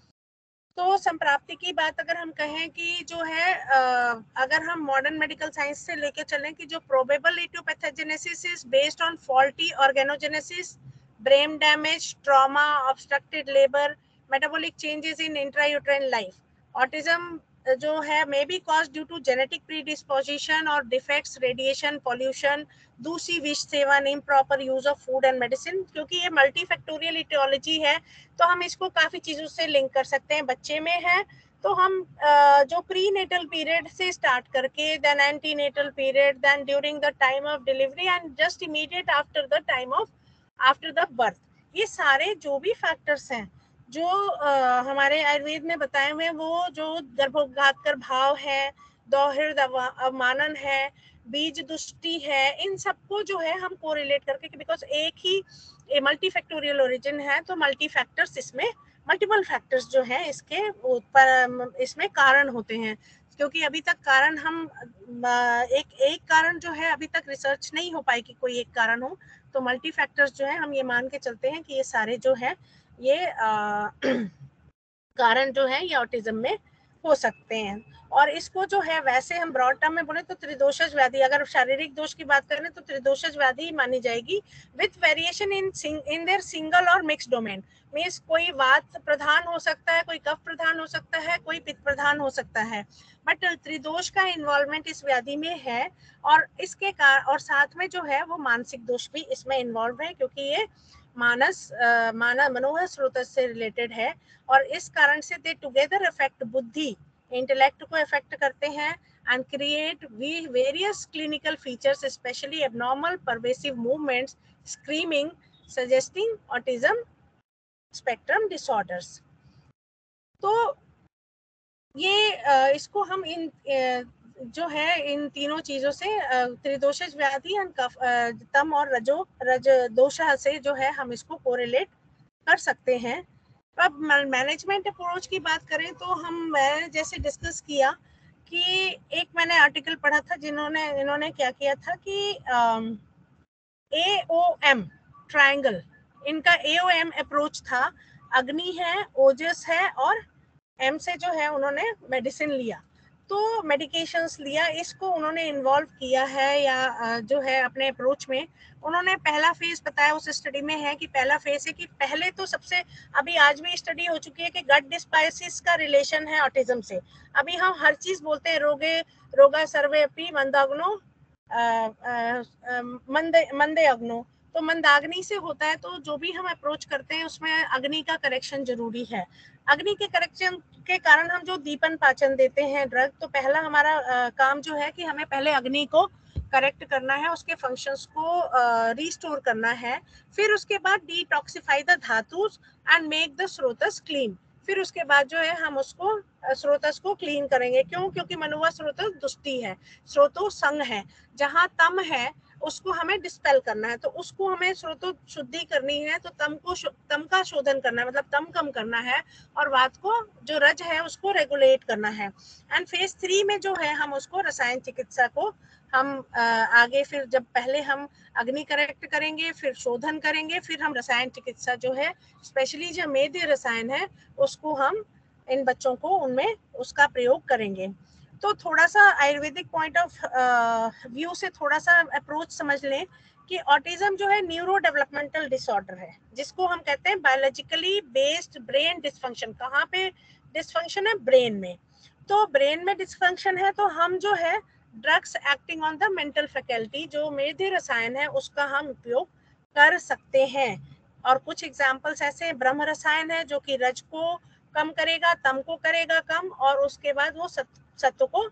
S9: तो संप्राप्ति की बात अगर हम कहें कि जो है आ, अगर हम मॉडर्न मेडिकल साइंस से लेके चलें कि जो probable aetiopathogenesis is based on faulty organogenesis, brain damage, trauma, obstructed labour, metabolic changes in intrauterine life. Autism जो है may be cause due to genetic predisposition और डिफेक्ट्स, रेडिएशन, पॉल्यूशन, दूसरी विष सेवन, improper use of food and medicine. क्योंकि ये multifactorial etiology है तो हम इसको काफी चीजों से लिंक कर सकते हैं। बच्चे में है तो हम जो प्री नेटल पीरियड से स्टार्ट करके then antenatal period, then during the time of delivery and just immediate after the time of after the birth, ये सारे जो भी फैक्टर्स हैं जो आ, हमारे आयुर्वेद में बताए हुए वो जो गर्भोत्घात कर भाव है, दोहृद अवमानन है, बीज दुष्टि है, इन सबको जो है हम कोरिलेट करके, बिकॉज एक ही मल्टी फैक्टोरियल ओरिजिन है तो मल्टी फैक्टर्स इसमें मल्टीपल फैक्टर्स जो है इसके ऊपर इसमें कारण होते हैं। क्योंकि अभी तक कारण हम एक एक कारण जो है अभी तक रिसर्च नहीं हो पाई कि कोई एक कारण हो, तो मल्टी फैक्टर्स जो है हम ये मान के चलते हैं कि ये सारे जो है ये आ, कारण जो है ये ऑटिज्म में हो सकते हैं। और इसको जो है वैसे हम ब्रॉड टर्म में बोले तो त्रिदोषज व्याधि, अगर शारीरिक दोष की बात करें तो त्रिदोषज व्याधि मानी जाएगी with variation in in their single और मिक्स डोमेन। मीन्स कोई वात प्रधान हो सकता है, कोई कफ प्रधान हो सकता है, कोई पित्त प्रधान हो सकता है, बट त्रिदोष का इन्वॉल्वमेंट इस व्याधि में है। और इसके कारण और साथ में जो है वो मानसिक दोष भी इसमें इन्वॉल्व है, क्योंकि ये मानस माना मनोहर स्रोत से रिलेटेड है और इस कारण से दे टुगेदर अफेक्ट बुद्धि, इंटेलेक्ट को अफेक्ट करते हैं and create various clinical features, specially abnormal pervasive movements, screaming, suggesting autism spectrum disorders. तो ये इसको हम इन जो है इन तीनों चीजों से त्रिदोषज व्याधि एंड तम और रजो रज दोषा से जो है हम इसको कोरिलेट कर सकते हैं। अब मैनेजमेंट अप्रोच की बात करें तो हम मैं जैसे डिस्कस किया कि एक मैंने आर्टिकल पढ़ा था जिन्होंने इन्होंने क्या किया था कि ए ओ एम ट्रायंगल, इनका ए ओ एम अप्रोच था। अग्नि है, ओजस है और एम से जो है उन्होंने मेडिसिन लिया। तो मेडिकेशंस लिया, इसको उन्होंने इन्वॉल्व किया है या जो है अपने अप्रोच में उन्होंने पहला फेज बताया उस स्टडी में है कि पहला फेज है कि पहले तो सबसे, अभी आज भी स्टडी हो चुकी है कि गट डिस्पाइसिस का रिलेशन है ऑटिज्म से। अभी हम हर चीज बोलते हैं रोगे रोगा सर्वे अपी मंदाग्नो मंदे मंदे अग्नो, तो मंदाग्नि से होता है, तो जो भी हम अप्रोच करते हैं उसमें अग्नि का करेक्शन जरूरी है। अग्नि के करेक्शन के कारण हम जो दीपन पाचन देते हैं ड्रग, तो पहला हमारा आ, काम जो है कि हमें पहले अग्नि को करेक्ट करना है, उसके फंक्शंस को रिस्टोर करना है। फिर उसके बाद डिटॉक्सिफाई द धातुस एंड मेक द स्रोतस क्लीन। फिर उसके बाद जो है हम उसको स्रोतस को क्लीन करेंगे। क्यों? क्योंकि मनुवा स्रोतस दुष्टि है, स्रोतो संग है। जहाँ तम है उसको हमें डिस्पेल करना है, तो उसको हमें स्रोतो शुद्धि करनी है, तो तम को तम का शोधन करना है, मतलब तम कम करना है, और वात को जो रज है उसको रेगुलेट करना है। एंड फेज थ्री में जो है हम उसको रसायन चिकित्सा को हम आगे, फिर जब पहले हम अग्नि करेक्ट करेंगे, फिर शोधन करेंगे, फिर हम रसायन चिकित्सा जो है स्पेशली जो मेध्य रसायन है उसको हम इन बच्चों को उनमें उसका प्रयोग करेंगे। तो थोड़ा सा आयुर्वेदिक पॉइंट ऑफ व्यू से थोड़ा सा अप्रोच समझ लें कि ऑटिज्म जो है न्यूरो डेवलपमेंटल डिसऑर्डर है, जिसको हम कहते हैं बायोलॉजिकली बेस्ड ब्रेन डिसफंक्शन। कहाँ पे डिसफंक्शन है? ब्रेन में। तो ब्रेन में डिसफंक्शन है तो हम जो है drugs acting on the mental faculty, जो मेध्य रसायन है उसका हम उपयोग कर सकते हैं। और कुछ एग्जांपल्स ऐसे ब्रह्म रसायन है जो कि रज को कम करेगा, तम को करेगा कम, और उसके बाद वो सत्व को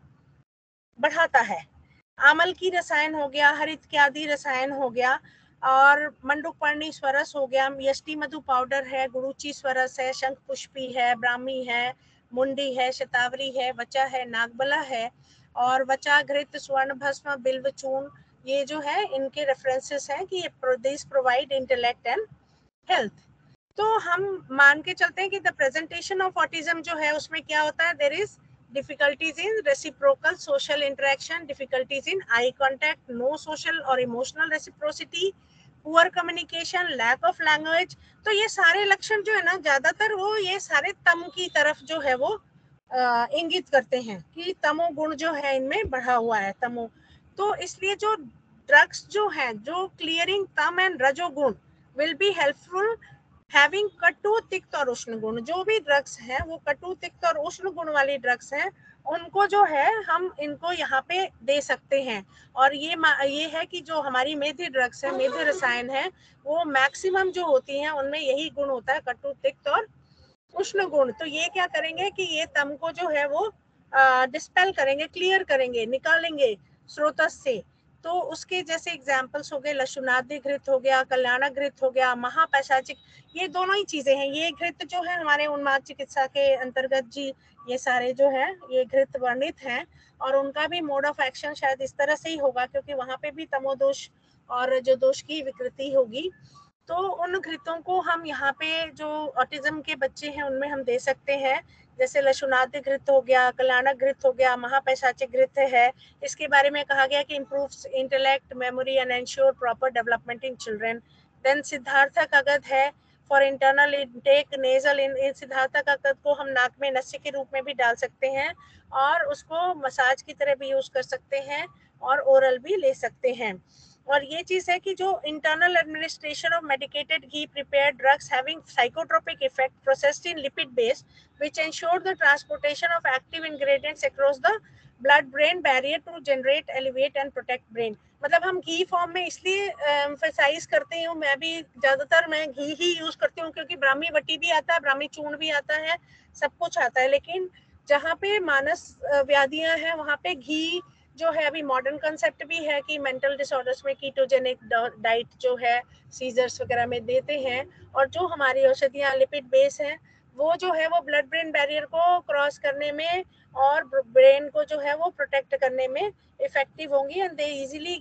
S9: बढ़ाता है। आमल की रसायन हो गया, हरित आदि रसायन हो गया, और मंडुकपर्णी स्वरस हो गया, यष्टि मधु पाउडर है, गुरुचि स्वरस है, शंख पुष्पी है, ब्राह्मी है, मुंडी है, शतावरी है, वचा है, नागबला है, और वचा घृत स्वर्ण भस्म बिल्व चूर्ण, ये जो है इनके रेफरेंसेस हैं कि this provide intellect and health. तो हम मान के चलते हैं कि द प्रेजेंटेशन ऑफ ऑटिज्म जो है उसमें क्या होता है, there is difficulties in reciprocal social interaction, difficulties in eye contact, no social or emotional reciprocity, poor communication, lack of language। तो ये सारे लक्षण जो है ना ज्यादातर वो ये सारे तम की तरफ जो है वो इंगित करते हैं कि तमो गुण जो है इनमें बढ़ा हुआ है, तमो। तो इसलिए जो ड्रग्स जो है जो क्लियरिंग तम एंड रजो गुण विल बी हेल्पफुल हैविंग कटु तिक्त और उष्ण गुण। जो भी ड्रग्स हैं वो कटु तिक्त और उष्ण गुण वाली ड्रग्स हैं, उनको जो है हम इनको यहाँ पे दे सकते हैं। और ये ये है कि जो हमारी मेध्य ड्रग्स है, मेध्य रसायन है, वो मैक्सिमम जो होती हैं उनमें यही गुण होता है, कटु तिक्त और उष्ण गुण। तो ये क्या करेंगे कि ये तम को जो है वो डिस्पेल करेंगे, क्लियर करेंगे, निकालेंगे स्रोतस से। तो उसके जैसे एग्जाम्पल्स हो गए, लशुनादि घृत हो गया, कल्याणक घृत हो गया, महापैशाचिक, ये दोनों ही चीजें हैं। ये घृत जो है हमारे उन्माद चिकित्सा के अंतर्गत जी ये सारे जो है ये घृत वर्णित हैं, और उनका भी मोड ऑफ एक्शन शायद इस तरह से ही होगा क्योंकि वहां पे भी तमोदोष और जो दोष की विकृति होगी। तो उन घृतों को हम यहाँ पे जो ऑटिज्म के बच्चे हैं उनमें हम दे सकते हैं, जैसे लशुनादि घृत हो गया, कल्याणक घृत हो गया, महापैशाचिक घृत है। इसके बारे में कहा गया कि improves intellect, memory and ensure proper development in children. Then सिद्धार्थक अगध है फॉर इंटरनल इनटेक नेजल। इन सिद्धार्थक अगध को हम नाक में नस्य के रूप में भी डाल सकते हैं और उसको मसाज की तरह भी यूज कर सकते हैं और ओरल भी ले सकते हैं। और ये चीज है कि जो internal administration of medicated ghee prepared drugs having psychotropic effect processed in lipid base which ensure the transportation of active ingredients across the blood brain barrier to generate, elevate and protect brain. मतलब हम घी form में इसलिए emphasise करते हूँ, मैं भी ज्यादातर मैं घी ही यूज करती हूँ क्योंकि ब्राह्मी वटी भी आता है, ब्राह्मी चूर्ण भी आता है, सब कुछ आता है। लेकिन जहाँ पे मानस व्याधियां हैं वहाँ पे घी जो है, अभी मॉडर्न कंसेप्ट भी है कि मेंटल डिसऑर्डर्स में कीटोजेनिक डाइट जो है सीजर्स वगैरह में देते हैं, और जो हमारी औषधियाँ लिपिड बेस हैं वो जो है वो ब्लड ब्रेन बैरियर को क्रॉस करने में और ब्रेन को जो है वो प्रोटेक्ट करने में इफेक्टिव होंगी। And they easily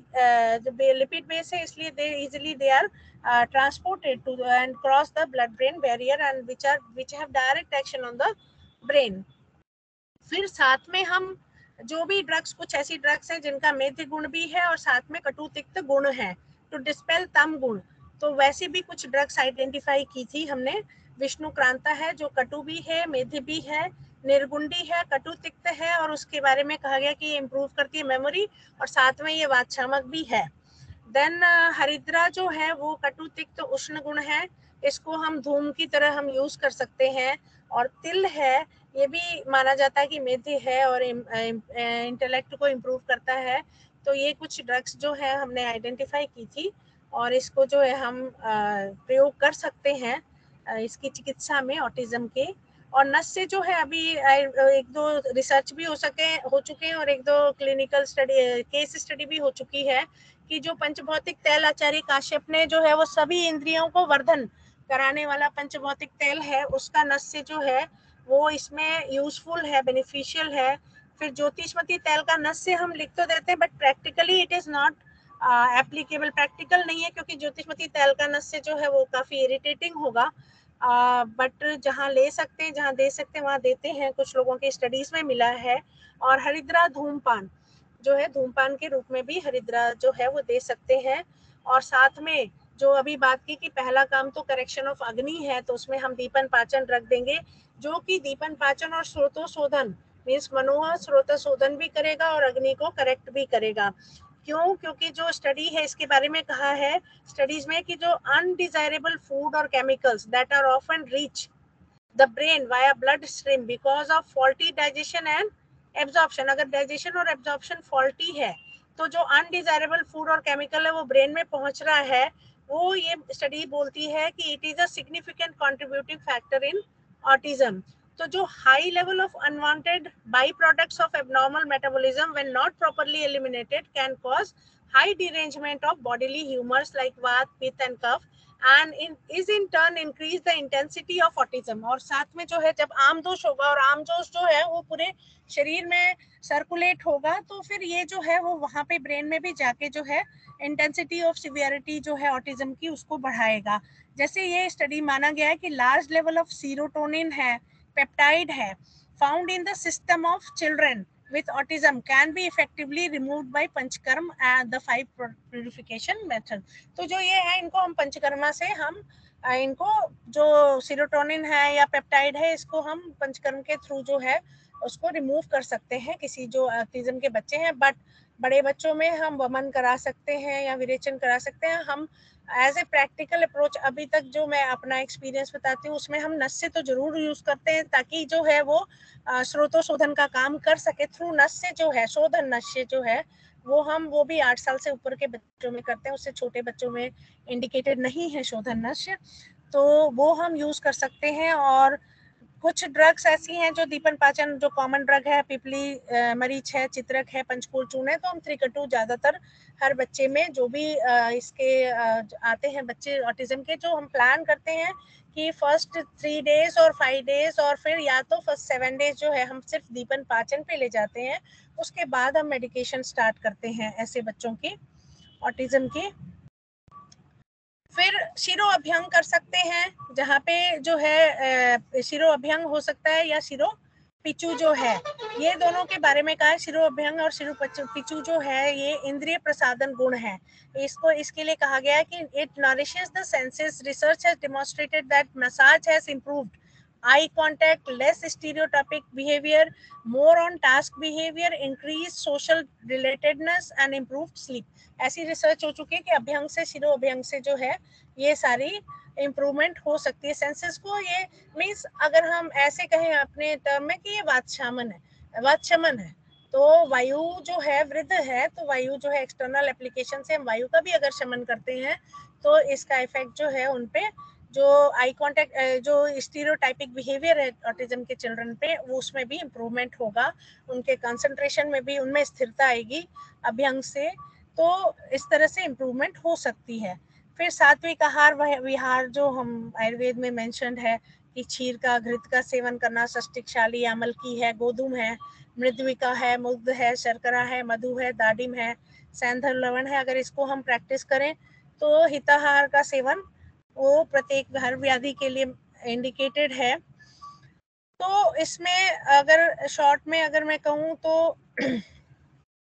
S9: lipid base है इसलिए they easily they are transported to and cross the blood brain barrier and which are which have direct action on the brain. फिर साथ में हम जो भी ड्रग्स, कुछ ऐसी ड्रग्स हैं जिनका मेध्य गुण भी है और साथ में कटु तिक्त गुण है टू डिस्पेल तम गुण। तो वैसे भी कुछ ड्रग्स आइडेंटिफाई की थी हमने। विष्णु क्रांता है जो कटु भी है, मेध्य भी है, निर्गुंडी है, कटु तिक्त है, और उसके बारे में कहा गया कि इम्प्रूव करती है मेमोरी, और साथ में ये वातशामक भी है। देन हरिद्रा जो है वो कटु तिक्त उष्ण गुण है, इसको हम धूम की तरह हम यूज कर सकते हैं। और तिल है, ये भी माना जाता है कि मेथी है और इंटेलेक्ट को इम्प्रूव करता है। तो ये कुछ ड्रग्स जो है हमने आइडेंटिफाई की थी, और इसको जो है हम प्रयोग कर सकते हैं इसकी चिकित्सा में ऑटिज्म के। और नस से जो है अभी एक दो रिसर्च भी हो सके हो चुके हैं, और एक दो क्लिनिकल स्टडी केस स्टडी भी हो चुकी है कि जो पंचभौतिक तेल आचार्य काश्यप ने जो है वो सभी इंद्रियों को वर्धन कराने वाला पंचभौतिक तेल है, उसका नस से जो है वो इसमें यूजफुल है, बेनिफिशियल है। फिर ज्योतिषमती तेल का नस से हम लिख तो देते हैं, but practically it is not applicable, practical नहीं है, क्योंकि ज्योतिषमती तेल का नस से जो है वो काफी इरिटेटिंग होगा। बट uh, जहाँ ले सकते हैं, जहाँ दे सकते हैं वहाँ देते हैं, कुछ लोगों के स्टडीज में मिला है। और हरिद्रा धूमपान जो है, धूमपान के रूप में भी हरिद्रा जो है वो दे सकते हैं। और साथ में जो अभी बात की कि पहला काम तो करेक्शन ऑफ अग्नि है, तो उसमें हम दीपन पाचन रख देंगे, जो कि दीपन पाचन और स्रोतोशोधन मीन्स मनोह स्रोतोशोधन भी करेगा और अग्नि को करेक्ट भी करेगा। क्यों? क्योंकि जो स्टडी है इसके बारे में कहा है स्टडीज में कि जो अनडिजायरेबल फूड और chemicals that are often reach the brain via blood stream because of faulty digestion and absorption, अगर डाइजेशन और एब्जॉर्प्शन फॉल्टी है तो जो अनडिजायरेबल फूड और केमिकल है वो ब्रेन में पहुंच रहा है, वो ये स्टडी बोलती है कि it is a significant contributing factor in autism. तो जो high level of unwanted by products of abnormal metabolism when not properly eliminated can cause high derangement of bodily humours like vata, pitta and kapha and in is in turn increase the intensity of autism। और साथ में जो है जब आम दोष होगा और आम दोष जो है वो पूरे शरीर में सर्कुलेट होगा, तो फिर ये जो है वो वहाँ पे ब्रेन में भी जाके जो है इंटेंसिटी ऑफ सिवियरिटी जो है ऑटिज्म की उसको बढ़ाएगा। जैसे ये स्टडी माना गया है कि लार्ज लेवल ऑफ सीरोटोनिन है, पेप्टाइड है, found in the system of children with autism can be effectively removed by panchakarma and the five purification method। तो जो ये है इनको हम पंचकर्मा से हम इनको जो सीरोटोनिन है या पेप्टाइड है इसको हम पंचकर्म के थ्रू जो है उसको रिमूव कर सकते हैं किसी जो ऑटिज्म के बच्चे हैं। बट बड़े बच्चों में हम वमन करा सकते हैं या विरेचन करा सकते हैं। हम एज ए प्रैक्टिकल अप्रोच अभी तक जो मैं अपना एक्सपीरियंस बताती हूँ उसमें हम नस से तो जरूर यूज करते हैं ताकि जो है वो स्रोतो शोधन का काम कर सके थ्रू नस से जो है शोधन नस से जो है वो हम वो भी आठ साल से ऊपर के बच्चों में करते हैं, उससे छोटे बच्चों में इंडिकेटेड नहीं है शोधन नस, तो वो हम यूज कर सकते हैं। और कुछ ड्रग्स ऐसी हैं जो दीपन पाचन जो कॉमन ड्रग है, पिपली मरीच है, चित्रक है, पंचकूल चूर्ण है, तो हम त्रिकटु ज्यादातर हर बच्चे में जो भी इसके आते हैं बच्चे ऑटिज्म के जो हम प्लान करते हैं कि फर्स्ट थ्री डेज और फाइव डेज और फिर या तो फर्स्ट सेवन डेज जो है हम सिर्फ दीपन पाचन पे ले जाते हैं, उसके बाद हम मेडिकेशन स्टार्ट करते हैं ऐसे बच्चों की ऑटिज्म की। फिर शिरो अभ्यंग कर सकते हैं जहाँ पे जो है शिरो अभ्यंग हो सकता है या शिरो पिचू जो है, ये दोनों के बारे में कहा है। शिरो अभ्यंग और शिरो पिचू जो है ये इंद्रिय प्रसादन गुण है, इसको इसके लिए कहा गया है कि it nourishes the senses. Research has demonstrated that massage has improved eye contact, less stereotypic behavior, more on task behavior, increased social relatedness and improved sleep। ऐसी रिसर्च हो चुकी है कि अभ्यंग से शिरो अभ्यंग से जो है ये सारी इम्प्रूवमेंट हो सकती है सेंसेस को। ये मीन्स अगर हम ऐसे कहें अपने टर्म में कि ये वातशमन है, वातशमन है, तो वायु जो है वृद्ध है, तो वायु जो है एक्सटर्नल एप्लीकेशन से हम वायु का भी अगर शमन करते हैं तो इसका इफेक्ट जो है उनपे जो आई कांटेक्ट जो स्टीरियोटाइपिक बिहेवियर है ऑटिज्म के चिल्ड्रन पे वो उसमें भी इम्प्रूवमेंट होगा, उनके कंसंट्रेशन में भी उनमें स्थिरता आएगी अभ्यंग से, तो इस तरह से इम्प्रूवमेंट हो सकती है। फिर सात्विक आहार विहार जो हम आयुर्वेद में मेंशन्ड है कि क्षीर का, घृत का सेवन करना, षष्टिकशाली, अमल की है, गोधूम है, मृद्विका है, मुग्ध है, शर्करा है, मधु है, दाडिम है, सैंधव लवण है, अगर इसको हम प्रैक्टिस करें तो हिताहार का सेवन वो प्रत्येक हर व्याधि के लिए इंडिकेटेड है। तो इसमें अगर शॉर्ट में अगर मैं कहूँ तो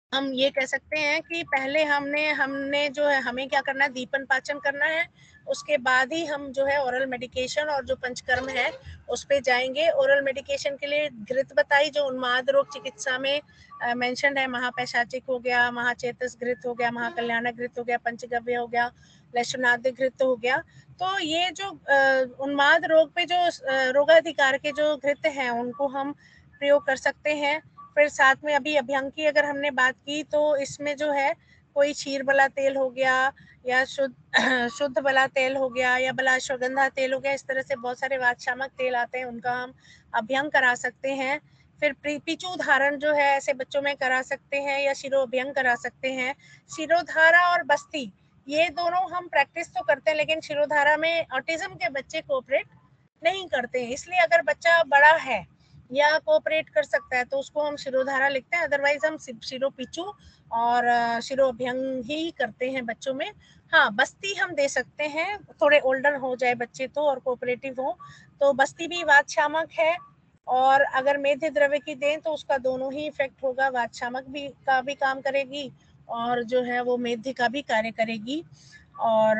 S9: हम ये कह सकते हैं कि पहले हमने हमने जो है हमें क्या करना है, दीपन पाचन करना है, उसके बाद ही हम जो है ओरल मेडिकेशन और जो पंचकर्म है उस पे जाएंगे। ओरल मेडिकेशन के लिए घृत बताई जो उन्माद रोग चिकित्सा में मेंशन है, महापैशाचिक हो गया, महाचेतस घृत हो गया, महाकल्याणक घृत हो गया, पंचगव्य हो गया, लक्षणादि घृत हो गया। तो ये जो अ, उन्माद रोग पे जो अ, रोगाधिकार के जो घृत हैं उनको हम प्रयोग कर सकते हैं। फिर साथ में अभी अभ्यंग की अगर हमने बात की तो इसमें जो है कोई क्षीर बला तेल हो गया या शुद्ध शुद्ध बला तेल हो गया या बला अश्वगंधा तेल हो गया, इस तरह से बहुत सारे वातशामक तेल आते हैं, उनका हम अभ्यंग करा सकते हैं। फिर पिचू धारण जो है ऐसे बच्चों में करा सकते हैं या शिरो अभ्यंग करा सकते हैं। शिरोधारा और बस्ती ये दोनों हम प्रैक्टिस तो करते हैं, लेकिन शिरोधारा में ऑटिज्म के बच्चे कोऑपरेट नहीं करते हैं, इसलिए अगर बच्चा बड़ा है या कोऑपरेट कर सकता है तो उसको हम शिरोधारा लिखते हैं, अदरवाइज हम शिरो पिचू और शिरो अभ्यंग ही करते हैं बच्चों में। हाँ, बस्ती हम दे सकते हैं, थोड़े ओल्डर हो जाए बच्चे तो और कोऑपरेटिव हो तो बस्ती भी वातशामक है, और अगर मेध्य द्रव्य की दें तो उसका दोनों ही इफेक्ट होगा, वातशामक भी का भी काम करेगी और जो है वो मेध्य का भी कार्य करेगी। और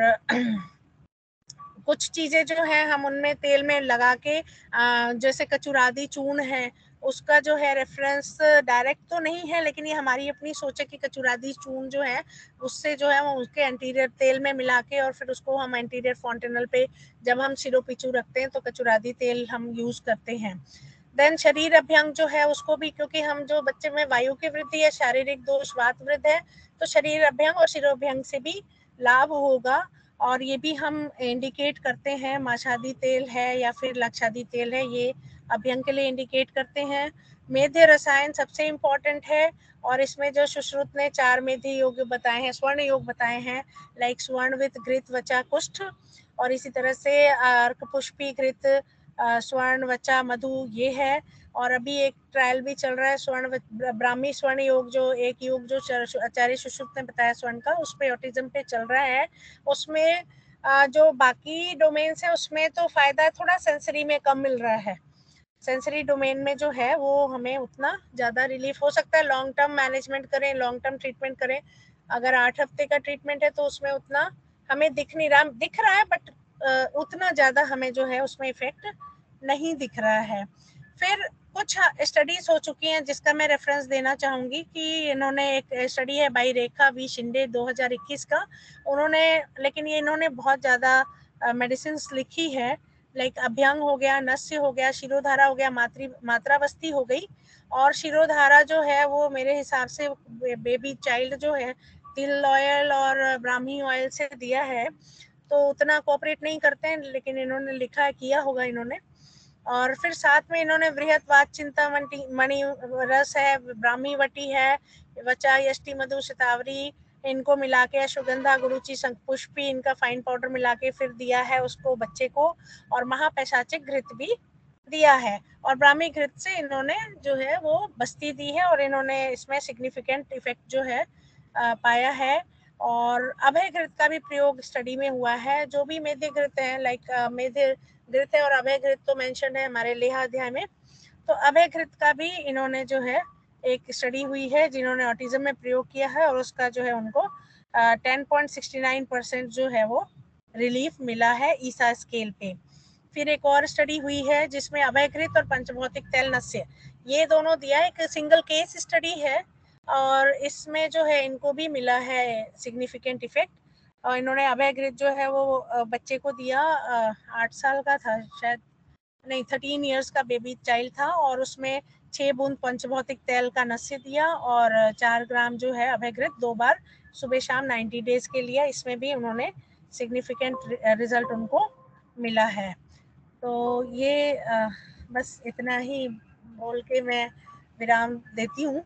S9: कुछ चीजें जो है हम उनमें तेल में लगा के आ, जैसे कचुरादी चूर्ण है उसका जो है रेफरेंस डायरेक्ट तो नहीं है, लेकिन ये हमारी अपनी सोच है कि कचुरादी चूर्ण जो है उससे जो है वो उसके एंटीरियर तेल में मिला के और फिर उसको हम एंटीरियर फॉन्टेनल पे जब हम सिरो पिचू रखते हैं तो कचुरादी तेल हम यूज करते हैं। देन शरीर अभ्यंग जो है उसको भी, क्योंकि हम जो बच्चे में वायु की वृद्धि है, शारीरिक दोष वात वृद्ध है, तो शरीर अभ्यंग और शिरोभ्यंग से भी लाभ होगा, और ये भी हम इंडिकेट करते हैं, माशादी तेल है या फिर लक्षादी तेल है, ये अभ्यंग के लिए इंडिकेट करते हैं। मेध्य रसायन सबसे इम्पोर्टेंट है, और इसमें जो सुश्रुत ने चार मेध्य योग बताए हैं, स्वर्ण योग बताए हैं, लाइक स्वर्ण विद घृत वचा कुष्ठ, और इसी तरह से अर्क पुष्पी घृत स्वर्ण वचा मधु ये है। और अभी एक ट्रायल भी चल रहा है स्वर्ण ब्राह्मी स्वर्ण योग, जो एक योग जो आचार्य सुश्रुत ने बताया स्वर्ण का, उस पे ऑटिज्म पे चल रहा है। उसमें जो बाकी डोमेन्स है उसमें तो फायदा थोड़ा सेंसरी में कम मिल रहा है, सेंसरी डोमेन में जो है वो हमें उतना ज्यादा रिलीफ हो सकता है। लॉन्ग टर्म मैनेजमेंट करें, लॉन्ग टर्म ट्रीटमेंट करें, अगर आठ हफ्ते का ट्रीटमेंट है तो उसमें उतना हमें दिख नहीं रहा, दिख रहा है बट उतना ज्यादा हमें जो है उसमें इफेक्ट नहीं दिख रहा है। फिर कुछ स्टडीज हो चुकी हैं जिसका मैं रेफरेंस देना चाहूंगी कि इन्होंने एक स्टडी है बाई रेखा वी शिंदे दो हज़ार इक्कीस का, उन्होंने, लेकिन ये इन्होंने बहुत ज्यादा मेडिसिन लिखी है, लाइक अभ्यंग हो गया, नस्य हो गया, शिरोधारा हो गया, मातृ मात्रावस्थी हो गई, और शिरोधारा जो है वो मेरे हिसाब से बेबी चाइल्ड जो है तिल ऑयल और ब्राह्मी ऑयल से दिया है, तो उतना कोऑपरेट नहीं करते हैं, लेकिन इन्होंने लिखा है, किया होगा इन्होंने। और फिर साथ में इन्होंने बृहत्वाद चिंता मणि रस है, ब्राह्मी वटी है, वचा यष्टि मधु शतावरी, इनको मिला के अश्वगंधा गुरुचि शंखपुष्पी इनका फाइन पाउडर मिला के फिर दिया है उसको बच्चे को, और महापैशाचिक घृत भी दिया है, और ब्राह्मी घृत से इन्होंने जो है वो बस्ती दी है, और इन्होंने इसमें सिग्निफिकेंट इफेक्ट जो है आ, पाया है। और अभय घृत का भी प्रयोग स्टडी में हुआ है, जो भी मेध्य घृत है, लाइक मेध्य घृत है और अभय घृत तो मेंशन है हमारे लेहा अध्याय में, तो अभय घृत का भी इन्होंने जो है एक स्टडी हुई है जिन्होंने ऑटिज्म में प्रयोग किया है, और उसका जो है उनको ten point sixty nine percent जो है वो रिलीफ मिला है ईसा स्केल पे। फिर एक और स्टडी हुई है जिसमें अभय घृत और पंचभौतिक तैल नस्य ये दोनों दिया, एक सिंगल केस स्टडी है, और इसमें जो है इनको भी मिला है सिग्निफिकेंट इफेक्ट। और इन्होंने अभय घृत जो है वो बच्चे को दिया, आठ साल का था शायद, नहीं थर्टीन इयर्स का बेबी चाइल्ड था, और उसमें छह बूंद पंचभौतिक तेल का नस्य दिया और चार ग्राम जो है अभय घृत दो बार सुबह शाम नाइन्टी डेज के लिए, इसमें भी उन्होंने सिग्निफिकेंट रिजल्ट उनको मिला है। तो ये आ, बस इतना ही बोल के मैं विराम देती हूँ।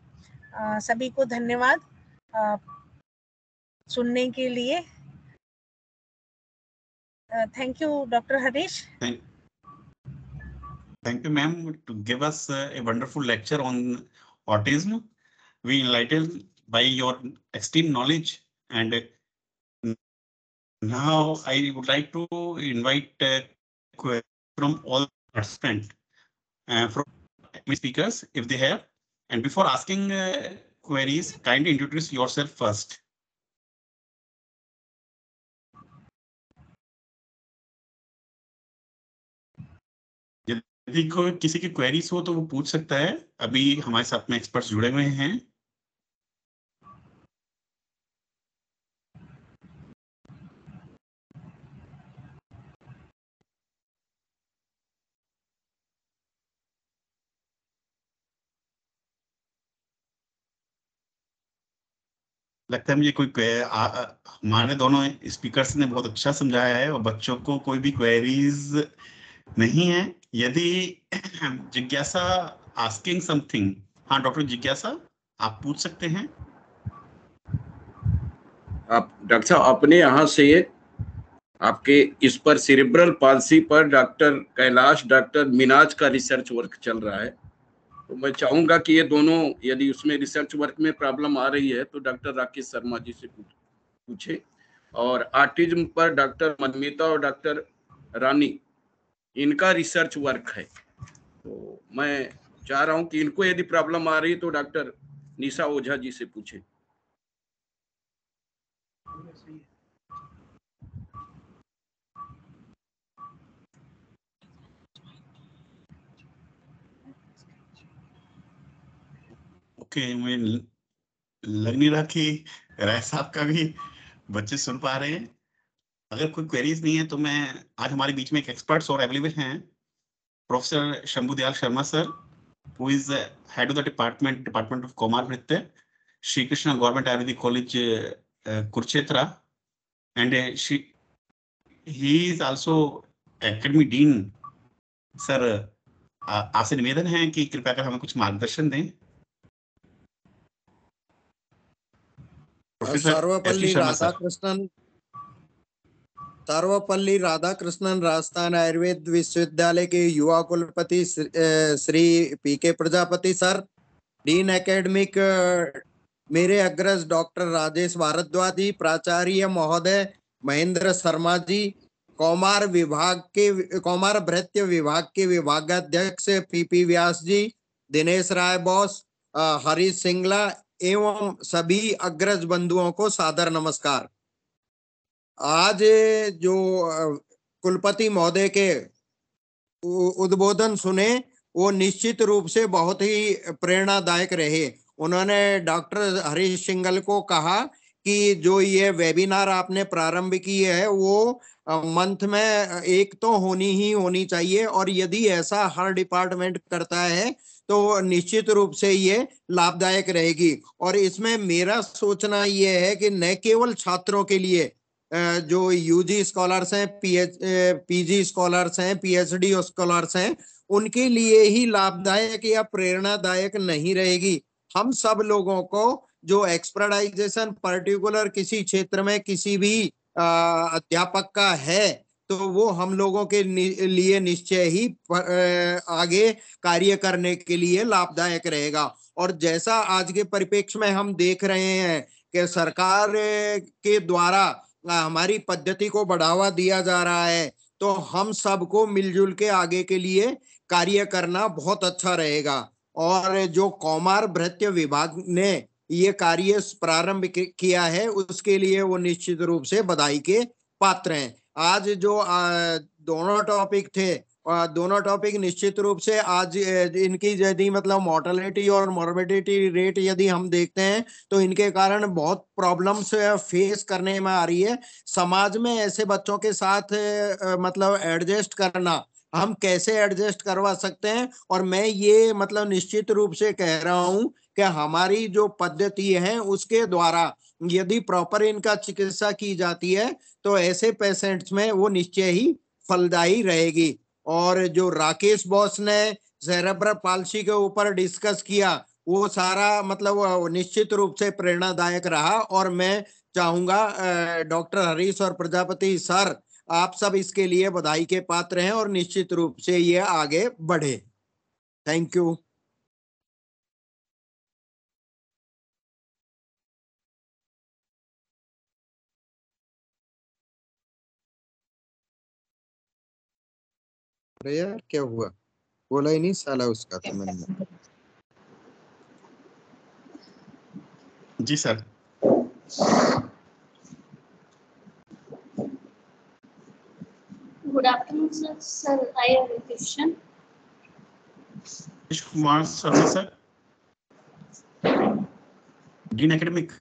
S9: सभी को धन्यवाद आ, सुनने के लिए। Thank you doctor Harish.
S3: Thank you, ma'am, to give us uh, a wonderful lecture on autism. We enlightened by your extreme knowledge, and uh, now I would like to invite uh, from all participants, uh, from speakers if they have. And before asking uh, queries, kindly introduce yourself first. यदि कोई किसी की queries हो तो वो पूछ सकता है। अभी हमारे साथ में एक्सपर्ट्स जुड़े हुए हैं। लगता है मुझे कोई हमारे दोनों स्पीकर्स ने बहुत अच्छा समझाया है और बच्चों को कोई भी क्वेरीज नहीं है। यदि जिज्ञासा आस्किंग समथिंग, हाँ डॉक्टर जिज्ञासा आप पूछ सकते हैं।
S4: आप डॉक्टर साहब अपने यहाँ से आपके इस पर सेरेब्रल पाल्सी पर डॉक्टर कैलाश, डॉक्टर मिनाज का रिसर्च वर्क चल रहा है, तो मैं चाहूंगा कि ये दोनों यदि उसमें रिसर्च वर्क में प्रॉब्लम आ रही है तो डॉक्टर राकेश शर्मा जी से पूछे। और ऑटिज्म पर डॉक्टर मनमिता और डॉक्टर रानी इनका रिसर्च वर्क है, तो मैं चाह रहा हूं कि इनको यदि प्रॉब्लम आ रही है तो डॉक्टर निशा ओझा जी से पूछे।
S3: ओके, मुझे लग नहीं रहा कि राय साहब का भी बच्चे सुन पा रहे हैं। अगर कोई क्वेरीज नहीं है तो मैं आज हमारे बीच में एक एक्सपर्ट्स और अवेलेबल हैं, professor Shambhudayal Sharma sir, who is head of the department department of कॉमर्स नृत्य, Shri Krishna government Ayurvedic college Kurukshetra, and he is also academy dean. Sir आपसे निवेदन है कि कृपया कर हमें कुछ मार्गदर्शन दें।
S1: सर्वपल्ली राधाकृष्णन सर्वपल्ली राधाकृष्णन राजस्थान आयुर्वेद विश्वविद्यालय के युवा कुलपति श्री पी के प्रजापति सर, डीन एकेडमिक मेरे अग्रज डॉक्टर राजेश भारद्वाज जी, प्राचार्य महोदय महेंद्र शर्मा जी, कौमार विभाग के कौमार भृत्य विभाग के विभागाध्यक्ष पीपी व्यास जी, दिनेश राय बॉस, हरीश सिंगला एवं सभी अग्रज बंधुओं को सादर नमस्कार। आज जो कुलपति महोदय के उद्बोधन सुने वो निश्चित रूप से बहुत ही प्रेरणादायक रहे। उन्होंने डॉक्टर हरीश सिंगल को कहा कि जो ये वेबिनार आपने प्रारंभ की है वो मंथ में एक तो होनी ही होनी चाहिए, और यदि ऐसा हर डिपार्टमेंट करता है तो निश्चित रूप से ये लाभदायक रहेगी। और इसमें मेरा सोचना ये है कि न केवल छात्रों के लिए जो यूजी स्कॉलर्स हैं, पीएच पीजी स्कॉलर्स हैं, पीएचडी स्कॉलर्स हैं, उनके लिए ही लाभदायक या प्रेरणादायक नहीं रहेगी। हम सब लोगों को जो एक्सपर्टाइजेशन पर्टिकुलर किसी क्षेत्र में किसी भी अध्यापक का है तो वो हम लोगों के लिए निश्चय ही आगे कार्य करने के लिए लाभदायक रहेगा। और जैसा आज के परिप्रेक्ष्य में हम देख रहे हैं कि सरकार के द्वारा हमारी पद्धति को बढ़ावा दिया जा रहा है, तो हम सबको मिलजुल के आगे के लिए कार्य करना बहुत अच्छा रहेगा। और जो कौमार भृत्य विभाग ने ये कार्य प्रारंभ किया है उसके लिए वो निश्चित रूप से बधाई के पात्र हैं। आज जो दोनों टॉपिक थे, दोनों टॉपिक निश्चित रूप से आज इनकी यदि मतलब मोर्टेलिटी और मॉर्बिडिटी रेट यदि हम देखते हैं तो इनके कारण बहुत प्रॉब्लम्स फेस करने में आ रही है। समाज में ऐसे बच्चों के साथ मतलब एडजस्ट करना हम कैसे एडजस्ट करवा सकते हैं, और मैं ये मतलब निश्चित रूप से कह रहा हूं कि हमारी जो पद्धति है उसके द्वारा यदि प्रॉपर इनका चिकित्सा की जाती है तो ऐसे पेशेंट्स में वो निश्चय ही फलदायी रहेगी। और जो राकेश बॉस ने सेरेब्रल पाल्सी के ऊपर डिस्कस किया वो सारा मतलब निश्चित रूप से प्रेरणादायक रहा, और मैं चाहूंगा डॉक्टर हरीश और प्रजापति सर आप सब इसके लिए बधाई के पात्र हैं और निश्चित रूप से ये आगे बढ़े। Thank you. अरे यार क्या हुआ, बोला ही नहीं साला उसका तो मैंने।
S3: जी sir.
S6: Good afternoon, sir. Sir, I have a question.
S3: Rajesh Kumar Sharma sir, Dean Academic,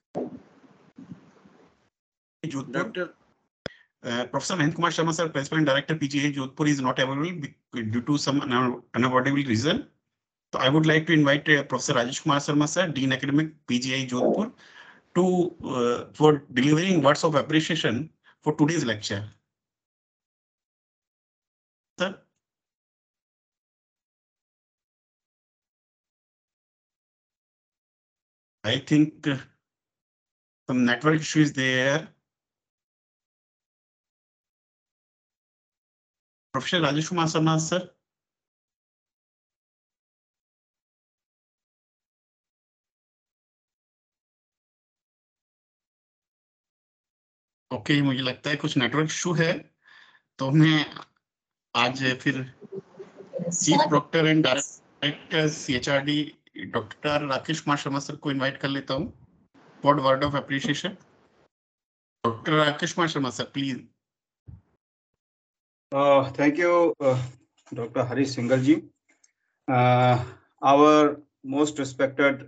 S3: Jodhpur.
S4: Doctor
S3: Uh, Professor Mahendra Kumar Sharma sir, Principal and Director P G I Jodhpur is not available be- due to some un- unavoidable reason. So I would like to invite uh, Professor Rajesh Kumar Sharma sir, Dean Academic P G I Jodhpur, to uh, for delivering words of appreciation for today's lecture. Sir. I think uh, some network issue is there. Professor Rajesh Kumar Sharma sir. Okay okay, मुझे लगता है कुछ network issue है, तो मैं आज फिर chief proctor and director CHRD doctor Rakesh Kumar Sharma sir को इनवाइट कर लेता हूँ for word of appreciation. Doctor Rakesh Kumar Sharma sir, please.
S11: Thank you doctor Harish Singhal ji. Our most respected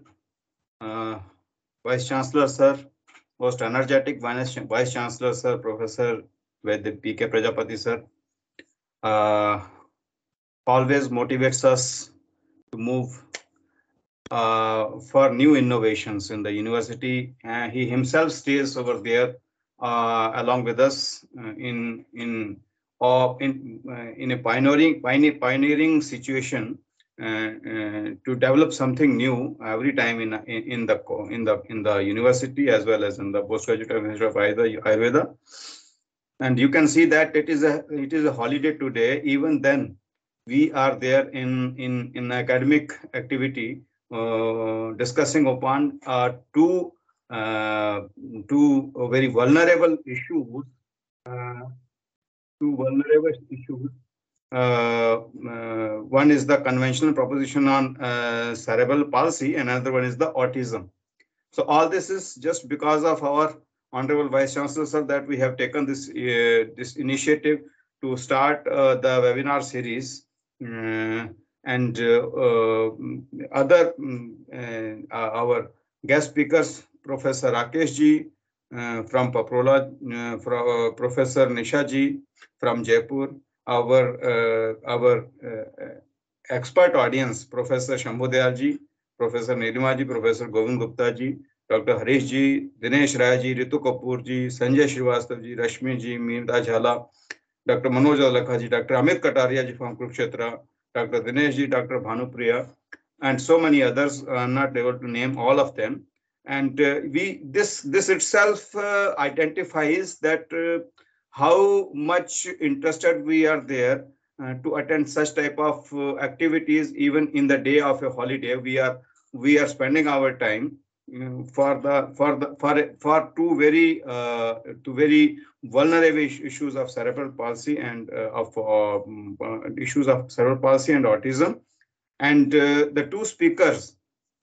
S11: vice chancellor sir, most energetic vice, vice chancellor sir, Professor Vaidya P K Prajapati sir, uh, always motivates us to move uh, for new innovations in the university. Uh, he himself stays over there uh, along with us uh, in in uh, in uh, in a pioneering pioneering, pioneering situation. Uh, uh, to develop something new every time in, in in the in the in the university as well as in the postgraduate administration of Ayurveda. And you can see that it is a it is a holiday today. Even then, we are there in in in academic activity uh, discussing upon uh, two uh, two very vulnerable issues. Uh, two vulnerable issues. Uh, uh, one is the conventional proposition on uh, cerebral palsy, and another one is the autism. So all this is just because of our Honorable Vice Chancellor sir that we have taken this uh, this initiative to start uh, the webinar series, uh, and uh, uh, other uh, our guest speakers, Professor Rakesh ji uh, from Paprola, uh, from, uh, Professor Nisha ji from Jaipur, our uh, our uh, expert audience, Professor Shambhu Dayal ji, Professor Nilima ji, Professor Govind Gupta ji, Doctor Harish ji, Dinesh Rai ji, Ritu Kapoor ji, Sanjay Srivastav ji, Rashmi ji, Meenta Jhala, Doctor Manoj Alakha ji, Doctor Amit Kataria ji from Kurukshetra, Doctor Dinesh ji, Doctor Bhanupriya, and so many others. I'm not able to name all of them. And uh, we this this itself uh, identifies that uh, how much interested we are there uh, to attend such type of uh, activities. Even in the day of a holiday, we are we are spending our time uh, for the for the for for two very uh, two very vulnerable issues of cerebral palsy and uh, of uh, uh, issues of cerebral palsy and autism. And uh, the two speakers,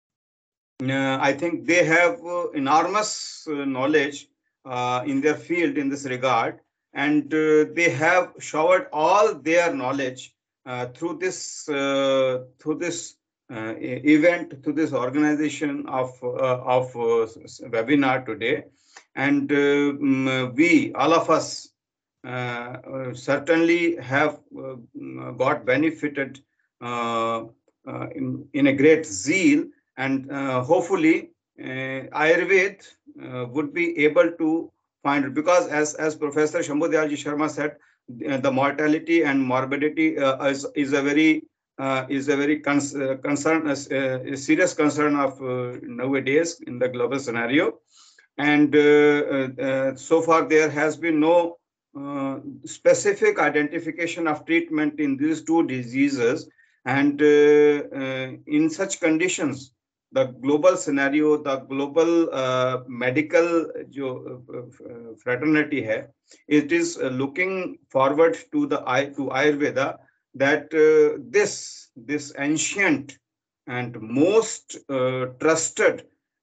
S11: uh, I think they have uh, enormous uh, knowledge uh, in their field in this regard. And uh, they have showered all their knowledge uh, through this uh, through this uh, event, through this organization of uh, of uh, webinar today. And uh, we, all of us, uh, uh, certainly have uh, got benefited uh, uh, in, in a great zeal, and uh, hopefully uh, Ayurveda uh, would be able to find it, because as as Professor Shambhu Dayal ji Sharma said, uh, the mortality and morbidity uh, is is a very uh, is a very cons uh, concern, uh, a serious concern of uh, nowadays in the global scenario. And uh, uh, so far there has been no uh, specific identification of treatment in these two diseases. And uh, uh, in such conditions, the global scenario, the global uh, medical jo, uh, fraternity hai, it is uh, looking forward to the to Ayurveda, that uh, this this ancient and most uh, trusted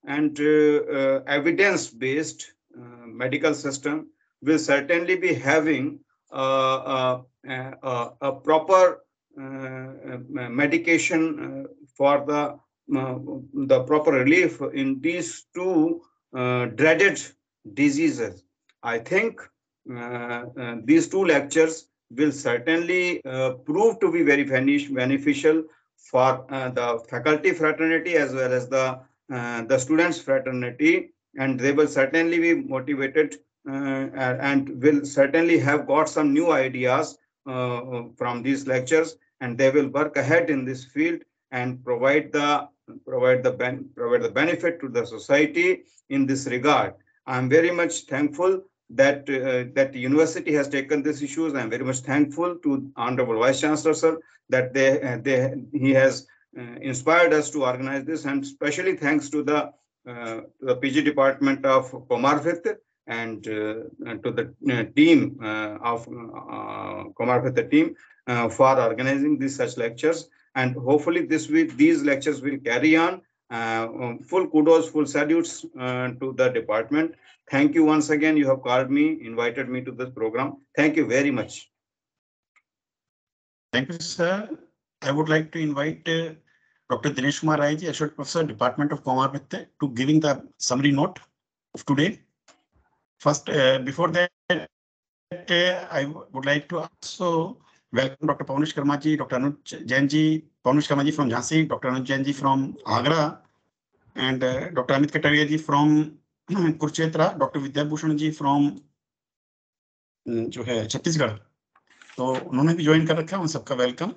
S11: and uh, uh, evidence-based uh, medical system will certainly be having uh, uh, uh, a proper uh, medication uh, for the uh, the proper relief in these two uh, dreaded diseases. I think uh, uh, these two lectures will certainly uh, prove to be very beneficial for uh, the faculty fraternity as well as the uh, the students fraternity, and they will certainly be motivated uh, and will certainly have got some new ideas uh, from these lectures, and they will work ahead in this field and provide the provide the ben provide the benefit to the society in this regard. I am very much thankful that uh, that the university has taken these issues. I am very much thankful to Honorable Vice Chancellor sir that they uh, they he has uh, inspired us to organize this, and especially thanks to the uh, the P G department of Komarvit and, uh, and to the uh, team uh, of uh, Komarvit team uh, for organizing these such lectures. And hopefully this week these lectures will carry on. Uh, um, full kudos, full salutes uh, to the department. Thank you once again. You have called me, invited me to this program. Thank you very much.
S3: Thank you, sir. I would like to invite uh, Doctor Dinesh Kumar Rai ji, Associate Professor, Department of Komarvit, to giving the summary note of today. First, uh, before that, uh, I would like to also welcome Doctor Pawnesh Karma ji, Doctor Anuj Jain ji, Pawnesh Karma ji from Jhansi, Doctor Anuj Jain ji from Agra, and uh, Doctor Amit Kataria ji from Kurukshetra, Doctor Vidya Bhushan ji from जो है छत्तीसगढ़, तो उन्होंने भी join कर रखा है, उन सबका welcome.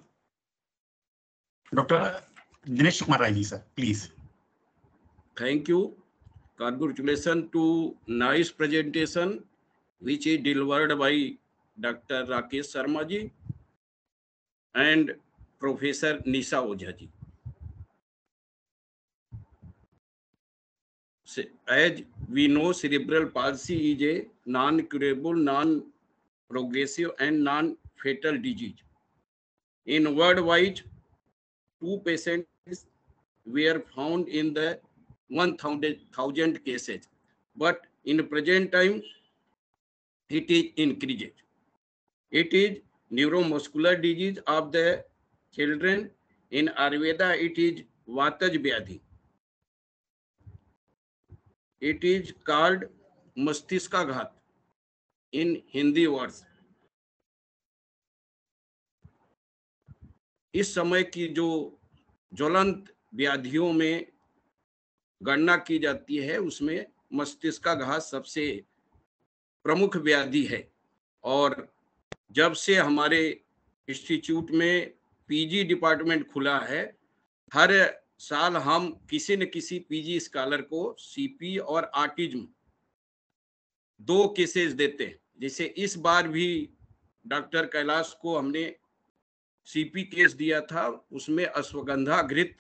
S3: Doctor Dinesh Kumar Rai ji sir, please.
S4: Thank you. Congratulations to nice presentation which is delivered by Doctor Rakesh Sharma ji and Professor Nisha Ojha ji. As we know, cerebral palsy is a non-curable, non-progressive and non-fatal disease. In worldwide, two patients were found in the one thousand cases, but in present time, it is increased. It is neuromuscular disease of the children. In Ayurveda, it is Vataj Vyadhi. It is called Mastiska Ghat in Hindi words. इस समय की जो ज्वलंत व्याधियों में गणना की जाती है उसमें मस्तिष्काघात सबसे प्रमुख व्याधि है, और जब से हमारे इंस्टीट्यूट में पीजी डिपार्टमेंट खुला है, हर साल हम किसी न किसी पीजी स्कॉलर को सीपी और ऑटिज्म दो केसेस देते हैं. जैसे इस बार भी डॉक्टर कैलाश को हमने सीपी केस दिया था, उसमें अश्वगंधा घृत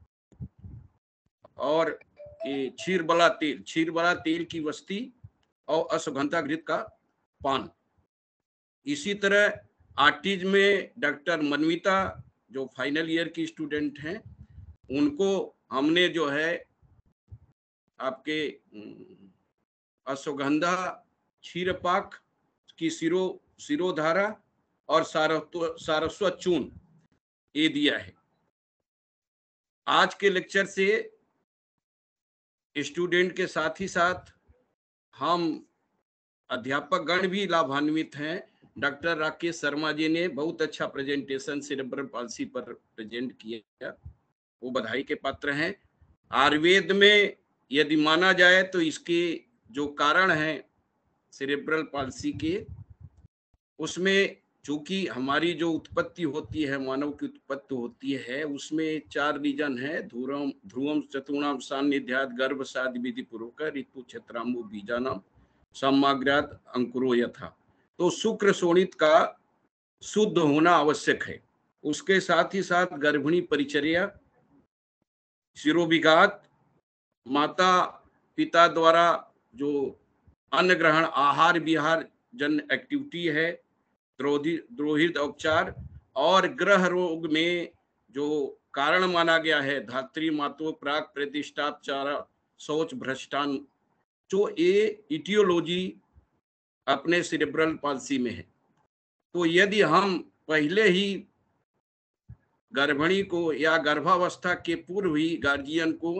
S4: और क्षीरबला तेल क्षीरबला तेल की वस्ती और अश्वगंधा घृत का पान. इसी तरह ऑटिज्म में डॉक्टर मनविता जो फाइनल ईयर की स्टूडेंट हैं, उनको हमने जो है आपके अश्वगंधा क्षीरपाक की सिरो सिरोधारा और सारस्वत चूर्ण ये दिया है. आज के लेक्चर से स्टूडेंट के साथ ही साथ हम अध्यापक गण भी लाभान्वित हैं. डॉक्टर राकेश शर्मा जी ने बहुत अच्छा प्रेजेंटेशन सेरेब्रल पाल्सी पर प्रेजेंट किया, वो बधाई के पात्र हैं. आयुर्वेद में यदि माना जाए तो इसके जो कारण हैं सेरेब्रल पाल्सी के, उसमें चूंकि हमारी जो उत्पत्ति होती है, मानव की उत्पत्ति होती है, उसमें चार रीजन है. ध्रुवम ध्रुवम चतुर्णाम सान्निध्यात गर्भसाद विधि पूर्वक ऋतु क्षेत्राम्बु बीजानाम समाग्रात अंकुरो यथा. तो शुक्र शोणित का शुद्ध होना आवश्यक है. उसके साथ ही साथ गर्भिणी परिचर्या, शिरोविघात, माता पिता द्वारा जो अन्न ग्रहण आहार विहार जन एक्टिविटी है, द्रोहित उपचार, और ग्रह रोग में जो कारण माना गया है धात्री मातु प्राक प्रतिष्ठापचार सोच भ्रष्टान, जो ये इटियोलॉजी अपने सिरेब्रल पाल्सी में है। तो यदि हम पहले ही गर्भिणी को या गर्भावस्था के पूर्व ही गार्जियन को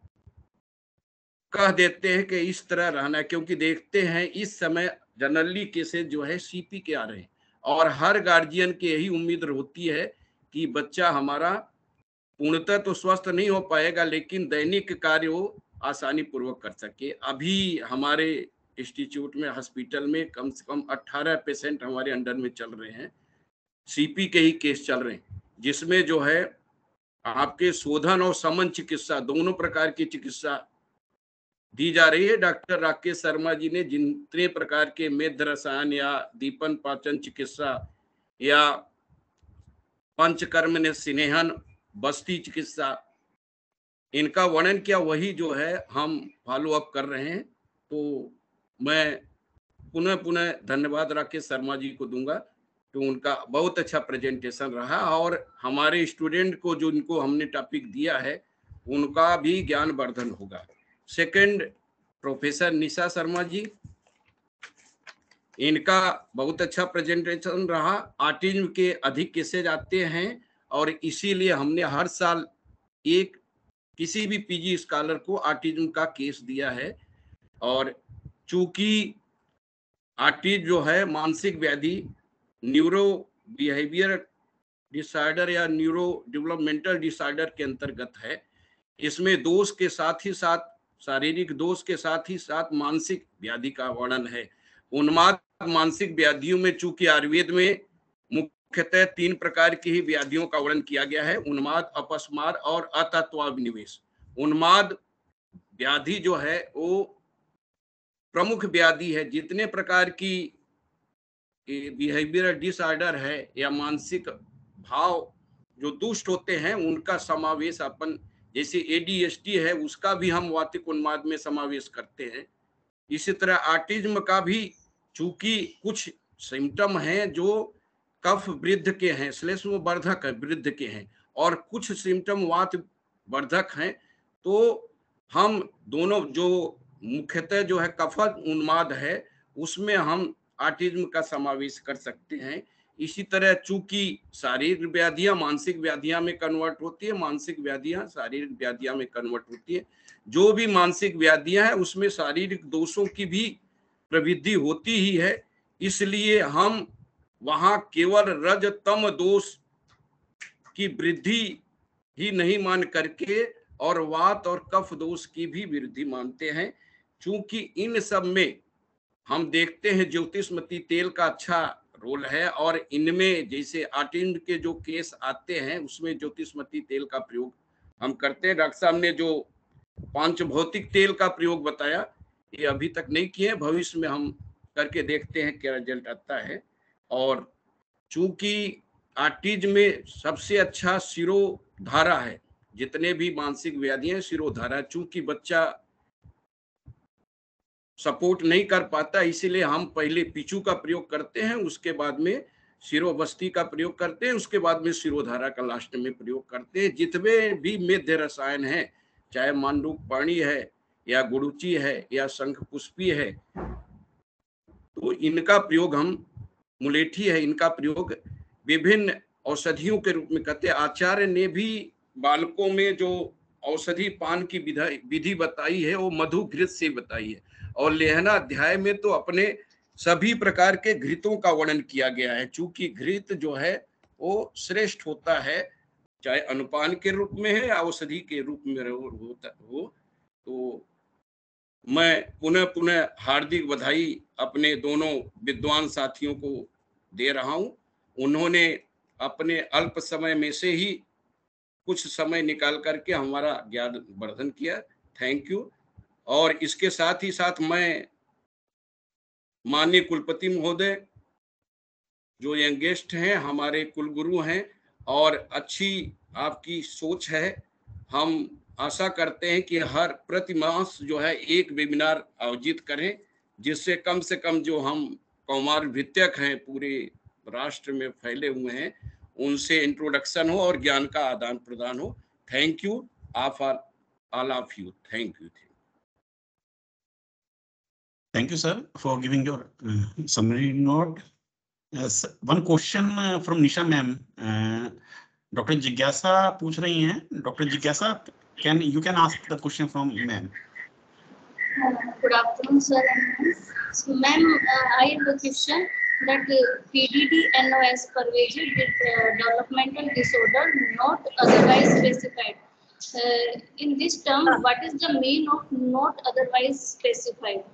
S4: कह देते हैं कि इस तरह रहना, क्योंकि देखते हैं इस समय जनरली केसेस जो है सीपी के आ रहे हैं और हर गार्जियन की यही उम्मीद होती है कि बच्चा हमारा पूर्णतः तो स्वस्थ नहीं हो पाएगा लेकिन दैनिक कार्य वो आसानी पूर्वक कर सके। अभी हमारे इंस्टीट्यूट में, हॉस्पिटल में कम से कम अठारह पेशेंट हमारे अंडर में चल रहे हैं, सीपी के ही केस चल रहे हैं, जिसमें जो है आपके शोधन और समन चिकित्सा दोनों प्रकार की चिकित्सा दी जा रही है। डॉक्टर राकेश शर्मा जी ने जितने प्रकार के मेध रसायन या दीपन पाचन चिकित्सा या पंचकर्म ने स्नेहन बस्ती चिकित्सा इनका वर्णन किया, वही जो है हम फॉलो अप कर रहे हैं। तो मैं पुनः पुनः धन्यवाद राकेश शर्मा जी को दूंगा कि उनका बहुत अच्छा प्रेजेंटेशन रहा और हमारे स्टूडेंट को जो इनको हमने टॉपिक दिया है उनका भी ज्ञान वर्धन होगा। सेकंड, प्रोफेसर निशा शर्मा जी, इनका बहुत अच्छा प्रेजेंटेशन रहा। ऑटिज्म के अधिक केसेज आते हैं और इसीलिए हमने हर साल एक किसी भी पीजी स्कॉलर को ऑटिज्म का केस दिया है। और चूंकि ऑटिज्म जो है मानसिक व्याधि, न्यूरो बिहेवियर डिसऑर्डर या न्यूरो डेवलपमेंटल डिसऑर्डर के अंतर्गत है, इसमें दोष के साथ ही साथ शारीरिक दोष के साथ ही साथ मानसिक व्याधि का वर्णन है। उन्माद मानसिक व्याधियों में चूंकि आयुर्वेद में मुख्यतः तीन प्रकार की ही व्याधियों का वर्णन किया गया है, उन्माद, अपस्मार और अतत्वाभिनिवेश। उन्माद व्याधि जो है वो प्रमुख व्याधि है। जितने प्रकार की बिहेवियरल डिसऑर्डर है या मानसिक भाव जो दुष्ट होते हैं उनका समावेश अपन, जैसे एडीएचडी है उसका भी हम वातिक उन्माद में समावेश करते हैं। इसी तरह ऑटिज्म का भी चूंकि कुछ सिम्टम हैं जो कफ वृद्ध के हैं, श्लेष्म वर्धक वृद्ध के हैं, और कुछ सिम्टम वात वर्धक हैं, तो हम दोनों जो मुख्यतः जो है कफत उन्माद है उसमें हम ऑटिज्म का समावेश कर सकते हैं। इसी तरह चूंकि शारीरिक व्याधियां मानसिक व्याधियां में कन्वर्ट होती है, मानसिक व्याधियां शारीरिक व्याधियां में कन्वर्ट होती है, जो भी मानसिक व्याधियां हैं उसमें शारीरिक दोषों की भी प्रवृत्ति होती ही है। इसलिए हम वहां केवल रज तम दोष की वृद्धि ही नहीं मान करके और वात और कफ दोष की भी वृद्धि मानते हैं। चूंकि इन सब में हम देखते हैं ज्योतिषमती तेल का अच्छा रोल है और इनमें जैसे ऑटिज्म के जो केस आते हैं उसमें ज्योतिषमती तेल का प्रयोग हम करते हैं। डॉक्टर साहब ने जो पांच भौतिक तेल का प्रयोग बताया ये अभी तक नहीं किए, भविष्य में हम करके देखते हैं क्या रिजल्ट आता है। और चूंकि ऑटिज्म में सबसे अच्छा शिरोधारा है, जितने भी मानसिक व्याधियां शिरोधारा, चूंकि बच्चा सपोर्ट नहीं कर पाता इसीलिए हम पहले पिचू का प्रयोग करते हैं, उसके बाद में शिरोबस्ती का प्रयोग करते हैं, उसके बाद में शिरोधारा का लास्ट में प्रयोग करते हैं। जितने भी मेध्य रसायन हैं, चाहे मांडूक पानी है या गुड़ुची है या शंख पुष्पी है, तो इनका प्रयोग हम मुलेठी है, इनका प्रयोग विभिन्न औषधियों के रूप में करते हैं। आचार्य ने भी बालकों में जो औषधि पान की विधि बताई है वो मधु घृत से बताई है, और लेहना अध्याय में तो अपने सभी प्रकार के घृतों का वर्णन किया गया है। चूंकि घृत जो है वो श्रेष्ठ होता है, चाहे अनुपान के रूप में है या औषधि के रूप में होता हो। तो मैं पुनः पुनः हार्दिक बधाई अपने दोनों विद्वान साथियों को दे रहा हूं। उन्होंने अपने अल्प समय में से ही कुछ समय निकाल करके हमारा ज्ञान वर्धन किया, थैंक यू। और इसके साथ ही साथ मैं माननीय कुलपति महोदय जो यंगेस्ट हैं, हमारे कुलगुरु हैं और अच्छी आपकी सोच है, हम आशा करते हैं कि हर प्रति मास जो है एक वेबिनार आयोजित करें, जिससे कम से कम जो हम कौमार विद्यक हैं पूरे राष्ट्र में फैले हुए हैं उनसे इंट्रोडक्शन हो और ज्ञान का आदान प्रदान हो। Thank you all of you, thank you.
S3: Thank you, sir, for giving your uh, summary note. Yes, one question uh, from Nisha ma'am. Uh, Doctor Jigyasa पूछ रही हैं. Doctor Jigyasa, can you can ask the question from ma'am.
S12: Good afternoon, sir and ma'am. So, ma'am, uh, I have a question that uh, P D D N O S pervasive uh, developmental disorder not otherwise specified. Uh, in this term, what is the meaning of not otherwise specified?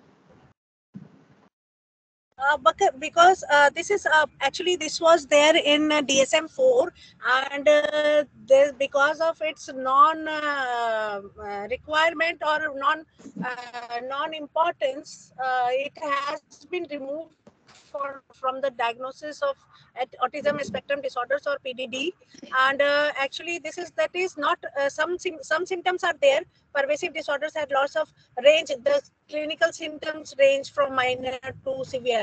S9: Uh, because uh, this is uh, actually this was there in uh, D S M four, and uh, there, because of its non uh, uh, requirement or non uh, non importance, uh, it has been removed for, from the diagnosis of autism spectrum disorders or P D D. And uh, actually this is that is not uh, some some symptoms are there. Pervasive disorders had lots of range. The clinical symptoms range from minor to severe.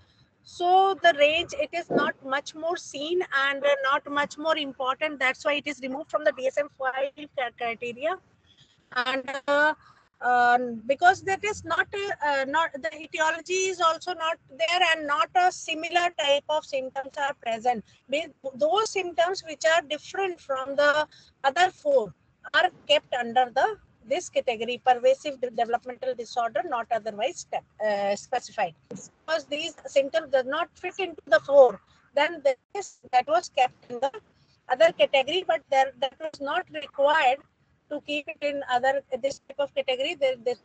S9: So the range, it is not much more seen and uh, not much more important. That's why it is removed from the D S M five criteria. And uh, uh, because that is not uh, not the etiology is also not there, and not a similar type of symptoms are present. Those symptoms which are different from the other four are kept under the this category, pervasive developmental disorder not otherwise uh, specified. Because these symptoms does not fit into the four, then this that was kept in the other category, but there that was not required to keep it in other this type of category. They, they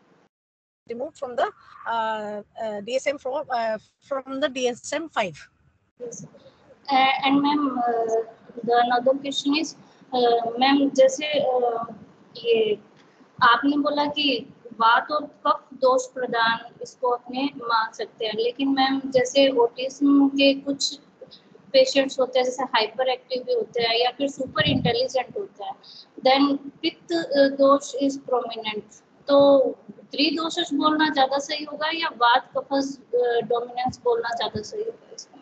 S9: removed from the uh, uh, D S M four uh, from the D S M five.
S12: Yes. Uh, and ma'am, uh, the another question is, uh, ma'am, जैसे uh, ये आपने बोला कि वात और कफ दोष प्रदान इसको अपने मान सकते हैं, लेकिन मैम जैसे ऑटिज्म के कुछ पेशेंट्स होते हैं जैसे हाइपर एक्टिव भी होते हैं या फिर सुपर इंटेलिजेंट होते हैं, देन पित्त दोष इज प्रोमिनेंट, तो त्रिदोषज बोलना ज्यादा सही होगा या वात कफज डोमिनेंस बोलना ज्यादा सही होगा इसमें?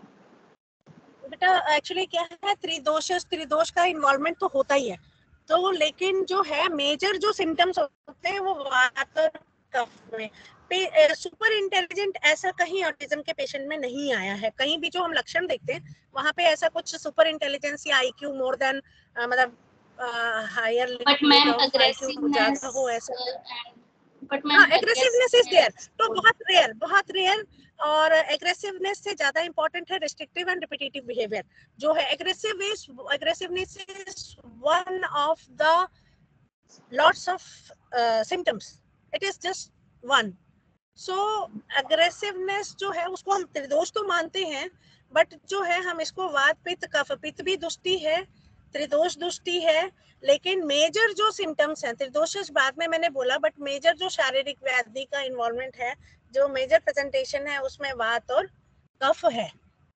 S9: बेटा एक्चुअली क्या है, त्रिदोषज त्रिदोष का इन्वॉल्वमेंट तो होता ही है, तो लेकिन जो है मेजर जो सिम्टम्स होते हैं वो वात और कफ में। सुपर इंटेलिजेंट ऐसा कहीं ऑटिज्म के पेशेंट में नहीं आया है, कहीं भी जो हम लक्षण देखते हैं वहाँ पे ऐसा कुछ सुपर इंटेलिजेंस या आईक्यू मोर देन मतलब हायर
S12: बट मैम अग्रेसिवनेस
S9: हो ऐसा,
S12: but ma'am
S9: aggressiveness is there, तो बहुत रेयर बहुत रेयर। और एग्रेसिवनेस से ज्यादा इंपॉर्टेंट है रिस्ट्रिक्टिव एंड रिपीटेटिव बिहेवियर जो है। Aggressive is aggressiveness is one of the lots of symptoms, it is just one. So aggressiveness जो है उसको हम त्रिदोष तो मानते हैं, बट जो है हम इसको वात पित्त कफ पित्त भी दुष्टि है, त्रिदोष दुष्टि है, लेकिन मेजर जो सिम्टम्स हैं त्रिदोष बाद में मैंने बोला, बट मेजर जो शारीरिक व्याधि का इन्वॉल्वमेंट है, जो मेजर प्रेजेंटेशन है उसमें वात और कफ है।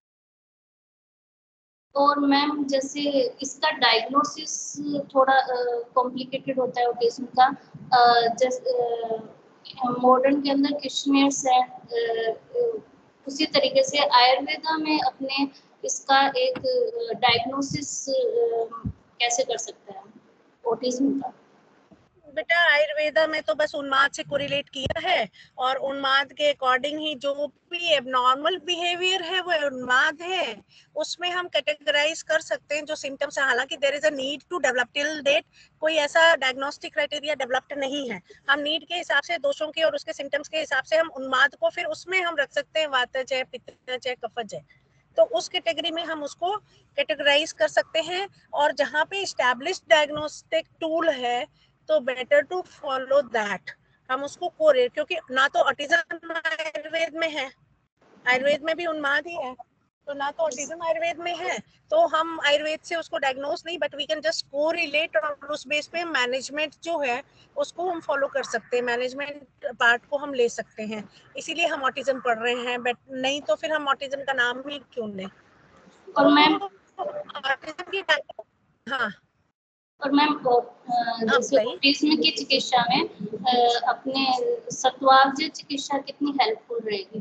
S12: और मैम जैसे इसका डायग्नोसिस थोड़ा कॉम्प्लिकेटेड होता है ऑटिज्म का, जैसे मॉडर्न के अंदर क्वेश्चनियर्स है, उसी तरीके से आयुर्वेदा में अपने इसका एक डायग्नोसिस कैसे कर सकते हैं ऑटिज्म का?
S9: बेटा आयुर्वेदा में तो बस उन्माद से कोरिलेट किया है, और उन्माद के अकॉर्डिंग ही जो भी एबनॉर्मल बिहेवियर है वो उन्माद है, उसमें हम कैटेगराइज कर सकते हैं जो सिम्टम्स है। हालांकि there is a need to develop, till date कोई ऐसा डायग्नोस्टिक क्राइटेरिया डेवलप्ड नहीं है। हम नीड के हिसाब से दोषों के और उसके सिम्टम्स के हिसाब से हम उन्माद को फिर उसमें हम रख सकते हैं वातज है, पित्तज है, कफज है, तो उस कैटेगरी में हम उसको कैटेगराइज कर सकते हैं। और जहाँ पे एस्टैब्लिश्ड डायग्नोस्टिक टूल है तो बेटर टू फॉलो दैट, हम उसको कोरिलेट, क्योंकि ना तो ऑटिज्म आयुर्वेद में है, आयुर्वेद में भी उन्माद ही है, तो ना तो ऑटिज्म आयुर्वेद में है, तो हम आयुर्वेद से उसको डायग्नोस नहीं, but we can just correlate, और उस बेस पे मैनेजमेंट जो है उसको हम फॉलो कर सकते हैं, मैनेजमेंट पार्ट को हम ले सकते हैं, इसीलिए हम ऑटिज्म पढ़ रहे हैं, बट नहीं तो फिर हम ऑटिज्म का नाम ही क्यों लें।
S12: और मैम
S9: ऑटिज्म की हाँ
S12: और मैम जैसे ऑटिज्म की चिकित्सा में अपने सत्वार्ज चिकित्सा कितनी हेल्पफुल रहेगी?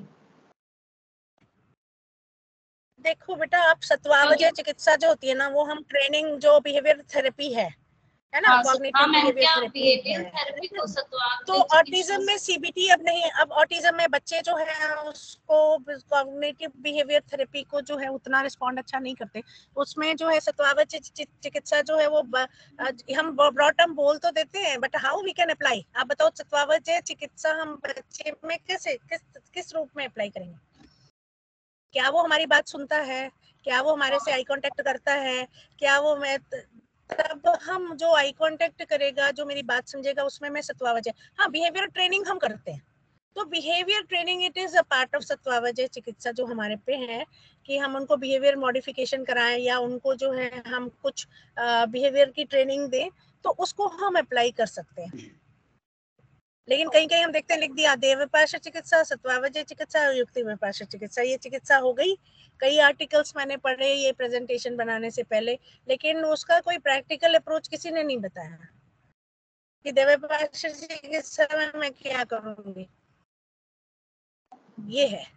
S9: देखो बेटा, आप सत्वावजय चिकित्सा जो होती है ना, वो हम ट्रेनिंग जो बिहेवियर थेरेपी है है ना,
S12: हाँ सर, हाँ
S9: कॉग्निटिव
S12: मैम, क्या
S9: बिहेवियर
S12: बिहेवियर
S9: थेरेपी
S12: थेरेपी
S9: है।
S12: को सत्वाग्रह
S9: तो ऑटिज्म में सीबीटी अब नहीं, अब ऑटिज्म में बच्चे जो है उसको कॉग्निटिव बिहेवियर थेरेपी को जो है उतना रिस्पॉन्ड अच्छा नहीं करते, उसमें जो है सत्वावय चिकित्सा जो है वो ब, हम ब्रॉड टर्म बोल तो देते हैं, but how we can apply, आप बताओ सत्वावय चिकित्सा हम बच्चे में कैसे किस किस रूप में अप्लाई करेंगे? क्या वो हमारी बात सुनता है, क्या वो हमारे से आई कांटेक्ट करता है, क्या वो मैं तब हम जो आई कांटेक्ट करेगा, जो मेरी बात समझेगा, उसमें मैं सत्वावजय, हाँ बिहेवियर ट्रेनिंग हम करते हैं, तो behaviour training it is a part of सत्वावजय चिकित्सा जो हमारे पे है कि हम उनको बिहेवियर मॉडिफिकेशन कराएं या उनको जो है हम कुछ बिहेवियर की ट्रेनिंग दें, तो उसको हम अप्लाई कर सकते हैं। लेकिन कहीं कहीं हम देखते हैं लिख दिया देव विपाशा चिकित्सा, सत्वावजय चिकित्सा, युक्ति विपाशा चिकित्सा, ये चिकित्सा हो गई। कई आर्टिकल्स मैंने पढ़े ये प्रेजेंटेशन बनाने से पहले, लेकिन उसका कोई प्रैक्टिकल अप्रोच किसी ने नहीं बताया कि देव विपाशा चिकित्सा में मैं क्या करूंगी, ये है।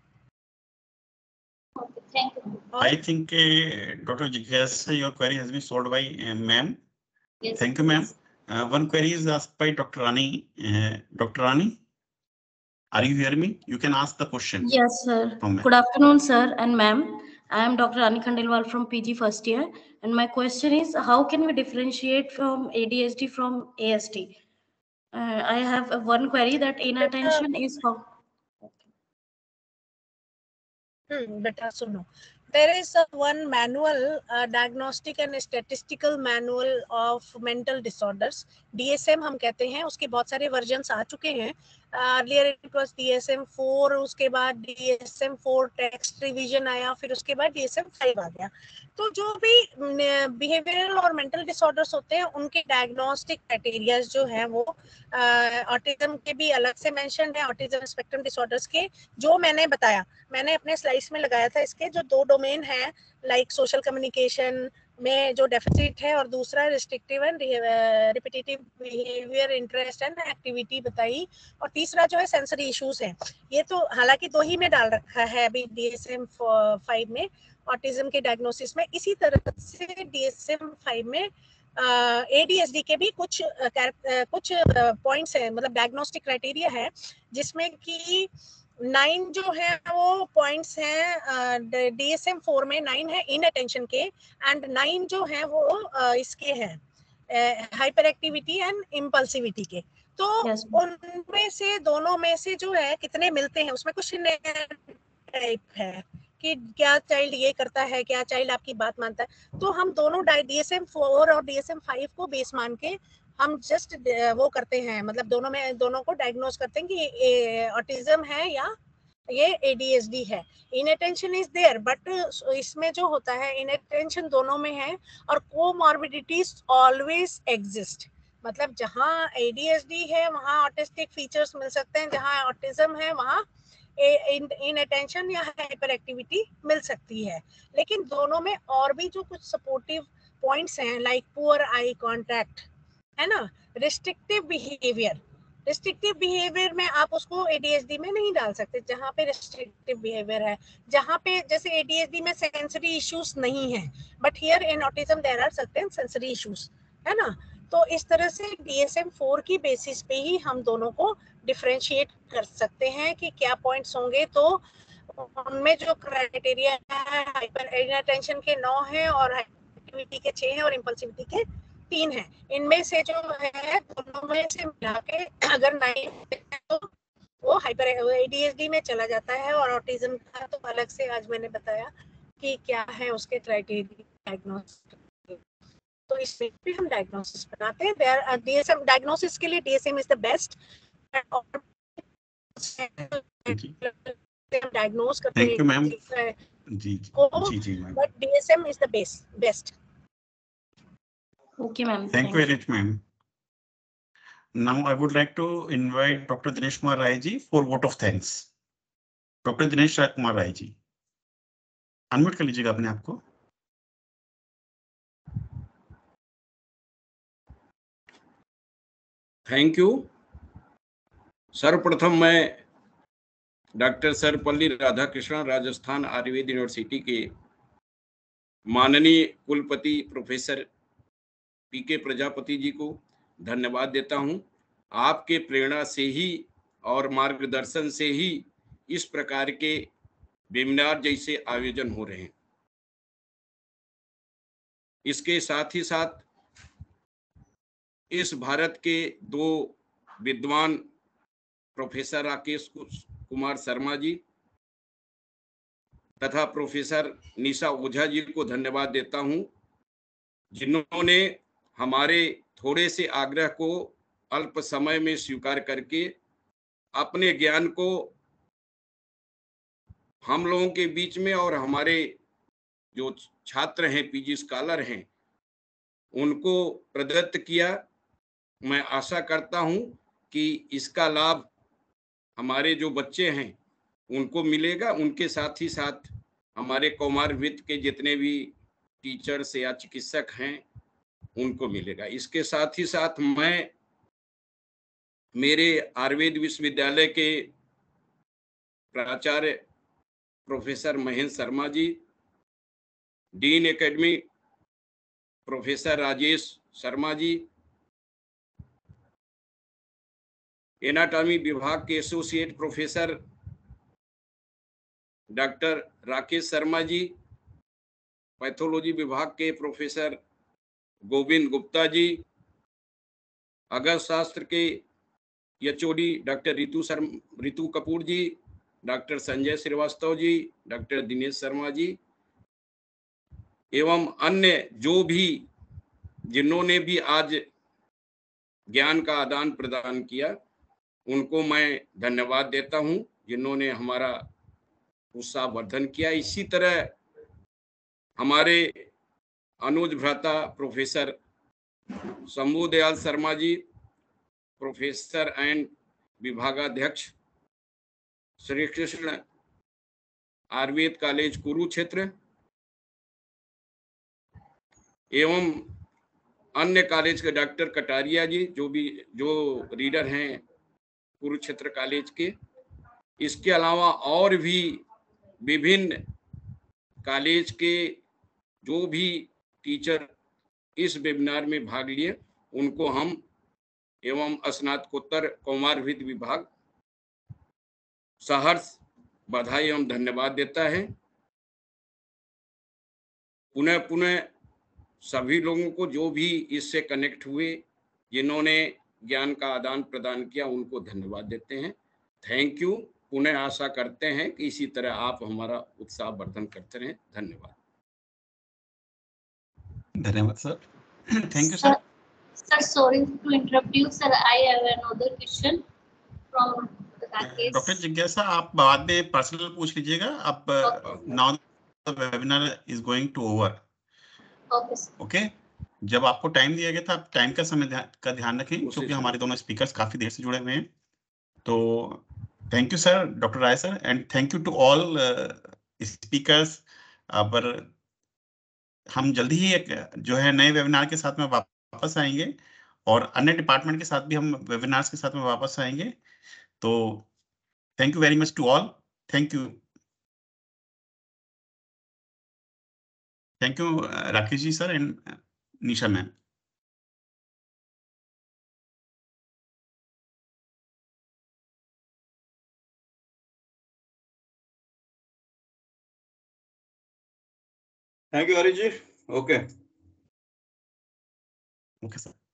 S3: I think uh, Doctor Jigyasa, your query has been solved by uh, ma'am.
S12: Yes,
S3: Thank you, ma'am. Uh, one query is asked by Doctor Rani. Uh, Doctor Rani, are you hearing me? You can ask the question.
S13: Yes, sir.
S3: Oh, ma'am.
S13: Good afternoon, sir and ma'am. I am Doctor Rani Khandelwal from P G first year, and my question is, how can we differentiate from A D H D from A S D? Uh, I have uh, one query that inattention is how.
S9: Hmm, better सुनो. There is a one manual, uh, diagnostic and statistical manual of mental disorders. D S M हम कहते हैं, उसके बहुत सारे versions आ चुके हैं. Earlier it was D S M four, उसके बाद D S M four text revision आया, फिर उसके बाद D S M फाइव आ गया. तो जो भी बिहेवियरल और मेंटल डिसऑर्डर्स होते हैं उनके डायग्नोस्टिक क्राइटेरियाज जो है वो ऑटिज्म के भी अलग से मेंशन है, ऑटिज्म स्पेक्ट्रम डिसऑर्डर्स के जो मैंने बताया, मैंने अपने स्लाइड्स में लगाया था. इसके जो दो डोमेन है, लाइक सोशल कम्युनिकेशन में जो डेफिसिट है और दूसरा restrictive and repetitive behaviour, interest and activity बताई, और तीसरा जो है सेंसरी इश्यूज है. ये तो हालांकि दो ही में डाल रखा है अभी D S M फाइव में ऑटिज्म के डायग्नोसिस में. इसी तरह से D S M फाइव में A D H D के भी कुछ uh, कुछ पॉइंट्स हैं, मतलब डायग्नोस्टिक क्राइटेरिया है, जिसमें कि नाइन जो है वो पॉइंट्स हैं. D S M फोर में नाइन है इन अटेंशन के, एंड नाइन जो है वो uh, इसके हैं हाइपर एक्टिविटी एंड इम्पल्सिविटी के. तो yes, उनमें से दोनों में से जो है कितने मिलते हैं, उसमें कुछ टाइप है कि क्या चाइल्ड ये करता है, क्या चाइल्ड आपकी बात मानता है. तो हम दोनों D S M फोर और D S M फाइव को बेस मान के हम जस्ट वो करते हैं, मतलब दोनों में दोनों को डायग्नोज करते हैं कि ये ऑटिज्म है या ये A D H D है. इनअटेंशन इज देयर, बट इसमें जो होता है इनअटेंशन दोनों में है, और कोमॉर्बिडिटीज ऑलवेज एग्जिस्ट. मतलब जहाँ A D H D है वहाँ ऑटिस्टिक फीचर्स मिल सकते हैं, जहाँ ऑटिज्म है वहाँ इनअटेंशन या हाइपर एक्टिविटी मिल सकती है. लेकिन दोनों में और भी जो कुछ सपोर्टिव पॉइंट्स हैं, लाइक पुअर आई कांटेक्ट, है ना, रिस्ट्रिक्टिव बिहेवियर. रिस्ट्रिक्टिव बिहेवियर में आप उसको A D H D में नहीं डाल सकते, जहाँ पे रिस्ट्रिक्टिव बिहेवियर है, जहाँ पे जैसे A D H D में सेंसरी इश्यूज नहीं है, but here in autism there are certain sensory issues, है ना. तो इस तरह से D S M फोर की बेसिस पे ही हम दोनों को डिफरेंशिएट कर सकते हैं कि क्या पॉइंट्स होंगे. तो उनमें जो क्राइटेरिया है, हाइपर इनअटेंशन के नौ हैं और एक्टिविटी के छह हैं और इम्पल्सिविटी के तीन है. इनमें से जो है दोनों में से मिला के अगर नाइन तो वो hyper A D H D में चला जाता है, और ऑटिज्म का तो अलग से आज मैंने बताया कि क्या है उसके क्राइटेरिया डायग्नोसिस. तो इसमें भी हम डायग्नोसिस बनाते हैं. There D S M diagnosis के लिए D S M is the best, diagnose करते हैं.
S3: Thank you ma'am. जी जी जी ma'am.
S9: But D S M is the best best.
S13: Okay, ma'am.
S3: Thank you very much, ma'am. Now I would like to invite Doctor Dinesh Kumar Rai ji for vote of thanks. Doctor Dinesh Kumar Rai ji, unmute कर लीजिएगा अपने आप को.
S4: Thank you. सर्वप्रथम मैं doctor Sarvepalli Radhakrishnan Rajasthan Ayurved university के माननीय कुलपति प्रोफेसर पी के प्रजापति जी को धन्यवाद देता हूं। आपके प्रेरणा से ही और मार्गदर्शन से ही इस प्रकार के वेबिनार जैसे आयोजन हो रहे हैं। इसके साथ ही साथ इस भारत के दो विद्वान प्रोफेसर राकेश कुमार शर्मा जी तथा प्रोफेसर निशा ओझा जी को धन्यवाद देता हूं, जिन्होंने हमारे थोड़े से आग्रह को अल्प समय में स्वीकार करके अपने ज्ञान को हम लोगों के बीच में और हमारे जो छात्र हैं, पीजी स्कॉलर हैं, उनको प्रदत्त किया। मैं आशा करता हूं कि इसका लाभ हमारे जो बच्चे हैं उनको मिलेगा, उनके साथ ही साथ हमारे कौमारवित्त के जितने भी टीचर्स या चिकित्सक हैं उनको मिलेगा। इसके साथ ही साथ मैं मेरे आयुर्वेद विश्वविद्यालय के प्राचार्य professor Mahendra Sharma ji, dean academy professor Rajesh Sharma ji, anatomy विभाग के associate professor doctor Rakesh Sharma ji, pathology विभाग के प्रोफेसर गोविंद गुप्ता जी, अगस्त शास्त्र के HOD doctor Ritu Sharma Ritu Kapoor ji, doctor Sanjay Srivastava ji, doctor Dinesh Sharma ji एवं अन्य जो भी जिन्होंने भी आज ज्ञान का आदान प्रदान किया, उनको मैं धन्यवाद देता हूं, जिन्होंने हमारा उत्साहवर्धन किया। इसी तरह हमारे अनुज भ्राता professor Shambhu Dayal Sharma ji, professor and विभागाध्यक्ष श्री कृष्ण आयुर्वेद कॉलेज कुरुक्षेत्र एवं अन्य कॉलेज के डॉक्टर कटारिया जी, जो भी जो रीडर हैं कुरुक्षेत्र कॉलेज के। इसके अलावा और भी विभिन्न कॉलेज के जो भी टीचर इस वेबिनार में भाग लिए, उनको हम एवं स्नातकोत्तर कौमारवित्त विभाग सहर्ष बधाई एवं धन्यवाद देता है। पुनः पुनः सभी लोगों को जो भी इससे कनेक्ट हुए, जिन्होंने ज्ञान का आदान प्रदान किया, उनको धन्यवाद देते हैं। Thank you. पुनः आशा करते हैं कि इसी तरह आप हमारा उत्साह वर्धन करते रहें। धन्यवाद।
S3: धन्यवाद sir. Thank you sir.
S12: Sir, sorry to interrupt you, sir. I have another question from Rakesh.
S3: Doctor जिज्ञासा, आप बाद में पर्सनल पूछ लीजिएगा। आप now the webinar is going to over.
S12: Okay sir.
S3: Okay, जब आपको टाइम दिया गया था, आप टाइम का समय ध्यान का ध्यान रखें, क्योंकि हमारे दोनों स्पीकर्स काफी देर से जुड़े हुए हैं। तो thank you sir, doctor Rai sir, and thank you to all speakers. पर हम जल्दी ही एक जो है नए वेबिनार के साथ में वापस आएंगे और अन्य डिपार्टमेंट के साथ भी हम वेबिनार्स के साथ में वापस आएंगे। तो thank you very much to all. Thank you thank you Rakesh ji sir and Nisha ma'am.
S11: Thank you Harish ji. Okay
S3: okay sir.